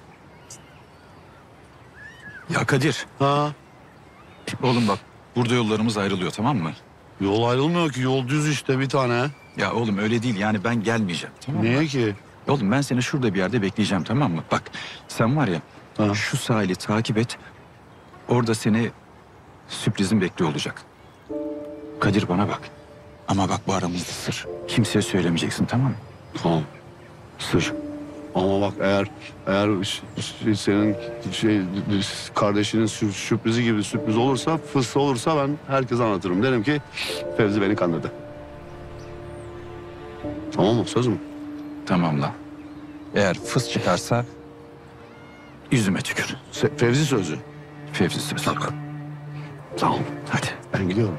S8: Ya Kadir.
S14: Ha?
S8: Oğlum bak burada yollarımız ayrılıyor tamam mı?
S14: Yol ayrılmıyor ki yol düz işte bir tane.
S8: Ya oğlum öyle değil yani ben gelmeyeceğim tamam mı?
S14: Niye ki?
S8: Oğlum ben seni şurada bir yerde bekleyeceğim tamam mı? Bak sen var ya şu sahili takip et. Orada seni sürprizin bekliyor olacak. Kadir bana bak. Ama bak bu aramızda sır. Kimseye söylemeyeceksin tamam mı?
S14: Tamam. Sır. Ama bak eğer senin kardeşinin sürprizi gibi sürpriz olursa, fıs olursa ben herkese anlatırım. Derim ki Fevzi beni kandırdı. Tamam mı? Söz mü?
S8: Tamam lan. Eğer fıs çıkarsa yüzüme tükür.
S14: Fevzi sözü.
S8: Fevzi sözü.
S14: Tamam.
S8: Hadi.
S14: Ben gidiyorum.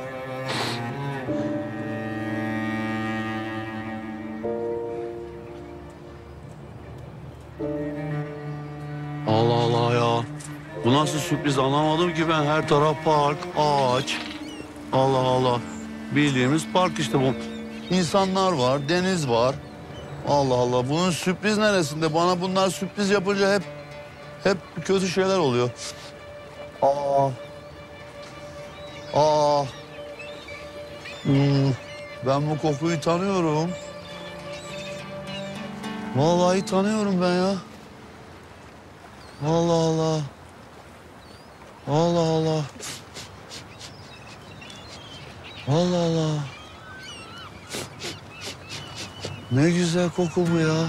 S14: Allah Allah ya. Bu nasıl sürpriz anlamadım ki ben. Her taraf park, ağaç. Allah Allah. Bildiğimiz park işte bu. İnsanlar var, deniz var. Allah Allah. Bunun sürpriz neresinde? Bana bunlar sürpriz yapınca hep kötü şeyler oluyor. Ben bu kokuyu tanıyorum. Vallahi tanıyorum ben ya. Allah Allah. Allah Allah. Allah Allah. Ne güzel koku bu ya.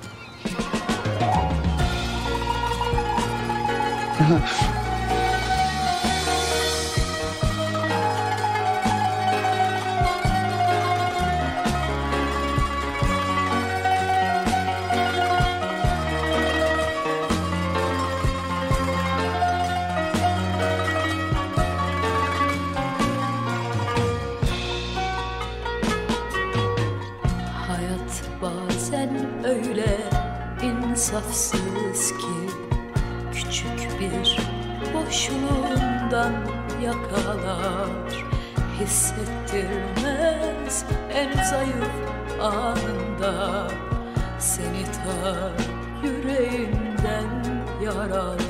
S15: Hayat bazen öyle insafsız ki küçük bir boşluğundan yakalar, hissettirmez en zayıf anında, seni ta yüreğinden yaralar.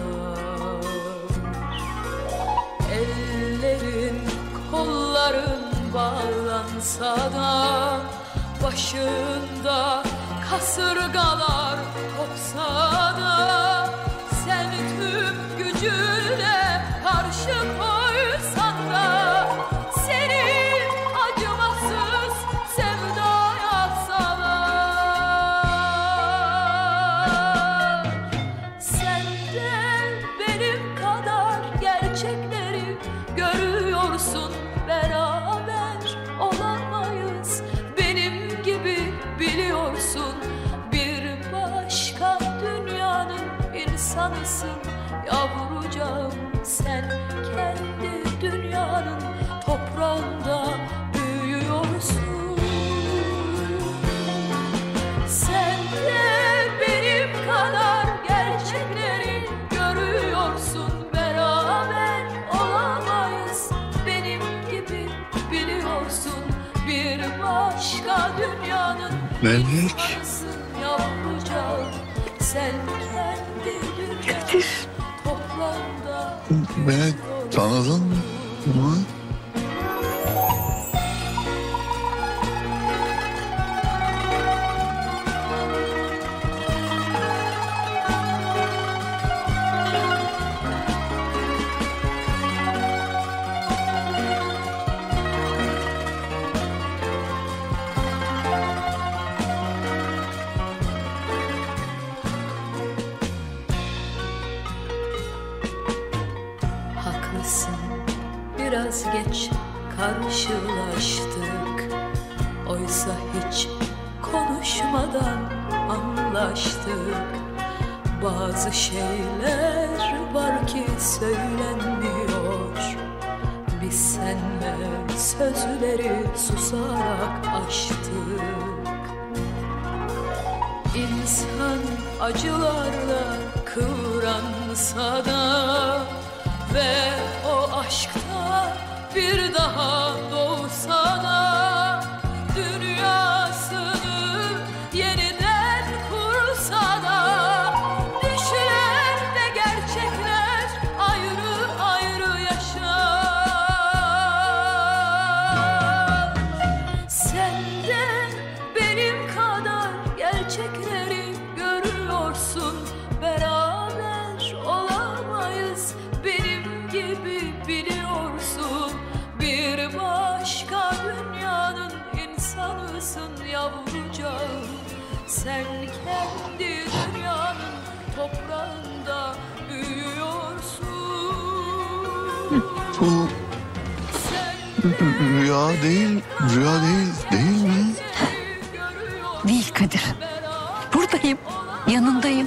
S15: Ellerin, kolların bağlansa da, başında kasırgalar kopsa da, sen tüm gücüyle karşı koysan da, seni acımasız sevdaya salar. Sen de benim kadar gerçekleri görüyorsun, beraber olamayız. Benim gibi biliyorsun, bir başka dünyanın insanısın yavrucağım. Sen kendi dünyanın toprağında büyüyorsun. Sen de benim kadar gerçekleri görüyorsun, beraber olamayız. Benim gibi biliyorsun, bir başka dünyanın insanısın yavrucağım. Sen kendi dünyanın toprağında
S17: Beni tanıdın mı?
S15: biraz geç karşılaştık. Oysa hiç konuşmadan anlaştık. Bazı şeyler var ki söylenmiyor. Biz seninle sözleri susarak aştık. İnsan acılarla kıvransa da ve o aşkta bir daha doğsa da dünyasını yeniden kursa da düşler ve gerçekler ayrı ayrı yaşar. Sen de benim kadar gerçekleri görüyorsun. Beraber olamayız, benim gibi biliyorsun. Bir başka dünyanın insanısın yavrucağım. Sen kendi dünyanın toprağında büyüyorsun.
S17: Bu rüya değil, değil mi?
S2: Değil Kadir. Buradayım, yanındayım.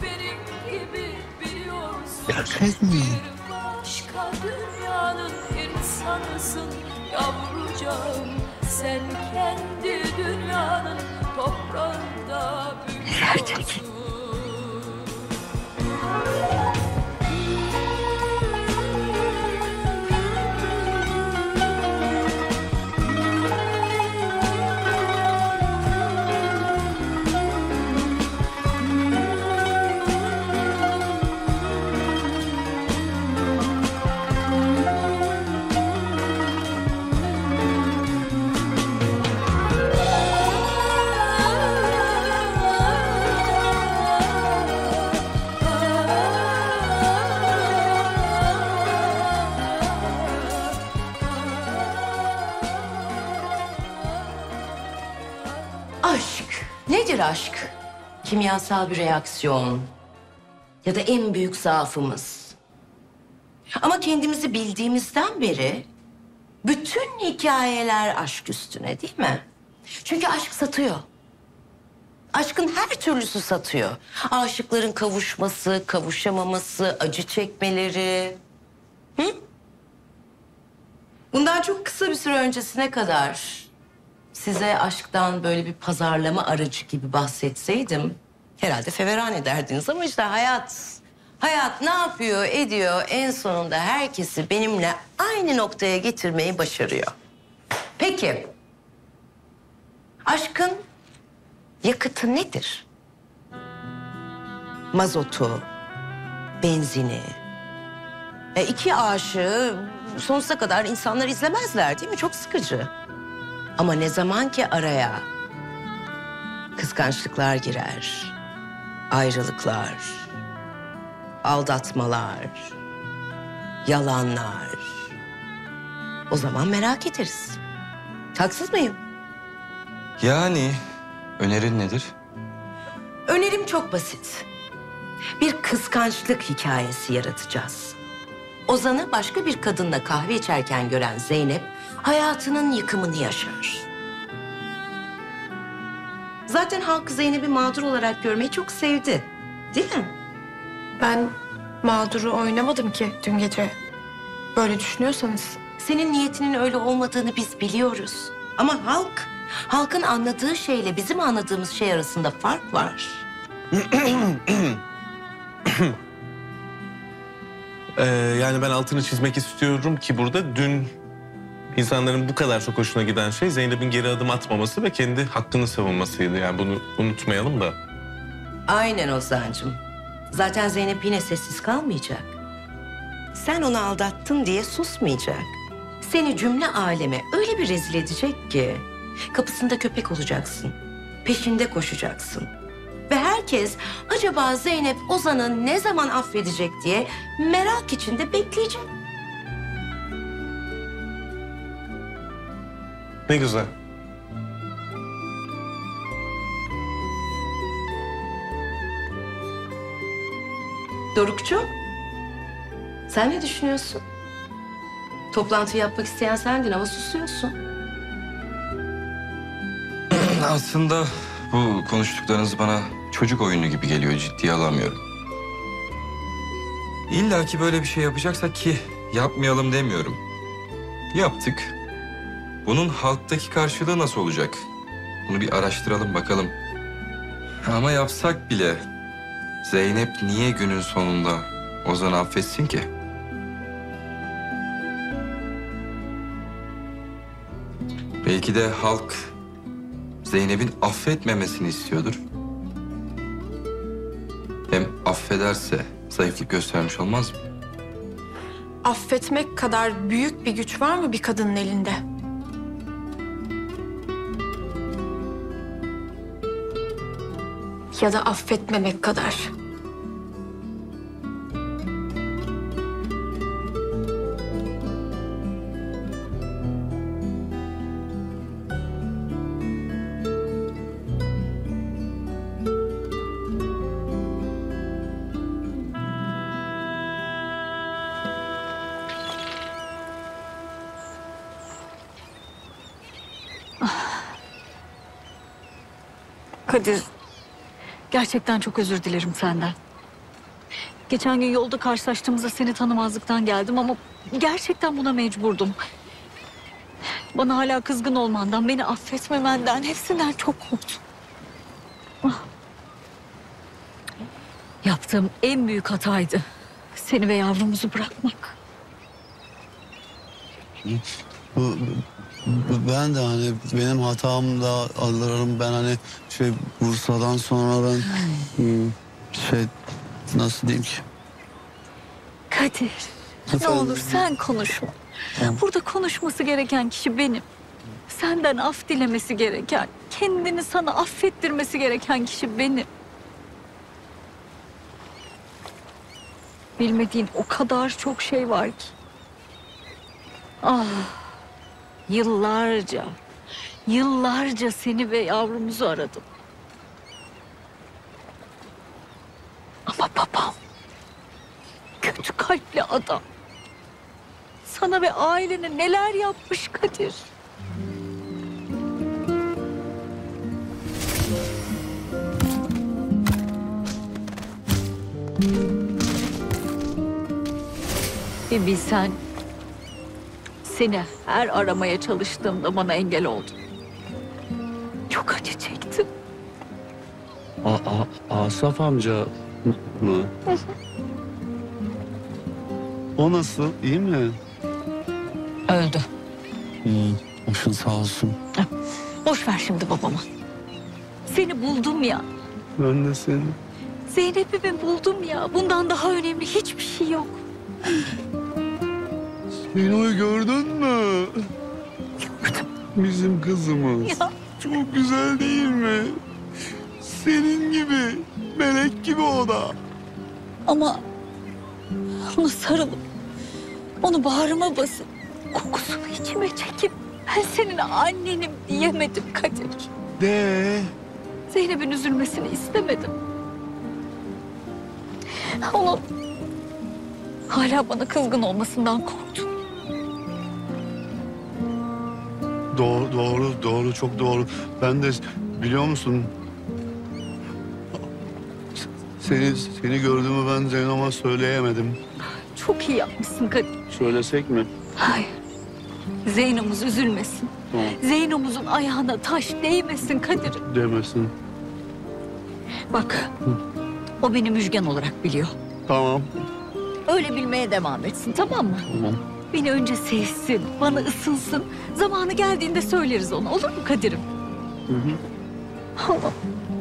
S17: Gerçek mi?
S15: Başka dünyanın insanısın yavrucağım. Sen kendi dünyanın toprağında büyüyorsun.
S20: Aşk. Nedir aşk? Kimyasal bir reaksiyon. Ya da en büyük zaafımız. Ama kendimizi bildiğimizden beri bütün hikayeler aşk üstüne, değil mi? Çünkü aşk satıyor. Aşkın her türlüsü satıyor. Aşıkların kavuşması, kavuşamaması, acı çekmeleri. Hı? Bundan çok kısa bir süre öncesine kadar size aşktan böyle bir pazarlama aracı gibi bahsetseydim herhalde feveran ederdiniz. Ama işte hayat ne yapıyor, ediyor, en sonunda herkesi benimle aynı noktaya getirmeyi başarıyor. Peki, aşkın yakıtı nedir? Mazotu, benzini. İki aşığı sonsuza kadar insanlar izlemezler, değil mi? Çok sıkıcı. Ama ne zaman ki araya kıskançlıklar girer, ayrılıklar, aldatmalar, yalanlar, o zaman merak ederiz. Haksız mıyım?
S7: Yani önerin nedir?
S20: Önerim çok basit. Bir kıskançlık hikayesi yaratacağız. Ozan'ı başka bir kadınla kahve içerken gören Zeynep hayatının yıkımını yaşar. Zaten halk Zeynep'i mağdur olarak görmeyi çok sevdi. Değil mi?
S10: Ben mağduru oynamadım ki dün gece. Böyle düşünüyorsanız.
S20: Senin niyetinin öyle olmadığını biz biliyoruz. Ama halkın anladığı şeyle bizim anladığımız şey arasında fark var.
S1: Yani ben altını çizmek istiyorum ki burada dün insanların bu kadar çok hoşuna giden şey Zeynep'in geri adım atmaması ve kendi hakkını savunmasıydı. Yani bunu unutmayalım da.
S20: Aynen Ozan'cığım. Zaten Zeynep yine sessiz kalmayacak. Sen onu aldattın diye susmayacak. Seni cümle aleme öyle bir rezil edecek ki kapısında köpek olacaksın. Peşinde koşacaksın. Ve herkes acaba Zeynep Ozan'ı ne zaman affedecek diye merak içinde bekleyecek.
S1: Ne güzel.
S20: Dorukçu, sen ne düşünüyorsun?
S6: Toplantı yapmak isteyen sendin ama susuyorsun.
S7: Aslında bu konuştuklarınız bana çocuk oyunu gibi geliyor, ciddiye alamıyorum. İlla ki böyle bir şey yapacaksak ki yapmayalım demiyorum. Yaptık. Bunun halktaki karşılığı nasıl olacak? Bunu bir araştıralım bakalım. Ama yapsak bile Zeynep niye günün sonunda Ozan'ı affetsin ki? Belki de halk Zeynep'in affetmemesini istiyordur. Hem affederse zayıflık göstermiş olmaz mı?
S10: Affetmek kadar büyük bir güç var mı bir kadının elinde? Ya da affetmemek kadar.
S2: Kadir, gerçekten çok özür dilerim senden. Geçen gün yolda karşılaştığımızda seni tanımazlıktan geldim ama gerçekten buna mecburdum. Bana hala kızgın olmandan, beni affetmemenden, hepsinden çok korktum. Ah. Yaptığım en büyük hataydı seni ve yavrumuzu bırakmak.
S5: Ben de hani benim hatam da alırım. Ben hani Bursa'dan sonra ben nasıl diyeyim ki?
S2: Kadir, ne olur sen konuşma. Burada konuşması gereken kişi benim. Senden af dilemesi gereken, kendini sana affettirmesi gereken kişi benim. Bilmediğin o kadar çok şey var ki. Ah, yıllarca seni ve yavrumuzu aradım. Ama babam, kötü kalpli adam, sana ve ailene neler yapmış Kadir. Bir bilsen, seni her aramaya çalıştığımda bana engel oldun. Çok acı çektim.
S5: Asaf amca mı? O nasıl? İyi mi?
S2: Öldü.
S5: Başın sağ olsun.
S2: Boş ver şimdi babamı. Seni buldum ya.
S5: Ben de seni.
S2: Zeynep'imi buldum ya. Bundan daha önemli hiçbir şey yok.
S5: Zeyno'yu gördün mü?
S2: Gördüm.
S5: Bizim kızımız.
S2: Ya.
S5: Çok güzel değil mi? Senin gibi, melek gibi o da.
S2: Ama ona sarılıp, onu bağrıma basıp, kokusunu içime çekip ben senin annenim diyemedim Kadir.
S5: De.
S2: Zeynep'in üzülmesini istemedim. Onun hala bana kızgın olmasından korktum.
S5: Doğru, çok doğru. Ben de biliyor musun? Seni gördüğümü ben Zeyno'ma söyleyemedim.
S2: Çok iyi yapmışsın Kadir.
S5: Söylesek mi?
S2: Hayır. Zeyno'muz üzülmesin.
S5: Tamam.
S2: Zeyno'muzun ayağına taş değmesin Kadir.
S5: Demesin.
S2: Bak, o beni Müjgan olarak biliyor.
S5: Tamam.
S2: Öyle bilmeye devam etsin, tamam mı?
S5: Tamam.
S2: Beni önce sevsin, bana ısınsın. Zamanı geldiğinde söyleriz ona. Olur mu Kadir'im?
S5: Hı hı.
S2: Allah.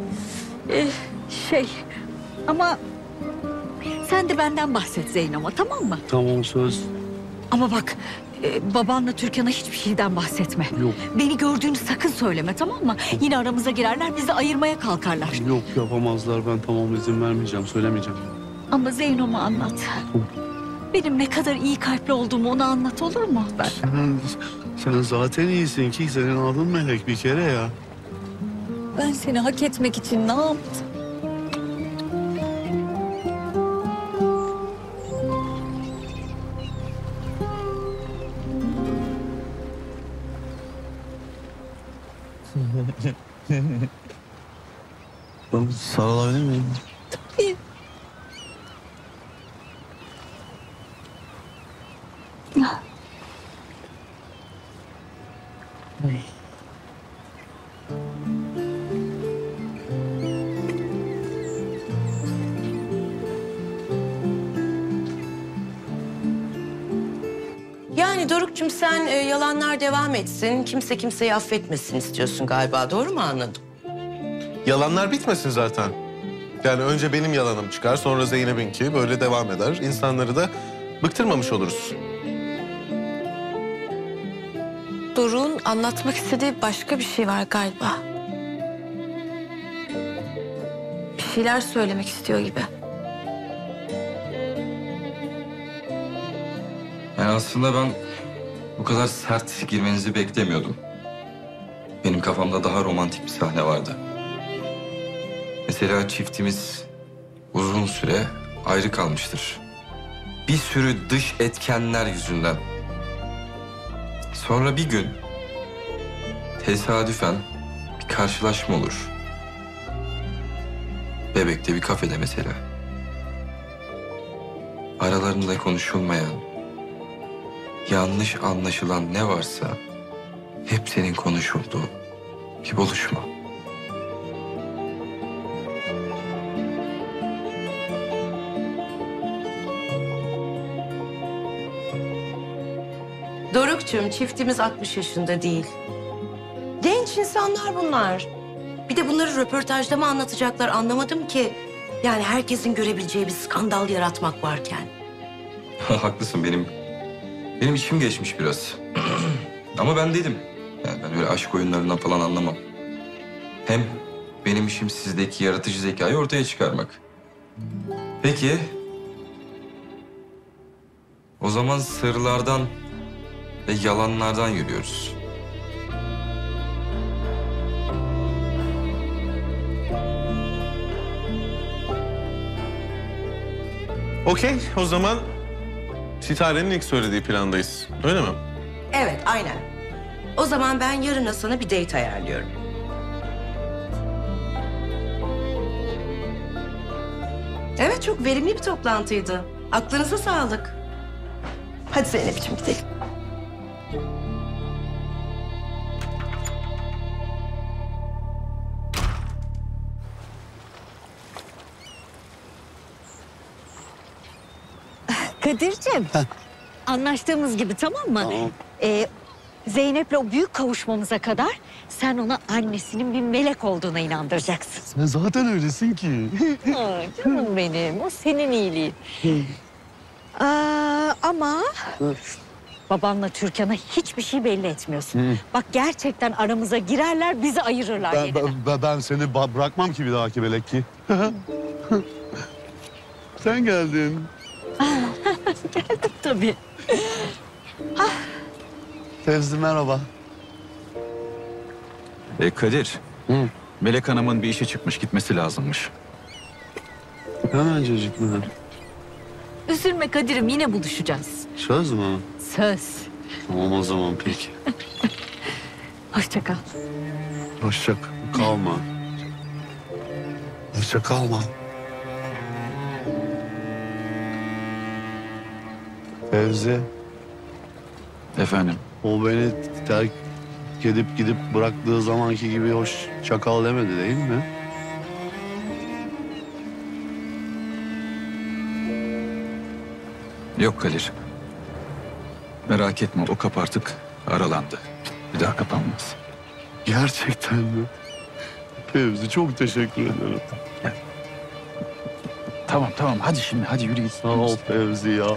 S2: Ama sen de benden bahset Zeyno'ma, tamam mı?
S5: Tamam, söz.
S2: Ama bak, babanla Türkan'a hiçbir şeyden bahsetme.
S5: Yok.
S2: Beni gördüğünü sakın söyleme, tamam mı? Yine aramıza girerler, bizi ayırmaya kalkarlar.
S5: Yok, yapamazlar. Ben tamam, izin vermeyeceğim, söylemeyeceğim.
S2: Ama Zeyno'ma anlat. Benim ne kadar iyi kalpli olduğumu ona anlat, olur mu?
S5: Sen zaten iyisin ki. Senin adın Melek bir kere ya.
S2: Ben seni hak etmek için ne yaptım?
S5: Sarılabilir miyim?
S2: Tabii.
S20: Yani Doruk'cum sen yalanlar devam etsin, kimse kimseyi affetmesin istiyorsun galiba. Doğru mu anladım?
S1: Yalanlar bitmesin zaten. Yani önce benim yalanım çıkar, sonra Zeynep'inki. Böyle devam eder. İnsanları da bıktırmamış oluruz.
S10: Doruk'un anlatmak istediği başka bir şey var galiba. Bir şeyler söylemek istiyor gibi.
S7: Yani aslında ben bu kadar sert girmenizi beklemiyordum. Benim kafamda daha romantik bir sahne vardı. Mesela çiftimiz uzun süre ayrı kalmıştır. Bir sürü dış etkenler yüzünden. Sonra bir gün tesadüfen bir karşılaşma olur. Bebek'te bir kafede mesela. Aralarında konuşulmayan, yanlış anlaşılan ne varsa hepsinin konuşulduğu bir buluşma.
S20: Doruk'cum çiftimiz 60 yaşında değil. Genç insanlar bunlar. Bir de bunları röportajda mı anlatacaklar anlamadım ki. Yani herkesin görebileceği bir skandal yaratmak varken.
S7: Haklısın, benim içim geçmiş biraz. Ama ben dedim. Yani ben öyle aşk oyunlarından falan anlamam. Hem benim işim sizdeki yaratıcı zekayı ortaya çıkarmak. Peki. O zaman sırlardan ve yalanlardan yürüyoruz.
S1: Okey, o zaman Sitare'nin ilk söylediği plandayız. Öyle mi?
S20: Evet aynen. O zaman ben yarına sana bir date ayarlıyorum. Evet çok verimli bir toplantıydı. Aklınıza sağlık. Hadi Zeynep'ciğim gidelim.
S2: Kadir'cim, anlaştığımız gibi tamam mı?
S5: Tamam.
S2: Zeynep'le o büyük kavuşmamıza kadar sen ona annesinin bir melek olduğuna inandıracaksın.
S5: Sen zaten öylesin ki.
S2: Aa, canım benim, o senin iyiliğin. Ama babanla Türkan'a hiçbir şey belli etmiyorsun. Bak gerçekten aramıza girerler, bizi ayırırlar yeniden.
S5: Ben seni bırakmam ki bir dahaki melek ki. Sen geldin.
S2: Geldim tabii.
S5: Fevzi merhaba.
S8: Kadir. Melek Hanım'ın bir işi çıkmış, gitmesi lazımmış.
S5: Hemencecik mi?
S2: Üzülme Kadir'im, yine buluşacağız.
S5: Söz mü?
S2: Söz.
S5: Tamam o zaman peki.
S2: Hoşça kal.
S5: Hoşça kalma. Hoşça kalma. Fevzi.
S8: Efendim?
S5: O beni terk edip gidip bıraktığı zamanki gibi hoş çakal demedi değil mi?
S8: Yok Kadir. Merak etme, o kapı artık aralandı. Bir daha kapanmaz.
S5: Gerçekten mi? Fevzi çok teşekkür ederim.
S8: Tamam hadi şimdi, hadi yürü git.
S5: Sağ ol Fevzi ya.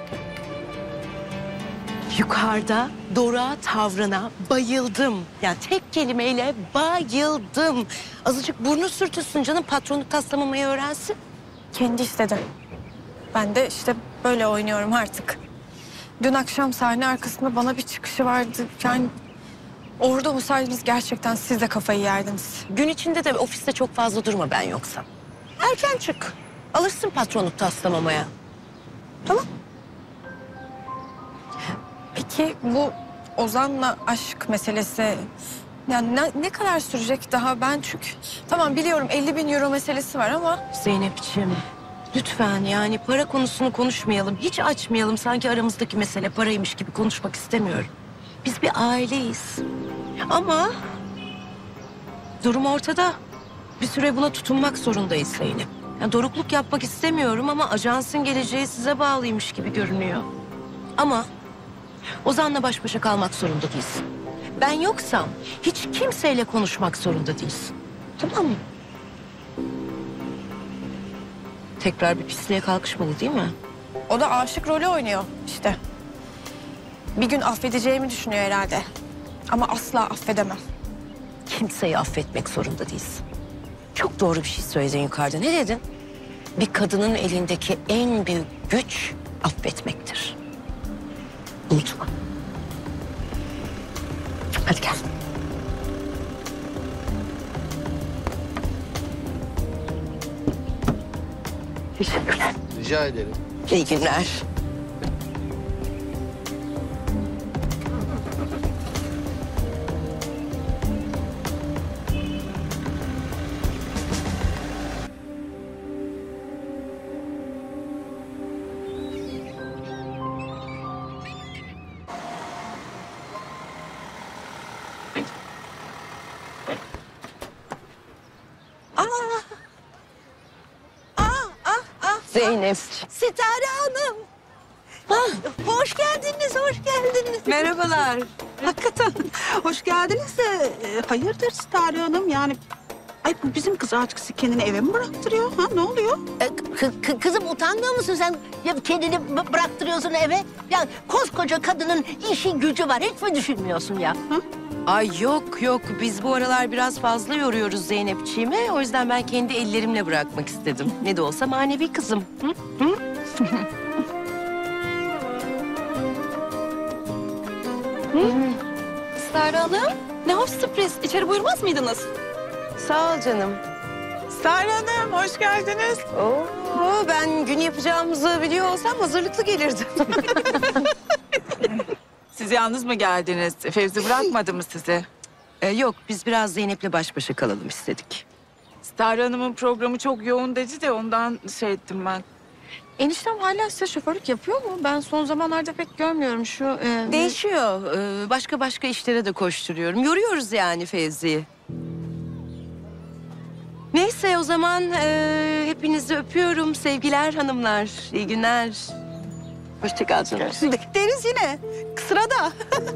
S20: Yukarıda Dora tavrına bayıldım. Yani tek kelimeyle bayıldım. Azıcık burnu sürtülsün canım, patronu taslamamayı öğrensin.
S10: Kendi istedi. Ben de işte böyle oynuyorum artık. Dün akşam sahne arkasında bana bir çıkışı vardı. Yani orada olsaydınız gerçekten siz de kafayı yerdiniz.
S20: Gün içinde de ofiste çok fazla durma ben yoksam. Erken çık. Alırsın patronluk taslamamaya. Tamam.
S10: Peki bu Ozan'la aşk meselesi Yani ne kadar sürecek daha ben çünkü... Tamam biliyorum 50.000 euro meselesi var ama...
S6: Zeynep'ciğim lütfen yani para konusunu konuşmayalım. Hiç açmayalım. Sanki aramızdaki mesele paraymış gibi konuşmak istemiyorum. Biz bir aileyiz. Ama durum ortada. Bir süre buna tutunmak zorundayız Zeynep. Yani dorukluk yapmak istemiyorum ama ajansın geleceği size bağlıymış gibi görünüyor. Ama Ozan'la baş başa kalmak zorunda değilsin. Ben yoksam hiç kimseyle konuşmak zorunda değilsin. Tamam mı? Tekrar bir pisliğe kalkışmalı değil mi?
S10: O da aşık rolü oynuyor işte. Bir gün affedeceğimi düşünüyor herhalde. Ama asla affedemem.
S6: Kimseyi affetmek zorunda değilsin. Çok doğru bir şey söyledin yukarıda. Ne dedin? Bir kadının elindeki en büyük güç affetmektir. Unutma. Hadi gel. Teşekkürler.
S4: Rica ederim.
S6: İyi günler. Zeynep.
S21: Sitare Hanım. Hoş geldiniz, hoş geldiniz.
S13: Merhabalar. Hakikaten hoş geldiniz de hayırdır Sitare Hanım yani... Ay bu bizim kız artık kendini eve mi bıraktırıyor? Ha ne oluyor?
S21: Kızım utanmıyor musun sen? Ya kendini bıraktırıyorsun eve. Ya koskoca kadının işi gücü var. Hiç mi düşünmüyorsun ya?
S6: Ay yok yok biz bu aralar biraz fazla yoruyoruz Zeynepçiğimi. O yüzden ben kendi ellerimle bırakmak istedim. Ne de olsa manevi kızım. Hı? Hı?
S10: Sare Hanım, ne hoş sürpriz. İçeri buyurmaz mıydınız?
S6: Sağ ol canım.
S12: Sare Hanım, hoş geldiniz.
S6: Oo, ben gün yapacağımızı biliyor olsam hazırlıklı gelirdim.
S12: Siz yalnız mı geldiniz? Fevzi bırakmadı mı sizi?
S6: Yok, biz biraz Zeynep'le baş başa kalalım istedik.
S12: Sare Hanım'ın programı çok yoğun dedi de ondan şey ettim ben.
S10: Eniştem hala size şoförlük yapıyor mu? Ben son zamanlarda pek görmüyorum şu...
S6: Değişiyor. Başka işlere de koşturuyorum. Yoruyoruz yani Fevzi'yi. Neyse o zaman hepinizi öpüyorum. Sevgiler hanımlar. İyi günler. Hoşça kal canım.
S13: Bekleriz yine. Sırada.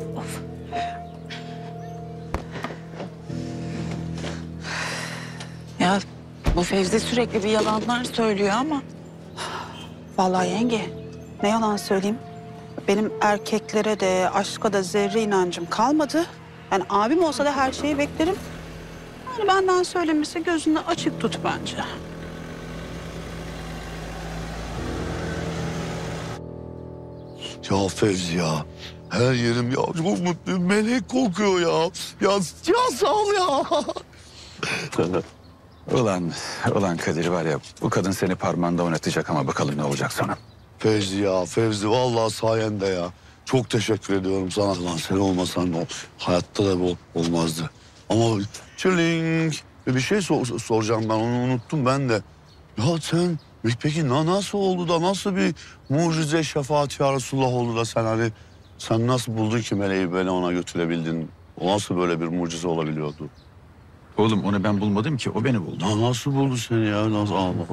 S12: Ya bu Fevzi sürekli bir yalanlar söylüyor ama...
S13: Vallahi yenge ne yalan söyleyeyim. Benim erkeklere de aşka da zerre inancım kalmadı. Yani abim olsa da her şeyi beklerim. Yani benden söylemesi gözünü açık tut bence.
S14: Ya Fevzi ya. Her yerim ya çok mutluyum. Melek kokuyor ya. Ya sağ ol ya.
S8: Ulan Kadir var ya bu kadın seni parmağında oynatacak ama bakalım ne olacak sonra.
S14: Fevzi ya, Fevzi vallahi sayende ya. Çok teşekkür ediyorum sana. Lan sen olmasan o hayatta da bu olmazdı. Ama çiling bir şey soracağım ben onu unuttum ben de. Ya sen peki nasıl oldu da nasıl bir mucize şefaat ya Resulullah oldu da sen nasıl buldun ki meleği beni ona götürebildin? O nasıl böyle bir mucize olabiliyordu?
S8: Oğlum onu ben bulmadım ki o beni buldu.
S14: Nasıl buldu seni ya? Nasıl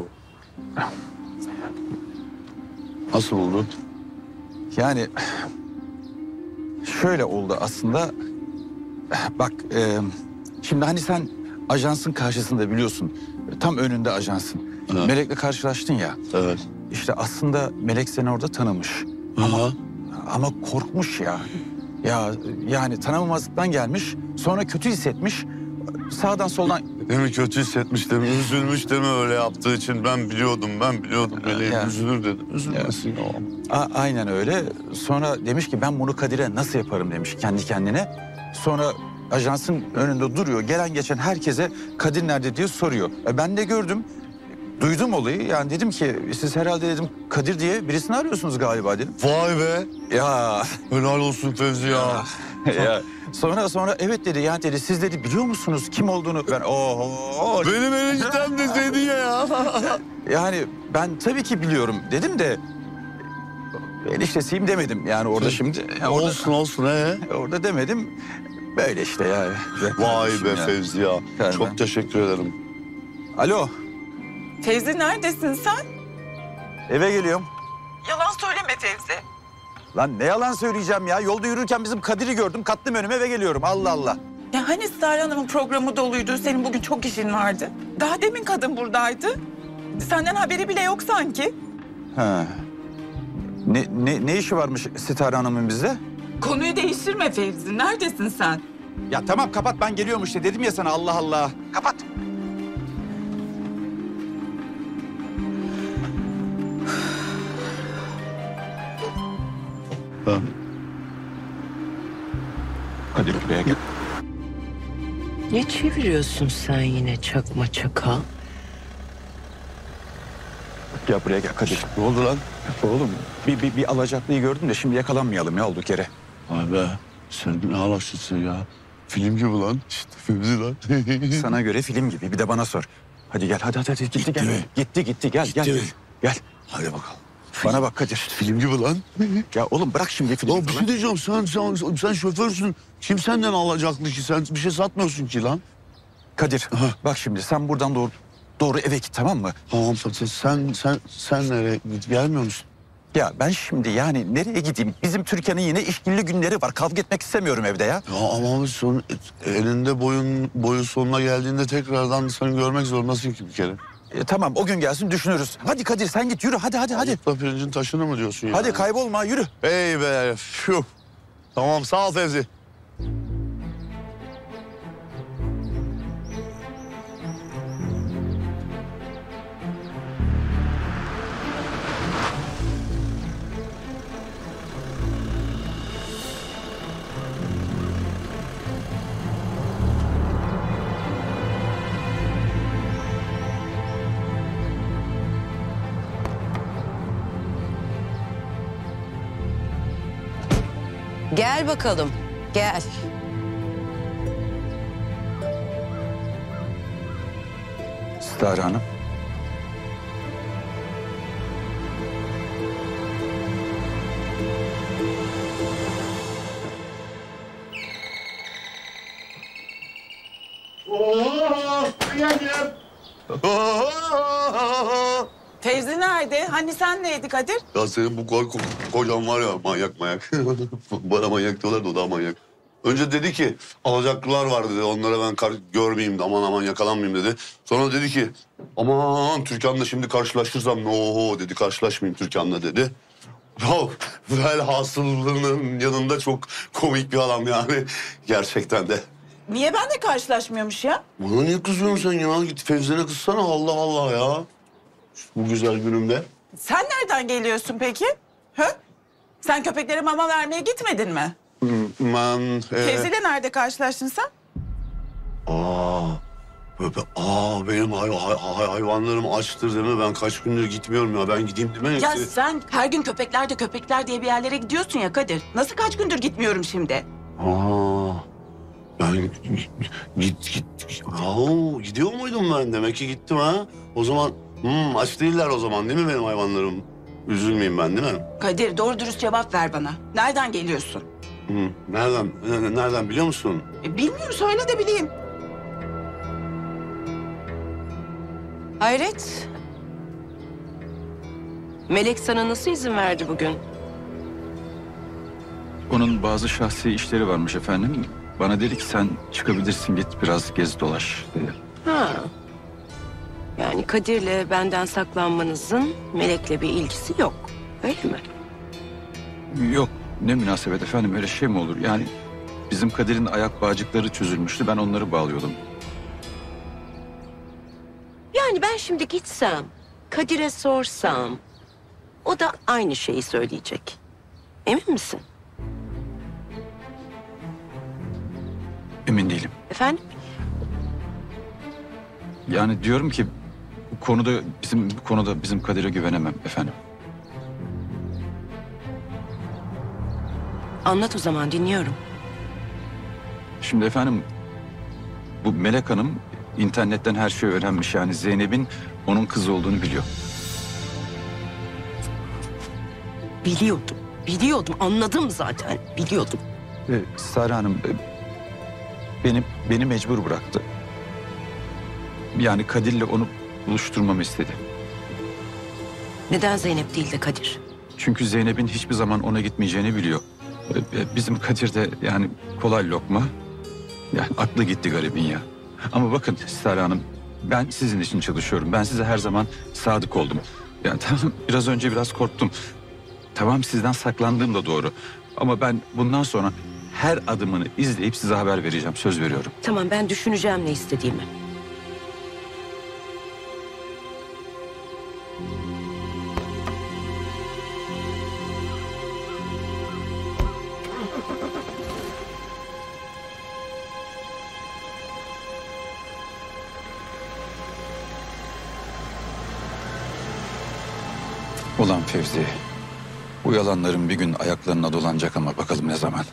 S14: Nasıl buldu?
S8: Yani şöyle oldu aslında. Bak şimdi hani sen ajansın karşısında biliyorsun. Tam önünde ajansın. Evet. Melek'le karşılaştın ya.
S14: Evet.
S8: İşte aslında Melek seni orada tanımış. Ama korkmuş ya. Ya yani tanımamazlıktan gelmiş. Sonra kötü hissetmiş. Sağdan soldan...
S14: Değil mi? Kötü hissetmiş değil mi? Üzülmüş değil mi öyle yaptığı için? Ben biliyordum. Meleğim üzülür dedim. Üzülmesin o.
S8: Aynen öyle. Sonra demiş ki ben bunu Kadir'e nasıl yaparım demiş kendi kendine. Sonra ajansın önünde duruyor. Gelen geçen herkese Kadir nerede diye soruyor. Ben de gördüm. Duydum olayı. Yani dedim ki siz herhalde dedim Kadir diye birisini arıyorsunuz galiba dedim.
S14: Vay be.
S8: Ya.
S14: Helal olsun Fevzi ya.
S8: Ya sonra evet dedi ya dedi siz dedi biliyor musunuz kim olduğunu ben
S14: Benim eniştem de dedi ya.
S8: Yani ben tabii ki biliyorum dedim de eniştesiyim demedim yani orada şimdi.
S14: Olsun
S8: Orada demedim böyle işte ya.
S14: Vay be Fevzi ya. Çok teşekkür ederim.
S8: Alo.
S12: Fevzi neredesin sen?
S8: Eve geliyorum.
S12: Yalan söyleme Fevzi.
S8: Lan ne yalan söyleyeceğim ya. Yolda yürürken bizim Kadir'i gördüm. Kattım önüme eve geliyorum. Allah Allah.
S12: Ya hani Sare Hanım'ın programı doluydu, senin bugün çok işin vardı. Daha demin kadın buradaydı. Senden haberi bile yok sanki.
S8: Ha. Ne işi varmış Sitare Hanım'ın bizde?
S12: Konuyu değiştirme Fevzi, neredesin sen?
S8: Ya tamam kapat ben geliyorum işte. Dedim ya sana Allah Allah. Kapat. Kadir buraya gel.
S20: Ne çeviriyorsun sen yine çakma çakal?
S8: Gel buraya gel Kadir.
S14: Ne oldu lan?
S8: Oğlum bir alacaklıyı gördüm de şimdi yakalanmayalım ya olduk yere.
S14: Vay be sen ne alaksızsın ya. Film gibi lan. İşte Fevzi lan.
S8: Sana göre film gibi. Bir de bana sor. Hadi gel hadi gitti gel.
S14: mi?
S8: Gitti gel gel. Gel.
S14: Hadi bakalım.
S8: Bana bak Kadir.
S14: Film gibi lan.
S8: Ya oğlum bırak şimdi filmi.
S14: Ya bir şey diyeceğim sen şoförsün. Kim senden alacaklı ki? Sen bir şey satmıyorsun ki lan.
S8: Kadir bak şimdi sen buradan doğru eve git tamam mı?
S14: Tamam sen nereye gelmiyor musun?
S8: Ya ben şimdi yani nereye gideyim? Bizim Türkiye'nin yine işkilli günleri var. Kavga etmek istemiyorum evde ya.
S14: Ya ama elinde boyun sonuna geldiğinde tekrardan seni görmek zorundasın ki bir kere.
S8: Tamam o gün gelsin düşünürüz. Hadi Kadir sen git yürü hadi.
S14: Ayıpla pirincin taşını mı diyorsun ya?
S8: Hadi kaybolma yürü.
S14: Hey be şu. Tamam sağ ol Fevzi.
S20: Gel bakalım, gel.
S8: Sitare Hanım.
S12: Fevzi nerede? Hani sen neydi Kadir?
S14: Ya senin bu kocan var ya manyak. Bana manyak diyorlar da o daha manyak. Önce dedi ki alacaklılar var dedi. Onlara ben görmeyeyim de aman yakalanmayayım dedi. Sonra dedi ki aman Türkan'la şimdi karşılaşırsam no dedi. Karşılaşmayayım Türkan'la dedi. Ya velhasılının yanında çok komik bir adam yani gerçekten de.
S12: Niye benle karşılaşmıyormuş ya?
S14: Bana niye kızıyorsun sen ya? Git Fevzi'ne kızsana Allah Allah ya. Bu güzel günümde.
S12: Sen nereden geliyorsun peki? Hı? Sen köpeklere mama vermeye gitmedin mi?
S14: Ben...
S12: Fevzi'yle nerede karşılaştın sen?
S14: Benim hayvanlarım açtır değil mi? Ben kaç gündür gitmiyorum ya. Ben gideyim değil mi?
S12: Ya sen her gün köpekler diye bir yerlere gidiyorsun ya Kadir. Nasıl kaç gündür gitmiyorum şimdi?
S14: Ben gidiyor muydum ben? Demek ki gittim ha. O zaman aç değiller o zaman değil mi benim hayvanlarım? Üzülmeyeyim ben değil mi?
S12: Kadir doğru dürüst cevap ver bana. Nereden geliyorsun?
S14: Nereden biliyor musun?
S12: Bilmiyorum söyle de bileyim.
S20: Hayret. Melek sana nasıl izin verdi bugün?
S7: Onun bazı şahsi işleri varmış efendim. Bana dedi ki sen çıkabilirsin git biraz gez dolaş dedi.
S20: Ha. Yani Kadir'le benden saklanmanızın Melek'le bir ilgisi yok. Öyle mi?
S7: Yok ne münasebet efendim öyle şey mi olur? Yani bizim Kadir'in ayak bağcıkları çözülmüştü ben onları bağlıyordum.
S20: Yani ben şimdi gitsem, Kadir'e sorsam o da aynı şeyi söyleyecek. Emin misin?
S7: Emin değilim.
S20: Efendim?
S7: Yani diyorum ki bu konuda bizim Kadir'e güvenemem efendim.
S20: Anlat o zaman dinliyorum.
S8: Şimdi efendim bu Melek Hanım internetten her şeyi öğrenmiş. Yani Zeynep'in onun kızı olduğunu biliyor.
S20: Biliyordum. Anladım zaten. Biliyordum.
S8: Sare Hanım beni mecbur bıraktı. Yani Kadir'le onu buluşturmamı istedi.
S20: Neden Zeynep değil de Kadir?
S8: Çünkü Zeynep'in hiçbir zaman ona gitmeyeceğini biliyor. Bizim Kadir de yani kolay lokma. Yani aklı gitti garibin ya. Ama bakın Sare Hanım, ben sizin için çalışıyorum. Ben size her zaman sadık oldum. Yani tamam, biraz önce biraz korktum. Tamam, sizden saklandığım da doğru. Ama ben bundan sonra her adımını izleyip size haber vereceğim. Söz veriyorum.
S20: Tamam, ben düşüneceğim ne istediğimi.
S8: Ulan Fevzi, bu yalanların bir gün ayaklarına dolanacak ama bakalım ne zaman.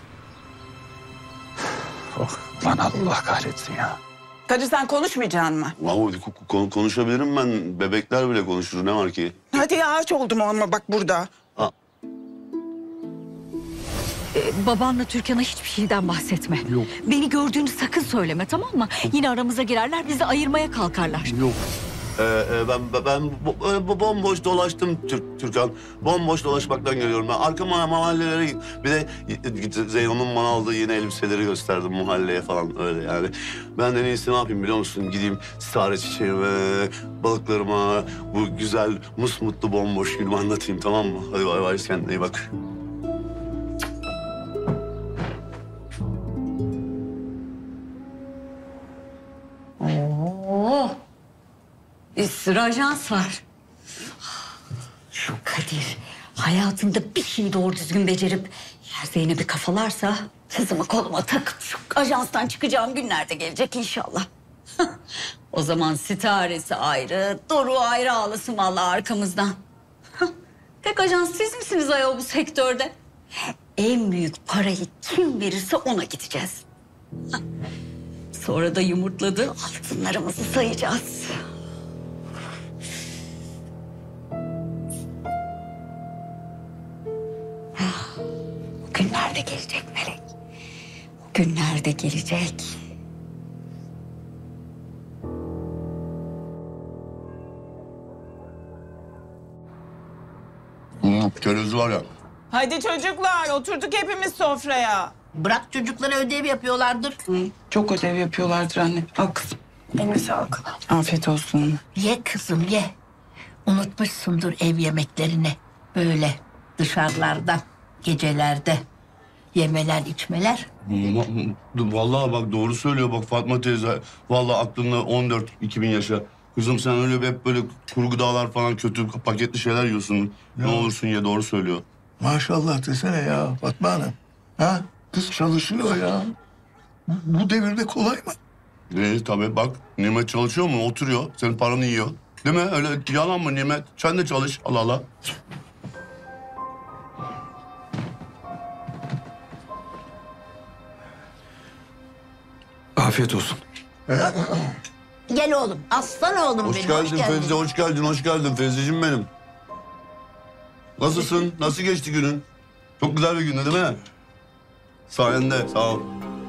S8: Oh, lan Allah kahretsin ya.
S12: Kadir sen konuşmayacaksın mı?
S14: Konuşabilirim ben. Bebekler bile konuşur. Ne var ki?
S12: Hadi ya aç oldum ama bak burada.
S2: Babanla Türkan'a hiçbir şeyden bahsetme.
S14: Yok.
S2: Beni gördüğünü sakın söyleme, tamam mı? Yine aramıza girerler, bizi ayırmaya kalkarlar.
S14: Yok. Ben bomboş dolaştım Türkan. Bomboş dolaşmaktan geliyorum ben. Arkama mahallelere git. Bir de Zeyno'nun bana aldığı yeni elbiseleri gösterdim mahalleye falan öyle yani. Ben de en iyisi ne yapayım biliyor musun? Gideyim sare çiçeğime, balıklarıma, bu güzel musmutlu bomboş günümü anlatayım, tamam mı? Hadi bay bay, kendine iyi bak.
S2: Oo. Bir sürü ajans var. Şu Kadir hayatında bir şeyi doğru düzgün becerip eğer Zeynep'i kafalarsa kızımı koluma takıp şu ajanstan çıkacağım günler de gelecek inşallah. O zaman sitaresi ayrı, Doru ayrı ağlasın vallahi arkamızdan. Tek ajans siz misiniz ayol bu sektörde? En büyük parayı kim verirse ona gideceğiz. Sonra da yumurtladığı altınlarımızı sayacağız. Günler de gelecek Melek. Günler de gelecek.
S14: Kereviz var ya.
S12: Hadi çocuklar oturduk hepimiz sofraya.
S21: Bırak çocuklara ödev yapıyorlardır.
S12: Çok ödev yapıyorlardır anne. Al kızım. Eline sağlık. Afiyet olsun.
S21: Ye kızım ye. Unutmuşsundur ev yemeklerini. Böyle dışarılarda, gecelerde yemeler, içmeler.
S14: Vallahi bak doğru söylüyor bak Fatma teyze. Vallahi aklında 14-2000 yaşa. Kızım sen öyle hep böyle kuru gıdalar falan kötü paketli şeyler yiyorsun. Ne olursun ye, doğru söylüyor.
S17: Maşallah desene ya Fatma Hanım. Ha? Kız çalışıyor ya. Bu devirde kolay mı?
S14: Tabii bak Nimet çalışıyor mu? Oturuyor. Senin paranı yiyor. Değil mi? Öyle yalan mı Nimet? Sen de çalış. Allah Allah.
S8: Afiyet olsun.
S21: Gel oğlum, aslan oğlum
S14: Hoş
S21: benim.
S14: geldin Fevzi, hoş geldin Fevzi'cim benim. Nasılsın? Nasıl geçti günün? Çok güzel bir gündü değil mi? Sayende, sağ ol.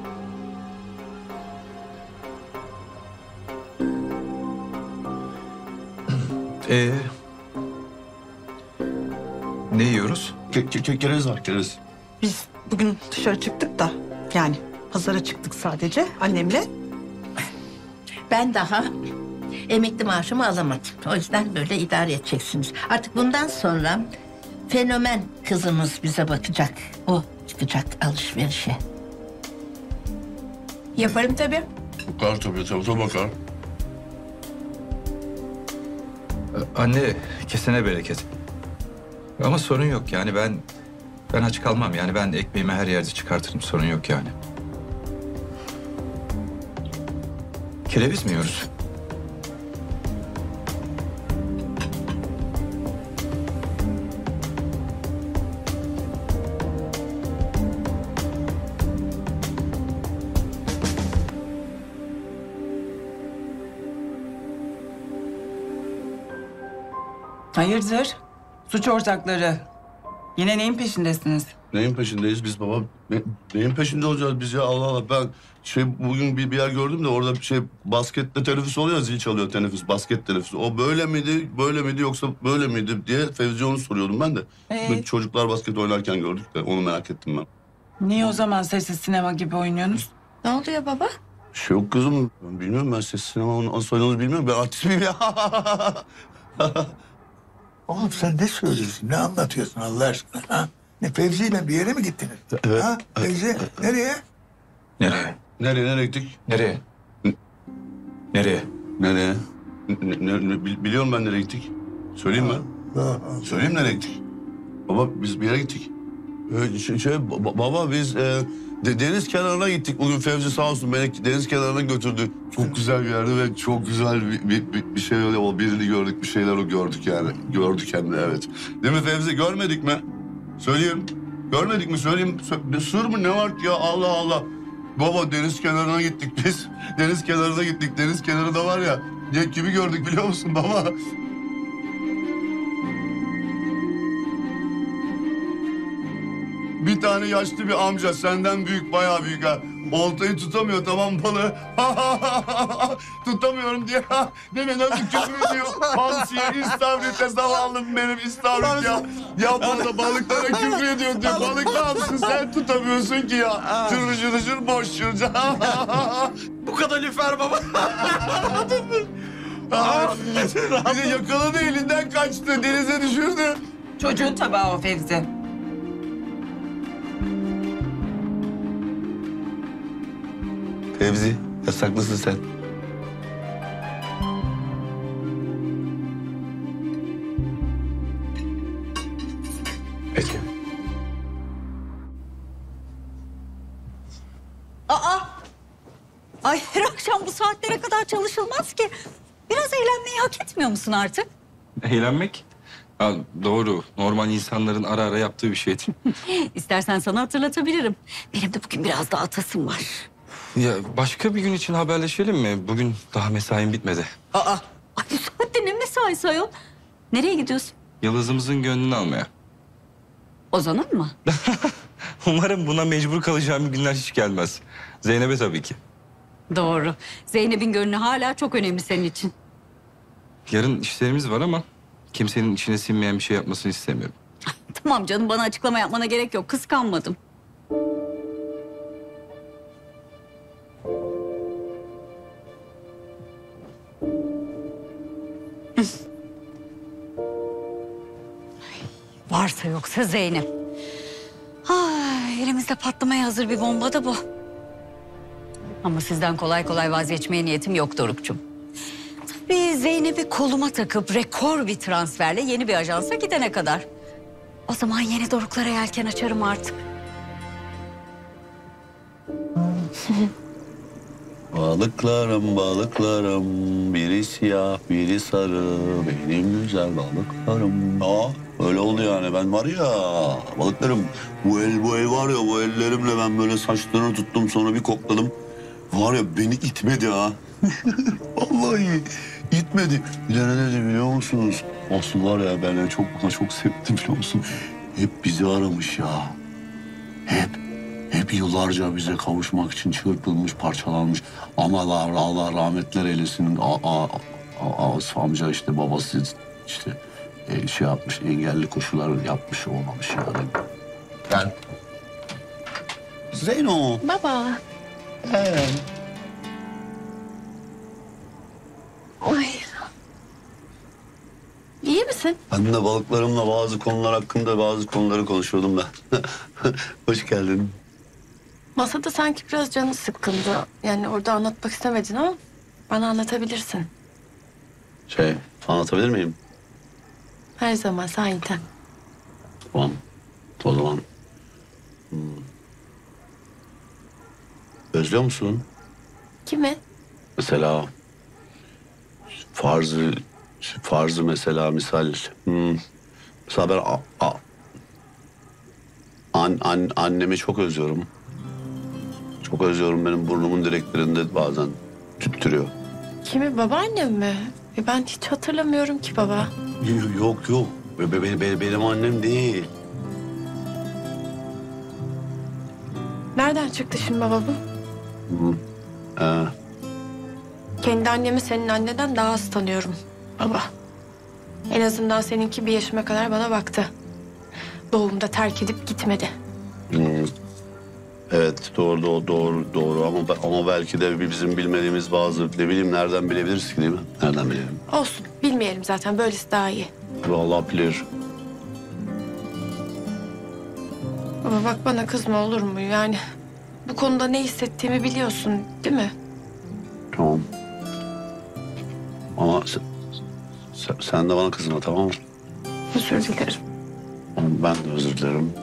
S8: Ne yiyoruz?
S14: Kereviz var, kereviz.
S13: Biz bugün dışarı çıktık da yani pazara çıktık sadece annemle.
S21: Ben daha emekli maaşımı alamadım. O yüzden böyle idare edeceksiniz. Artık bundan sonra fenomen kızımız bize bakacak. O çıkacak alışverişe.
S13: Yaparım tabii.
S14: Bakar tabii bakar.
S8: Anne kesene bereket. Ama sorun yok yani ben aç kalmam yani ben ekmeğimi her yerde çıkartırım, sorun yok yani. Kereviz mi yiyoruz?
S12: Hayırdır? Suç ortakları. Yine neyin peşindesiniz?
S14: Neyin peşindeyiz biz baba? Neyin peşinde olacağız biz ya? Allah Allah, ben bugün bir yer gördüm de orada basketle teneffüs oluyor, zil çalıyor teneffüs, basket teneffüsü. O böyle miydi yoksa böyle miydi diye Fevzi'ye onu soruyordum ben de. Çocuklar basket oynarken gördük de onu merak ettim ben.
S12: Niye o zaman sessiz sinema gibi oynuyorsunuz?
S6: Ne oluyor baba?
S14: Bir şey yok kızım. Ben bilmiyorum, ben ses sinema nasıl oynadığınızı bilmiyorum. Ben artist miyim ya?
S17: Oğlum sen ne söylüyorsun? Ne anlatıyorsun Allah aşkına? Ha? Ne Fevzi'yle bir yere mi gittiniz?
S14: Evet.
S17: Ha? Fevzi nereye?
S8: Nereye?
S14: Nereye gittik?
S8: Nereye? Nereye?
S14: Nereye? Biliyorum ben nereye gittik. Söyleyeyim mi? Söyleyeyim nereye gittik? Baba biz bir yere gittik. Baba biz deniz kenarına gittik. Bugün Fevzi sağ olsun beni deniz kenarına götürdü. Çok güzel bir yerdi ve çok güzel bir şey öyle, o birini gördük, bir şeyler gördük yani. Gördük hem de, evet. Değil mi Fevzi, görmedik mi? Söyleyeyim. Görmedik mi söyleyeyim. Sır mı ne var ki ya, Allah Allah. Baba deniz kenarına gittik biz. Deniz kenarına gittik. Deniz kenarında var ya. Kimi gördük biliyor musun baba? Bir tane yaşlı bir amca, senden büyük, bayağı büyük ha. Oltayı tutamıyor, tamam balığı. Tutamıyorum diye. Değil mi, nasıl küfür ediyor? Hamsiye, istavrite, zavallım benim istavrit ya. Ya bana balıklara küfür ediyor diyor. Balık ne yapsın, sen tutamıyorsun ki ya. Çırıcır çırıcır, boş çırıcır.
S8: Bu kadar lüfer baba.
S14: Bir de yakaladı, elinden kaçtı, denize düşürdü.
S12: Çocuğun tabağı o Fevzi.
S14: Fevzi, yasaklısın sen.
S8: Peki.
S2: Ay her akşam bu saatlere kadar çalışılmaz ki. Biraz eğlenmeyi hak etmiyor musun artık?
S7: Eğlenmek? Ha, doğru. Normal insanların ara ara yaptığı bir şeydi.
S2: İstersen sana hatırlatabilirim. Benim de bugün biraz daha atasım var.
S7: Ya başka bir gün için haberleşelim mi? Bugün daha mesaim bitmedi.
S2: Ay bu saatte ne mesaisi ayol? Nereye gidiyorsun?
S7: Yıldızımızın gönlünü almaya.
S2: Ozan'ın mı?
S7: Umarım buna mecbur kalacağım günler hiç gelmez. Zeynep'e tabii ki.
S2: Doğru. Zeynep'in gönlü hala çok önemli senin için.
S7: Yarın işlerimiz var ama kimsenin içine sinmeyen bir şey yapmasını istemiyorum.
S2: Tamam canım, bana açıklama yapmana gerek yok. Kıskanmadım. Varsa yoksa Zeynep. Ay, elimizde patlamaya hazır bir bomba da bu. Ama sizden kolay kolay vazgeçmeye niyetim yok Doruk'cum. Tabii Zeynep'i koluma takıp rekor bir transferle yeni bir ajansa gidene kadar. O zaman yeni Doruk'lara yelken açarım artık.
S5: Balıklarım, balıklarım, biri siyah, biri sarı, benim güzel balıklarım. Öyle oldu yani, ben var ya, balıklarım, bu el var ya, bu ellerimle ben böyle saçlarını tuttum, sonra bir kokladım. Var ya, beni itmedi ha. Vallahi itmedi. Bir de ne dedi biliyor musunuz? Aslı var ya, ben çok sevdim biliyor musun? Hep bizi aramış ya. Hep yıllarca bize kavuşmak için çırpılmış, parçalanmış. Ama Allah rahmetler eylesin. Amca işte, babası işte şey yapmış, engelli koşular yapmış, olmamış yani. Ben... Zeyno.
S11: Baba. Ay. İyi misin?
S5: Ben de balıklarımla bazı konular hakkında bazı konuları konuşuyordum ben. Hoş geldin.
S10: Masada sanki biraz canın sıkkındı. Yani orada anlatmak istemedin ama bana anlatabilirsin.
S5: Anlatabilir miyim?
S10: Her zaman sahiden.
S5: Tamam. O zaman. Özlüyor musun?
S10: Kimi?
S5: Mesela farzı mesela misal. Mesela ben annemi çok özlüyorum. Çok özlüyorum, benim burnumun direklerinde bazen tüttürüyor.
S10: Kimi? Babaannem mi?
S6: Ben hiç hatırlamıyorum ki baba.
S14: Yok yok. Benim annem değil.
S6: Nereden çıktı şimdi baba bu?
S14: Hı.
S6: Kendi annemi senin anneden daha az tanıyorum baba. En azından seninki bir yaşıma kadar bana baktı. Doğumda terk edip gitmedi.
S14: Evet doğru ama belki de bizim bilmediğimiz bazı ne bileyim nereden bilebiliriz ki değil mi? Nereden bilelim?
S6: Olsun bilmeyelim zaten böylesi daha iyi.
S14: Vallahi bilir.
S6: Baba bak bana kızma olur mu? Yani bu konuda ne hissettiğimi biliyorsun değil mi?
S14: Tamam. Ama sen de bana kızma tamam mı?
S6: Özür dilerim.
S14: Ben de özür dilerim.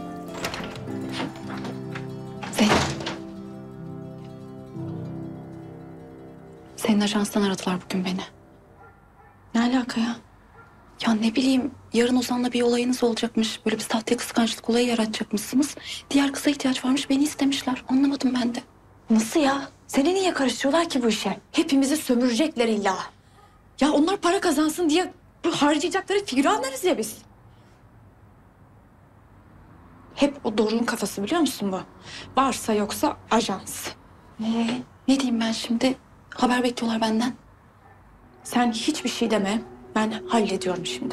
S11: Senin ajanstan aradılar bugün beni. Ne alaka ya? Ya ne bileyim, yarın Ozan'la bir olayınız olacakmış. Böyle bir sahte kıskançlık olayı yaratacakmışsınız. Diğer kıza ihtiyaç varmış, beni istemişler. Anlamadım ben de.
S4: Nasıl ya? Seni niye karıştırıyorlar ki bu işe? Hepimizi sömürecekler illa. Ya onlar para kazansın diye bu harcayacakları figüranlarız ya biz. Hep o Doruk'un kafası biliyor musun bu? Varsa yoksa ajans.
S11: Ne diyeyim ben şimdi? Haber bekliyorlar benden.
S4: Sen hiçbir şey deme. Ben hallediyorum şimdi.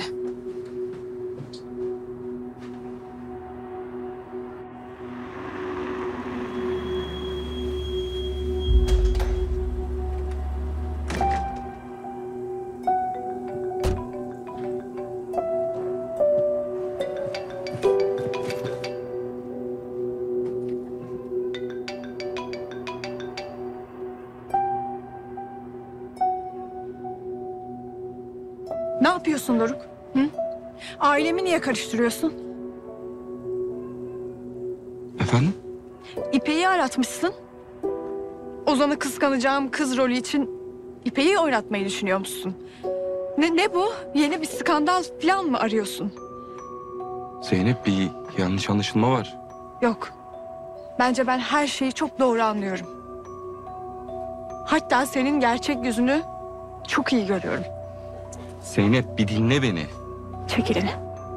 S18: Ne yapıyorsun Doruk? Hı? Ailemi niye karıştırıyorsun?
S7: Efendim?
S18: İpek'i aratmışsın. Ozan'ı kıskanacağım kız rolü için İpek'i oynatmayı düşünüyor musun? Ne bu? Yeni bir skandal falan mı arıyorsun?
S7: Zeynep, bir yanlış anlaşılma var.
S18: Yok. Bence ben her şeyi çok doğru anlıyorum. Hatta senin gerçek yüzünü çok iyi görüyorum.
S7: Zeynep, bir dinle beni.
S18: Çek elini.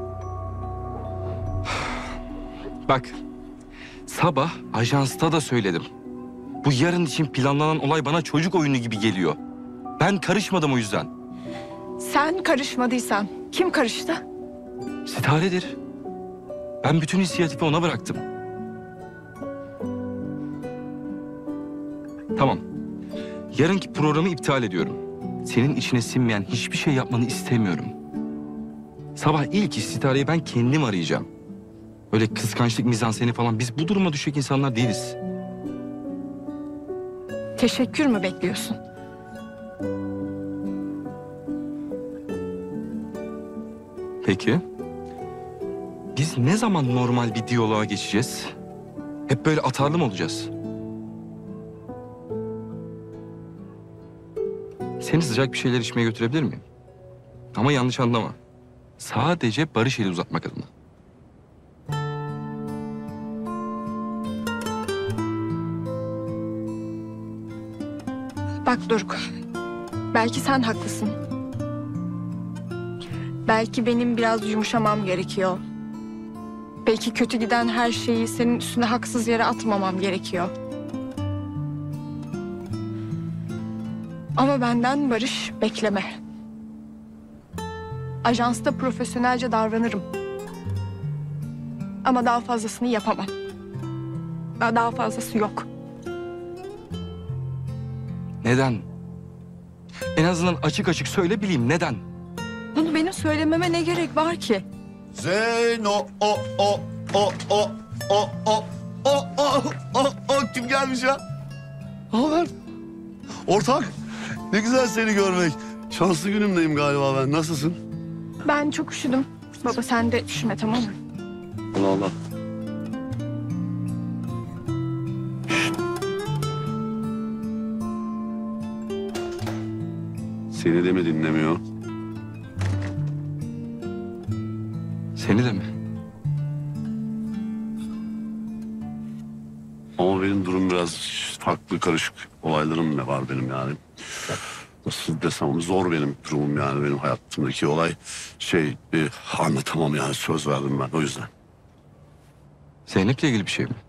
S7: Bak, sabah ajansta da söyledim. Bu yarın için planlanan olay bana çocuk oyunu gibi geliyor. Ben karışmadım o yüzden.
S18: Sen karışmadıysan kim karıştı?
S7: Sitaredir. Ben bütün inisiyatifi ona bıraktım. Tamam. Yarınki programı iptal ediyorum. Senin içine sinmeyen hiçbir şey yapmanı istemiyorum. Sabah ilk iş Sitare'yi ben kendim arayacağım. Öyle kıskançlık, mizanseni falan, biz bu duruma düşecek insanlar değiliz.
S18: Teşekkür mü bekliyorsun?
S7: Peki. Biz ne zaman normal bir diyaloğa geçeceğiz? Hep böyle atarlı mı olacağız? Seni sıcak bir şeyler içmeye götürebilir miyim? Ama yanlış anlama. Sadece barış eli uzatmak adına.
S18: Bak Doruk, belki sen haklısın. Belki benim biraz yumuşamam gerekiyor. Belki kötü giden her şeyi senin üstüne haksız yere atmamam gerekiyor. Ama benden barış bekleme. Ajansta profesyonelce davranırım. Ama daha fazlasını yapamam. Daha fazlası yok.
S7: Neden? En azından açık açık söyle, bileyim neden?
S18: Bunu benim söylememe ne gerek var ki?
S14: Zeyno kim gelmiş ya? Haber? Ortak. Ne güzel seni görmek. Şanslı günümdeyim galiba ben. Nasılsın?
S18: Ben çok üşüdüm. Baba sen de üşüme, tamam mı?
S14: Allah Allah. Seni de mi dinlemiyor?
S7: Seni de mi?
S14: Ama benim durum biraz farklı, karışık olaylarım da var benim yani. nasıl desem zor benim durumum yani benim hayatımdaki olay anlatamam yani söz verdim ben o yüzden.
S7: Zeynep'le ilgili bir şey mi?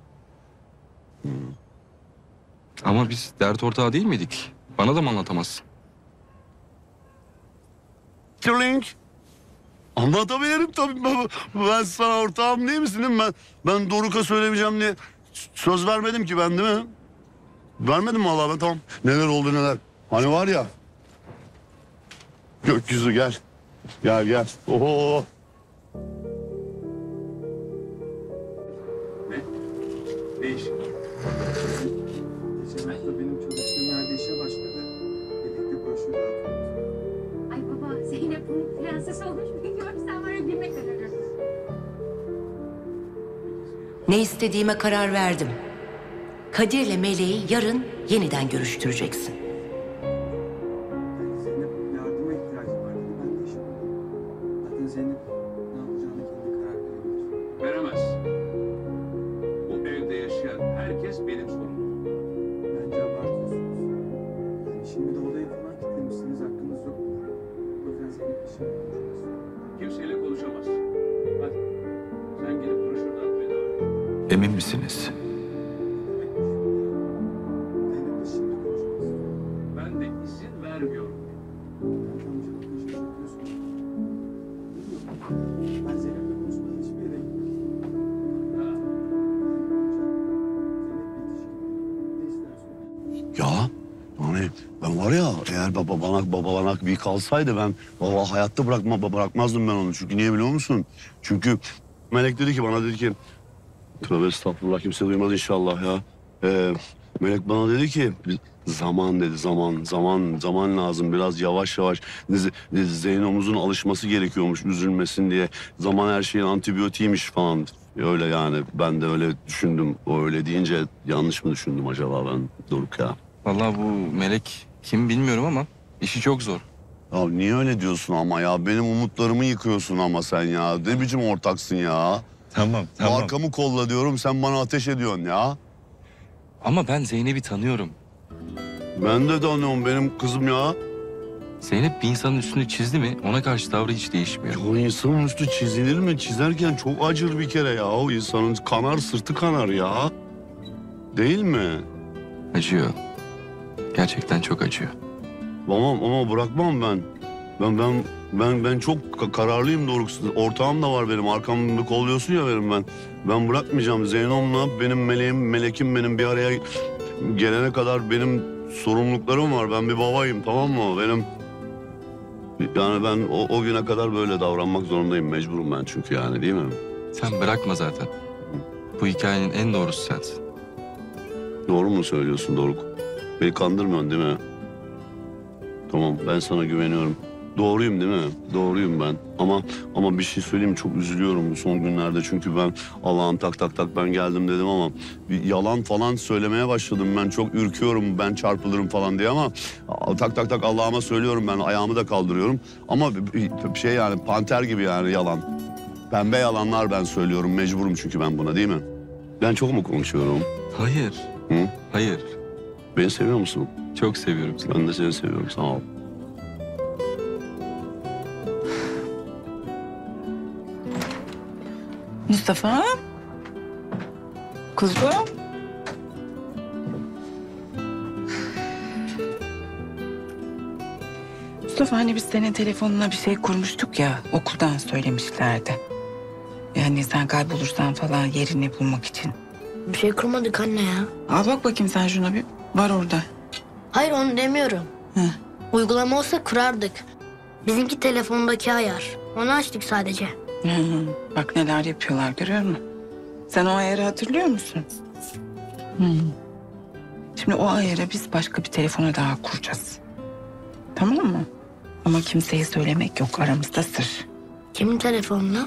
S7: Ama biz dert ortağı değil miydik? Bana da mı anlatamazsın?
S14: Link. Anlatabilirim tabii. Ben sana ortağım değil misin? Değil mi? Ben Doruk'a söylemeyeceğim diye söz vermedim ki ben değil mi? Vermedim mi vallahi ben tamam. Neler oldu neler. Hani var ya. Gökyüzü gel. Gel. Oho.
S3: Değişik. Geçen hafta benim çalıştığım yerde işe başladı. Birlikte broşür dağıtıyoruz.
S16: Ay baba Zeynep Pamuk prenses olmuş mu? Görsen var ya gülmekten ölürsün.
S20: Ne istediğime karar verdim. Kadir'le Meleği yarın yeniden görüştüreceksin.
S3: Zeynep yardıma ihtiyacı var dedi. Ben de işe buldum. Zaten Zeynep ne yapacağını kendi karar verebilir.
S8: Veremez. Bu evde yaşayan herkes benim sorumluluğum.
S3: Bence abartıyorsunuz. Yani şimdi de odayı falan kilitlemişsiniz. Hakkınız yok. O yüzden Zeynep işini konuşmaz.
S8: Kimseyle konuşamaz. Hadi sen gidip broşür dağıtmaya devam et. Emin misiniz? Ben de izin vermiyorum.
S3: Ben Zeynep'le konuşmadan hiçbir yere
S14: Ya hani ben var ya eğer baba bana bir kalsaydı ben baba hayatta bırakmazdım ben onu. Çünkü niye biliyor musun? Çünkü Melek dedi ki bana dedi ki tövbe estağfurullah kimse duymaz inşallah ya. Melek bana dedi ki zaman dedi zaman lazım biraz yavaş Zeynomuzun alışması gerekiyormuş üzülmesin diye. Zaman her şeyin antibiyotiğiymiş falan. Öyle yani ben de öyle düşündüm. O öyle deyince yanlış mı düşündüm acaba ben Doruk ya?
S7: Vallahi bu Melek kim bilmiyorum ama işi çok zor.
S14: Ya niye öyle diyorsun ama ya? Benim umutlarımı yıkıyorsun ama sen ya. Ne biçim ortaksın ya?
S7: Tamam.
S14: Arkamı kolla diyorum sen bana ateş ediyorsun ya.
S7: Ama ben Zeynep'i tanıyorum.
S14: Ben de tanıyorum benim kızım ya.
S7: Zeynep bir insanın üstünü çizdi mi ona karşı tavrı hiç değişmiyor.
S14: O insanın üstü çizilir mi? Çizerken çok acır bir kere ya. O insanın kanar sırtı kanar ya. Değil mi?
S7: Acıyor. Gerçekten çok acıyor.
S14: Ama bırakmam ben. Ben çok kararlıyım Doruk. Ortağım da var benim. Arkamda kolluyorsun ya benim. Ben bırakmayacağım. Zeynom'la benim Melek'im benim bir araya gelene kadar benim sorumluluklarım var. Ben bir babayım tamam mı? Yani ben o güne kadar böyle davranmak zorundayım. Mecburum ben çünkü yani değil mi?
S7: Sen bırakma zaten. Bu hikayenin en doğrusu sensin.
S14: Doğru mu söylüyorsun Doruk? Beni kandırmıyorsun değil mi? Tamam ben sana güveniyorum. Doğruyum değil mi? Doğruyum ben. Ama bir şey söyleyeyim çok üzülüyorum bu son günlerde. Çünkü ben Allah'ım tak ben geldim dedim ama bir yalan falan söylemeye başladım. Ben çok ürküyorum ben çarpılırım falan diye ama tak Allah'ıma söylüyorum ben ayağımı da kaldırıyorum. Ama şey yani panter gibi yani yalan. Pembe yalanlar ben söylüyorum mecburum çünkü ben buna değil mi? Ben çok mu konuşuyorum?
S7: Hayır.
S14: Hı?
S7: Hayır.
S14: Beni seviyor musun?
S7: Çok seviyorum seni.
S14: Ben de seni seviyorum sağ ol.
S12: Mustafa. Kuzum. Mustafa hani biz senin telefonuna bir şey kurmuştuk ya okuldan söylemişlerdi. Yani sen kaybolursan falan yerini bulmak için.
S23: Bir şey kurmadık anne ya.
S12: Al bak bakayım sen şuna bir. Var orada.
S23: Hayır onu demiyorum. Uygulama olsa kurardık. Bizimki telefondaki ayar. Onu açtık sadece.
S12: Bak neler yapıyorlar görüyor musun? Sen o ayarı hatırlıyor musun? Şimdi o ayarı biz başka bir telefona daha kuracağız. Tamam mı? Ama kimseye söylemek yok aramızda sır.
S23: Kimin telefonuna?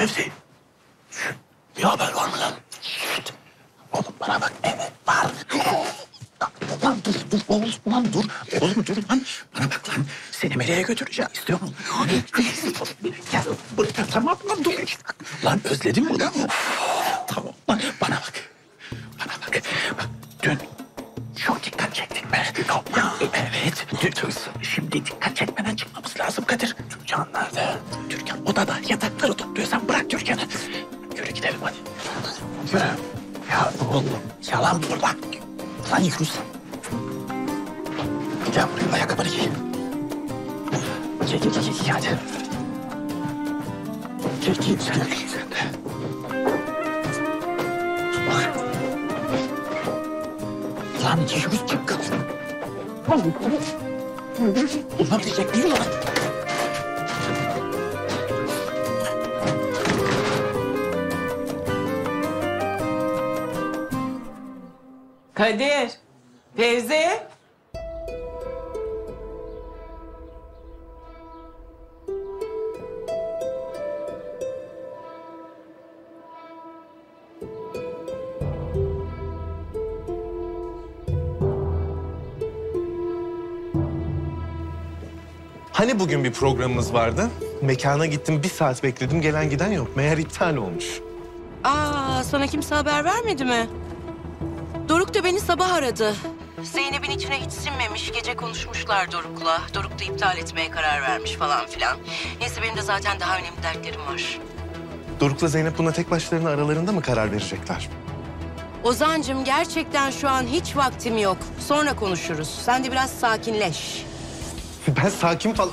S17: Fevzi. Bir haber var mı lan? Şşt. Oğlum bana bak, evet var. Lan dur oğlum lan dur. Oğlum dur lan. Bana bak lan, seni Meleğe götüreceğim istiyor musun? Gel, tamam lan dur. Lan özledin mi lan? Tamam lan bana bak. Bana bak. Bak dün çok dikkat çektik be. Evet. Şimdi dikkat çekmeden çıkmamız lazım Kadir. Türkan nerede? Türkan odada yatakları topluyor. Sen bırak Türkan'ı. Yürü gidelim hadi. Yürü. Ya oğlum yalan bu lan. Lan yürü sen. Gel buraya ayakkabını giy. Giy hadi. Giy sen de. Bak. Lan yürü çık kız. Ulan diyecek değil mi lan?
S12: Kadir, Fevzi.
S1: Hani bugün bir programımız vardı? Mekana gittim, 1 saat bekledim. Gelen giden yok. Meğer iptal olmuş.
S6: Sana kimse haber vermedi mi? Doruk da beni sabah aradı. Zeynep'in içine hiç sinmemiş. Gece konuşmuşlar Doruk'la. Doruk da iptal etmeye karar vermiş falan filan. Neyse benim de zaten daha önemli dertlerim var.
S1: Doruk'la Zeynep buna tek başlarına aralarında mı karar verecekler?
S6: Ozan'cığım gerçekten şu an hiç vaktim yok. Sonra konuşuruz. Sen de biraz sakinleş.
S1: Ben sakin falan...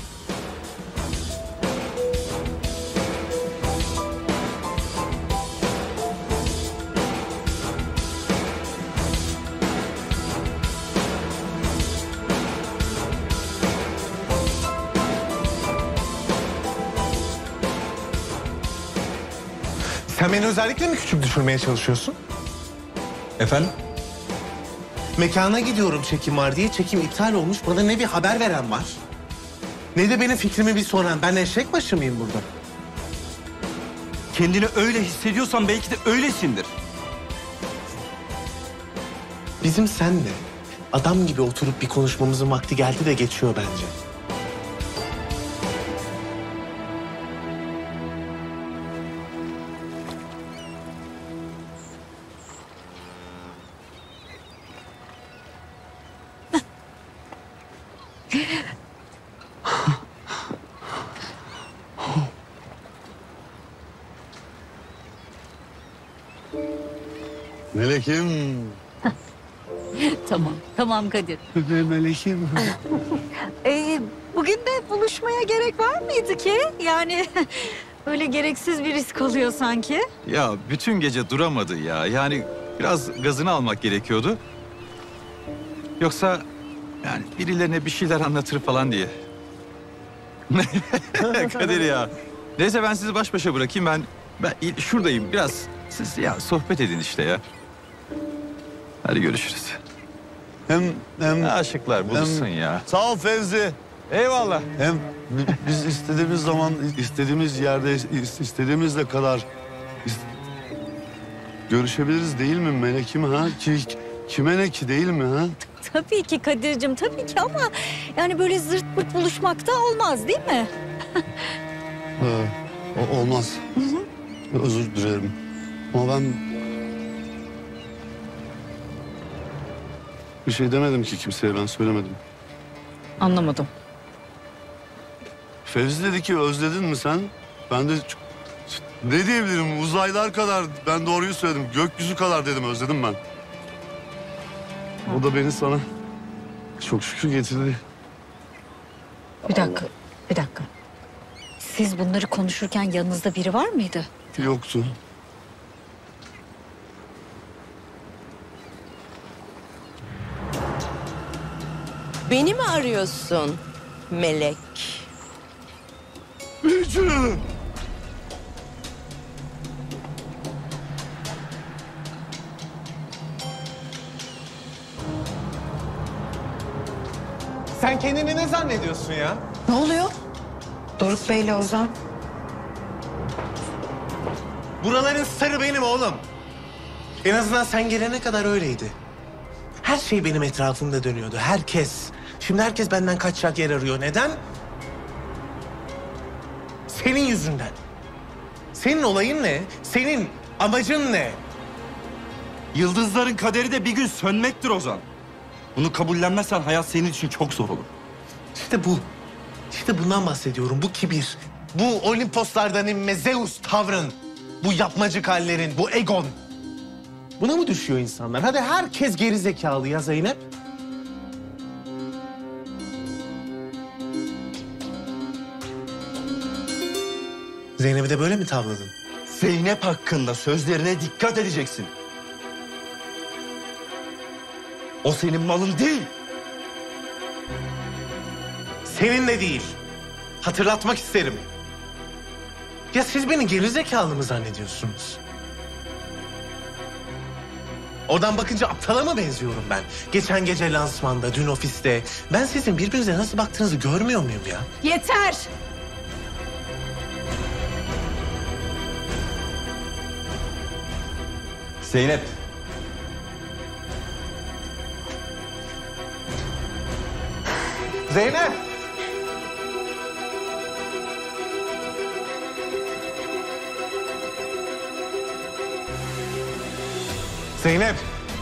S1: Sen beni özellikle mi küçük düşürmeye çalışıyorsun?
S7: Efendim?
S1: Mekana gidiyorum çekim var diye, çekim iptal olmuş. Bana ne bir haber veren var, ne de benim fikrimi bir soran. Ben eşek başı mıyım burada?
S7: Kendini öyle hissediyorsan belki de öylesindir.
S1: Bizim seninle adam gibi oturup bir konuşmamızın vakti geldi de geçiyor bence.
S14: Melekim.
S2: Tamam Kadir.
S14: Melekim.
S2: Bugün de buluşmaya gerek var mıydı ki? Yani öyle gereksiz bir risk oluyor sanki.
S7: Ya bütün gece duramadı ya. Yani biraz gazını almak gerekiyordu. Yoksa yani birilerine bir şeyler anlatır falan diye. Kadir ya. Neyse ben sizi baş başa bırakayım. Ben şuradayım biraz. Siz ya sohbet edin işte ya. Hadi görüşürüz.
S14: Hem
S7: aşıklar buluşsun ya.
S14: Sağ ol Fevzi.
S7: Eyvallah.
S14: Hem biz istediğimiz zaman, istediğimiz yerde, istediğimizle kadar görüşebiliriz değil mi Melekim ha? Kime ne ki değil mi ha?
S2: Tabii ki Kadir'cim, tabii ki ama yani böyle zırt pırt buluşmakta olmaz değil mi?
S14: Olmaz. Özür dilerim. Ama ben bir şey demedim ki kimseye, ben söylemedim.
S2: Anlamadım.
S14: Fevzi dedi ki özledin mi sen? Ben de ne diyebilirim, uzaylar kadar, ben doğruyu söyledim. Gökyüzü kadar dedim, özledim ben. O da beni sana çok şükür getirdi.
S2: Bir dakika. Siz bunları konuşurken yanınızda biri var mıydı?
S14: Yoktu.
S6: Beni mi arıyorsun Melek?
S14: Niçin?
S1: Sen kendini ne zannediyorsun ya?
S10: Ne oluyor? Doruk Bey'le Ozan.
S9: Buraların starı benim oğlum. En azından sen gelene kadar öyleydi. Her şey benim etrafımda dönüyordu. Herkes. Şimdi herkes benden kaçacak yer arıyor. Neden? Senin yüzünden. Senin olayın ne? Senin amacın ne?
S7: Yıldızların kaderi de bir gün sönmektir Ozan. Bunu kabullenmezsen hayat senin için çok zor olur.
S9: İşte bu. İşte bundan bahsediyorum. Bu kibir. Bu Olimposlardan inme Zeus tavrın. Bu yapmacık hallerin, bu egon. Buna mı düşüyor insanlar? Hadi herkes geri zekalı ya Zeynep. Zeynep'i de böyle mi tavladın?
S7: Zeynep hakkında sözlerine dikkat edeceksin. O senin malın değil.
S9: Senin de değil. Hatırlatmak isterim. Ya siz beni gerizekalı mı zannediyorsunuz? Oradan bakınca aptala mı benziyorum ben? Geçen gece lansmanda, dün ofiste. Ben sizin birbirinize nasıl baktığınızı görmüyor muyum ya?
S4: Yeter!
S7: Zeynep.
S9: Zeynep! Zeynep!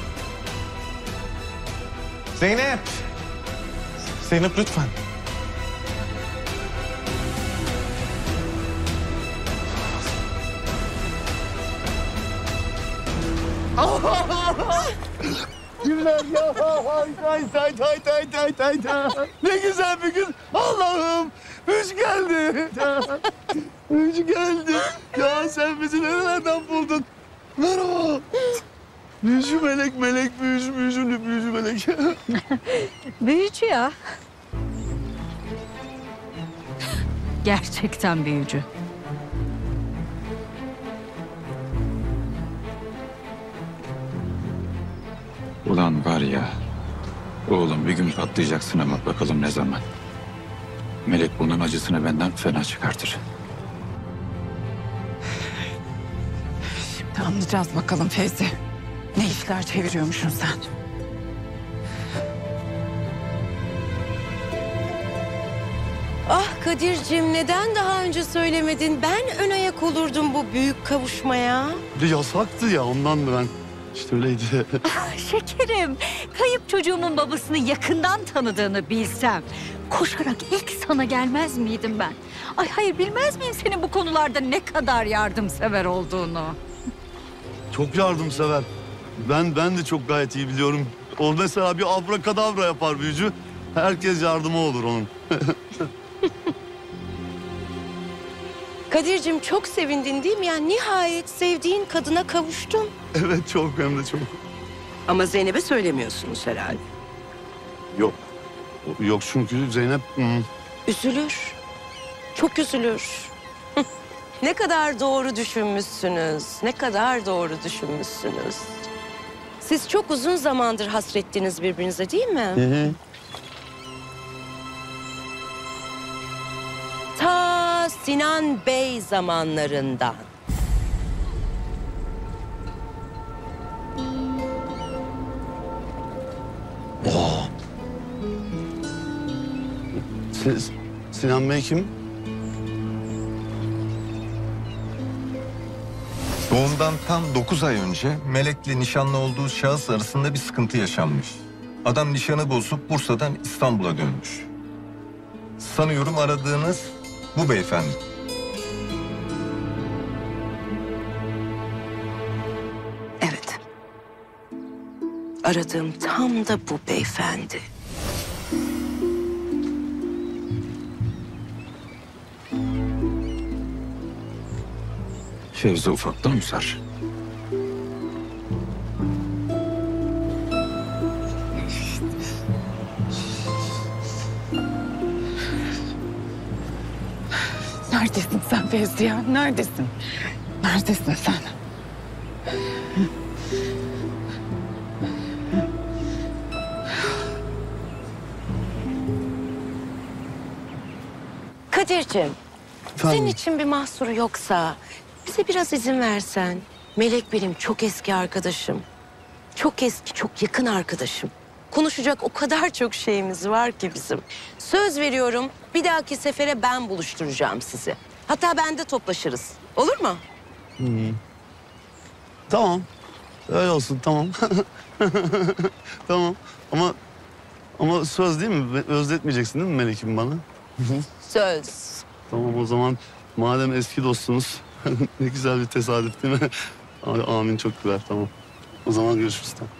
S9: Zeynep! Zeynep lütfen.
S14: Günler ya. Ne güzel bir gün. Allah'ım. Müj geldi. Müj geldi. Ya sen bizi nerelerden buldun? Merhaba. Büyücü melek, büyücü melek.
S2: Büyücü ya. Gerçekten büyücü.
S8: Ulan var ya, oğlum bir gün patlayacaksın ama bakalım ne zaman. Melek bunun acısını benden fena çıkartır.
S12: Şimdi anlayacağız bakalım Fevzi. Ne işler çeviriyormuşsun sen?
S6: Ah Kadir'cim neden daha önce söylemedin? Ben ön ayak olurdum bu büyük kavuşmaya.
S14: Bir de yasaktı ya ondan da ben. İşte öyleydi.
S2: Şekerim, kayıp çocuğumun babasını yakından tanıdığını bilsem... koşarak ilk sana gelmez miydim ben? Ay hayır, bilmez miyim senin bu konularda ne kadar yardımsever olduğunu?
S14: Çok yardımsever. Ben de çok gayet iyi biliyorum. O mesela bir abrakadabra yapar büyücü. Herkes yardıma olur onun.
S6: Kadir'cim çok sevindin değil mi? Yani nihayet sevdiğin kadına kavuştun.
S14: Evet çok hem de çok.
S6: Ama Zeynep'e söylemiyorsunuz herhalde.
S14: Yok. Yok çünkü Zeynep...
S6: Üzülür. Çok üzülür. Ne kadar doğru düşünmüşsünüz. Ne kadar doğru düşünmüşsünüz. Siz çok uzun zamandır hasrettiniz birbirinize değil mi?
S14: Hı.
S6: Ta Sinan Bey zamanlarından.
S14: Sinan Bey kim?
S19: Doğumdan tam 9 ay önce Melek'le nişanlı olduğu şahıs arasında bir sıkıntı yaşanmış. Adam nişanı bozup Bursa'dan İstanbul'a dönmüş. Sanıyorum aradığınız bu beyefendi.
S6: Evet. Aradığım tam da bu beyefendi.
S8: Fevzi ufaktan usar.
S12: Neredesin sen Fevzi ya? Neredesin? Neredesin sen?
S6: Kadir'cim, senin için bir mahsuru yoksa Bize biraz izin versen. Melek benim çok eski arkadaşım. Çok eski, çok yakın arkadaşım. Konuşacak o kadar çok şeyimiz var ki bizim. Söz veriyorum, bir dahaki sefere ben buluşturacağım sizi. Hatta bende toplaşırız. Olur mu?
S14: Tamam. Öyle olsun, tamam. Tamam. Ama söz değil mi? Özletmeyeceksin değil mi Melek'im bana?
S6: Söz.
S14: Tamam o zaman madem eski dostsunuz ne güzel bir tesadüf değil mi? Amin çok güzel tamam. O zaman görüşürüz tamam.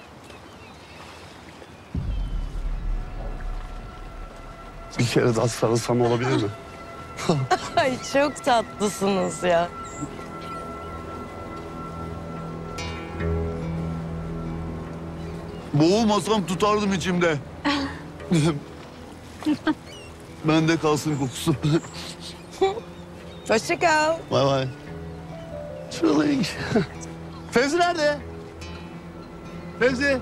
S14: Bir kere daha sarılsam olabilir mi?
S6: Ay çok tatlısınız ya.
S14: Boğulmasam tutardım içimde. Bende kalsın kokusu.
S6: Hoşça kal.
S14: Bay bay. Şuraya git. Fevzi nerede? Fevzi.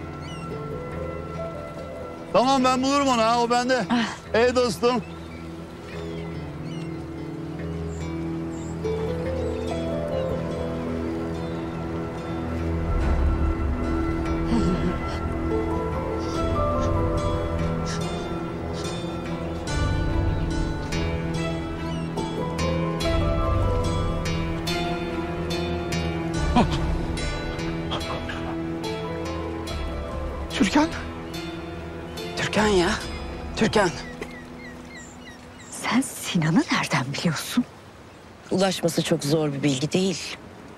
S14: Tamam ben bulurum onu ha o bende. Ey dostum.
S12: Türkan. Türkan ya. Türkan.
S2: Sen Sinan'ı nereden biliyorsun?
S6: Ulaşması çok zor bir bilgi değil.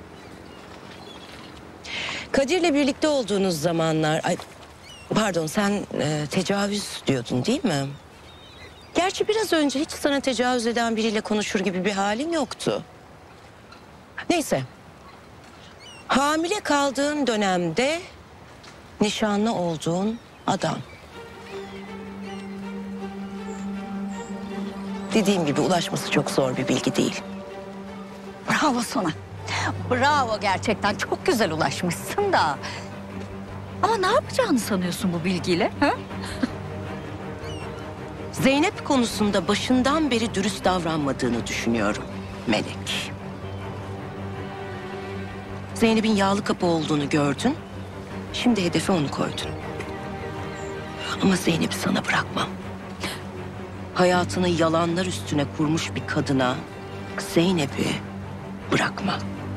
S6: Kadir'le birlikte olduğunuz zamanlar... Ay, pardon sen tecavüz diyordun değil mi? Gerçi biraz önce hiç sana tecavüz eden biriyle konuşur gibi bir halin yoktu. Neyse. Hamile kaldığın dönemde nişanlı olduğun adam. Dediğim gibi ulaşması çok zor bir bilgi değil.
S2: Bravo sana. Bravo gerçekten. Çok güzel ulaşmışsın da. Ama ne yapacağını sanıyorsun bu bilgiyle? Ha?
S6: Zeynep konusunda başından beri dürüst davranmadığını düşünüyorum Melek. Zeynep'in yağlı kapı olduğunu gördün. Şimdi hedefe onu koydun. Ama Zeynep'i sana bırakmam. Hayatını yalanlar üstüne kurmuş bir kadına Zeynep'i bırakma.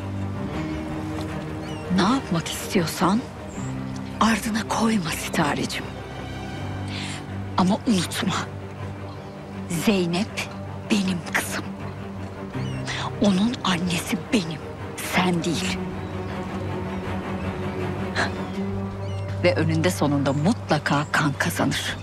S2: Ne yapmak istiyorsan ardına koyma Sitarecim. Ama unutma. Zeynep benim kızım. Onun annesi benim, sen değil. Ve önünde sonunda mutlaka kan kazanır.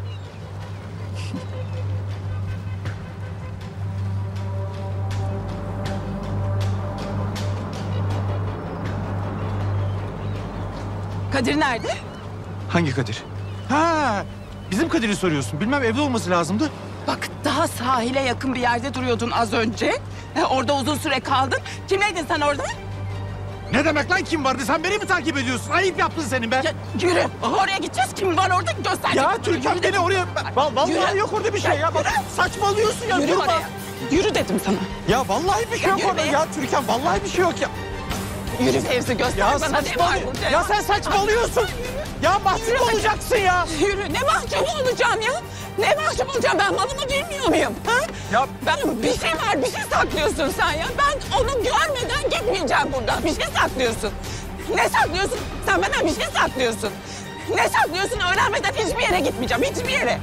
S12: Kadir nerede?
S17: Hangi Kadir? Ha, bizim Kadir'i soruyorsun. Bilmem evde olması lazımdı.
S12: Bak daha sahile yakın bir yerde duruyordun az önce. Orada uzun süre kaldın. Kimleydin sen orada?
S17: Ne demek lan kim vardı? Sen beni mi takip ediyorsun? Ayıp yaptın senin be.
S12: Ya, yürü. Oraya gideceğiz. Kim var orada göster.
S17: Ya Türkan beni oraya... Vallahi yok orada bir şey ya. Bak, saçmalıyorsun ya.
S12: Yürü
S17: Dur
S12: oraya.
S17: bak.
S12: Yürü dedim sana.
S17: Ya vallahi bir şey yok
S12: Yürü
S17: orada.
S12: be.
S17: Ya Türkan vallahi bir şey yok ya.
S12: Yürü Fevzi göster
S17: Ya
S12: bana ne var burada.
S17: Ya sen saçmalıyorsun. Ya mahcup olacaksın ya.
S12: Yürü ne mahcup olacağım ya? Ne mahcup olacağım ben malımı bilmiyor muyum? Ha?
S17: Ya
S12: ben bir şey var bir şey saklıyorsun sen ya. Ben onu görmeden gitmeyeceğim buradan. Bir şey saklıyorsun. Ne saklıyorsun? Sen benden bir şey saklıyorsun. Ne saklıyorsun? Öğrenmeden hiçbir yere gitmeyeceğim. Hiçbir yere.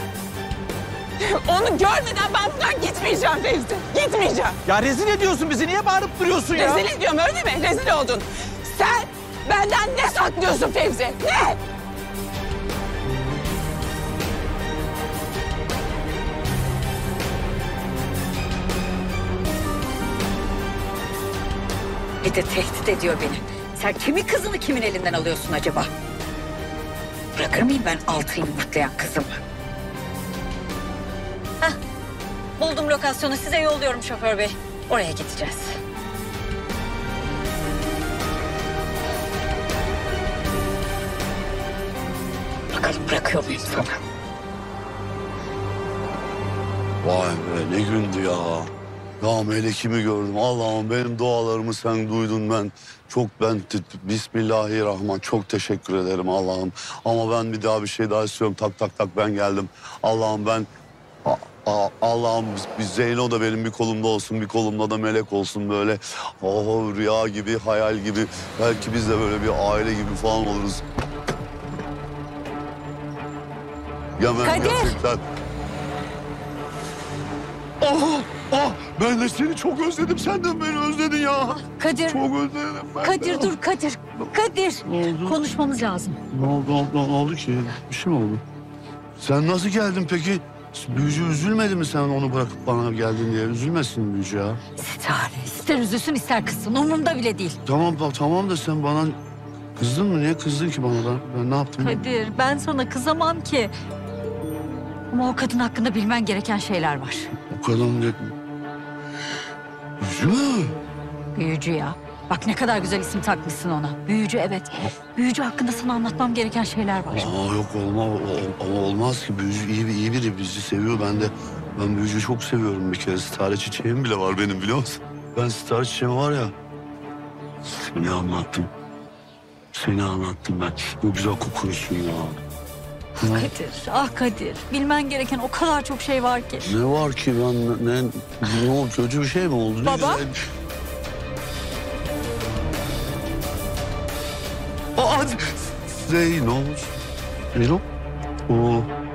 S12: Onu görmeden ben buradan gitmeyeceğim Fevzi. Gitmeyeceğim.
S17: Ya rezil ediyorsun bizi. Niye bağırıp duruyorsun ya?
S12: Rezil ediyorum öyle mi? Rezil oldun. Sen benden ne saklıyorsun Fevzi? Ne?
S2: Bir de tehdit ediyor beni. Sen kimin kızını kimin elinden alıyorsun acaba? Bırakır mıyım ben altın yumurtlayan kızımı? Hah, buldum lokasyonu. Size yolluyorum şoför bey. Oraya gideceğiz. Bakalım bırakıyor muyum sana?
S14: Vay be ne gündü ya. Ya melekimi gördüm. Allah'ım benim dualarımı sen duydun ben. Bismillahirrahmanirrahim. Çok teşekkür ederim Allah'ım. Ama ben bir daha bir şey daha istiyorum. Tak ben geldim. Allah'ım ben... Allah'ım bir Zeyno da benim bir kolumda olsun, bir kolumda da melek olsun böyle. Oh, rüya gibi, hayal gibi. Belki biz de böyle bir aile gibi falan oluruz.
S2: Kadir!
S14: Gerçekten. Ben de seni çok özledim. Sen de beni özledin ya.
S2: Kadir.
S14: Çok özledim ben.
S2: Kadir dur Kadir. Kadir. Konuşmamız lazım.
S14: Ne oldu ki? Bir şey mi oldu? Sen nasıl geldin peki? Büyücü üzülmedi mi sen onu bırakıp bana geldin diye? Üzülmesin Büyücü ya.
S2: Sitare. İster üzülsün ister kızsın. Umurumda bile değil.
S14: Tamam da sen bana kızdın mı? Niye kızdın ki bana? Ben ne yaptım?
S2: Kadir ben sana kızamam ki. Ama o kadın hakkında bilmen gereken şeyler var.
S14: O kadın ne? Büyücü mü?
S2: Büyücü ya. Bak ne kadar güzel isim takmışsın ona. Büyücü evet. Büyücü hakkında sana anlatmam gereken şeyler var.
S14: Yok olmaz ki. Büyücü iyi biri. Bizi seviyor. Ben büyücüyü çok seviyorum bir kere. Sitare çiçeğim bile var benim biliyor musun? Ben sitare çiçeğim var ya. Seni anlattım ben. Ne güzel kokuyorsun ya.
S2: Kadir, ah Kadir. Bilmen gereken o kadar çok şey var ki.
S14: Ne var ki ne oldu? Kötü bir şey mi oldu?
S2: Baba.
S14: Zeyno. O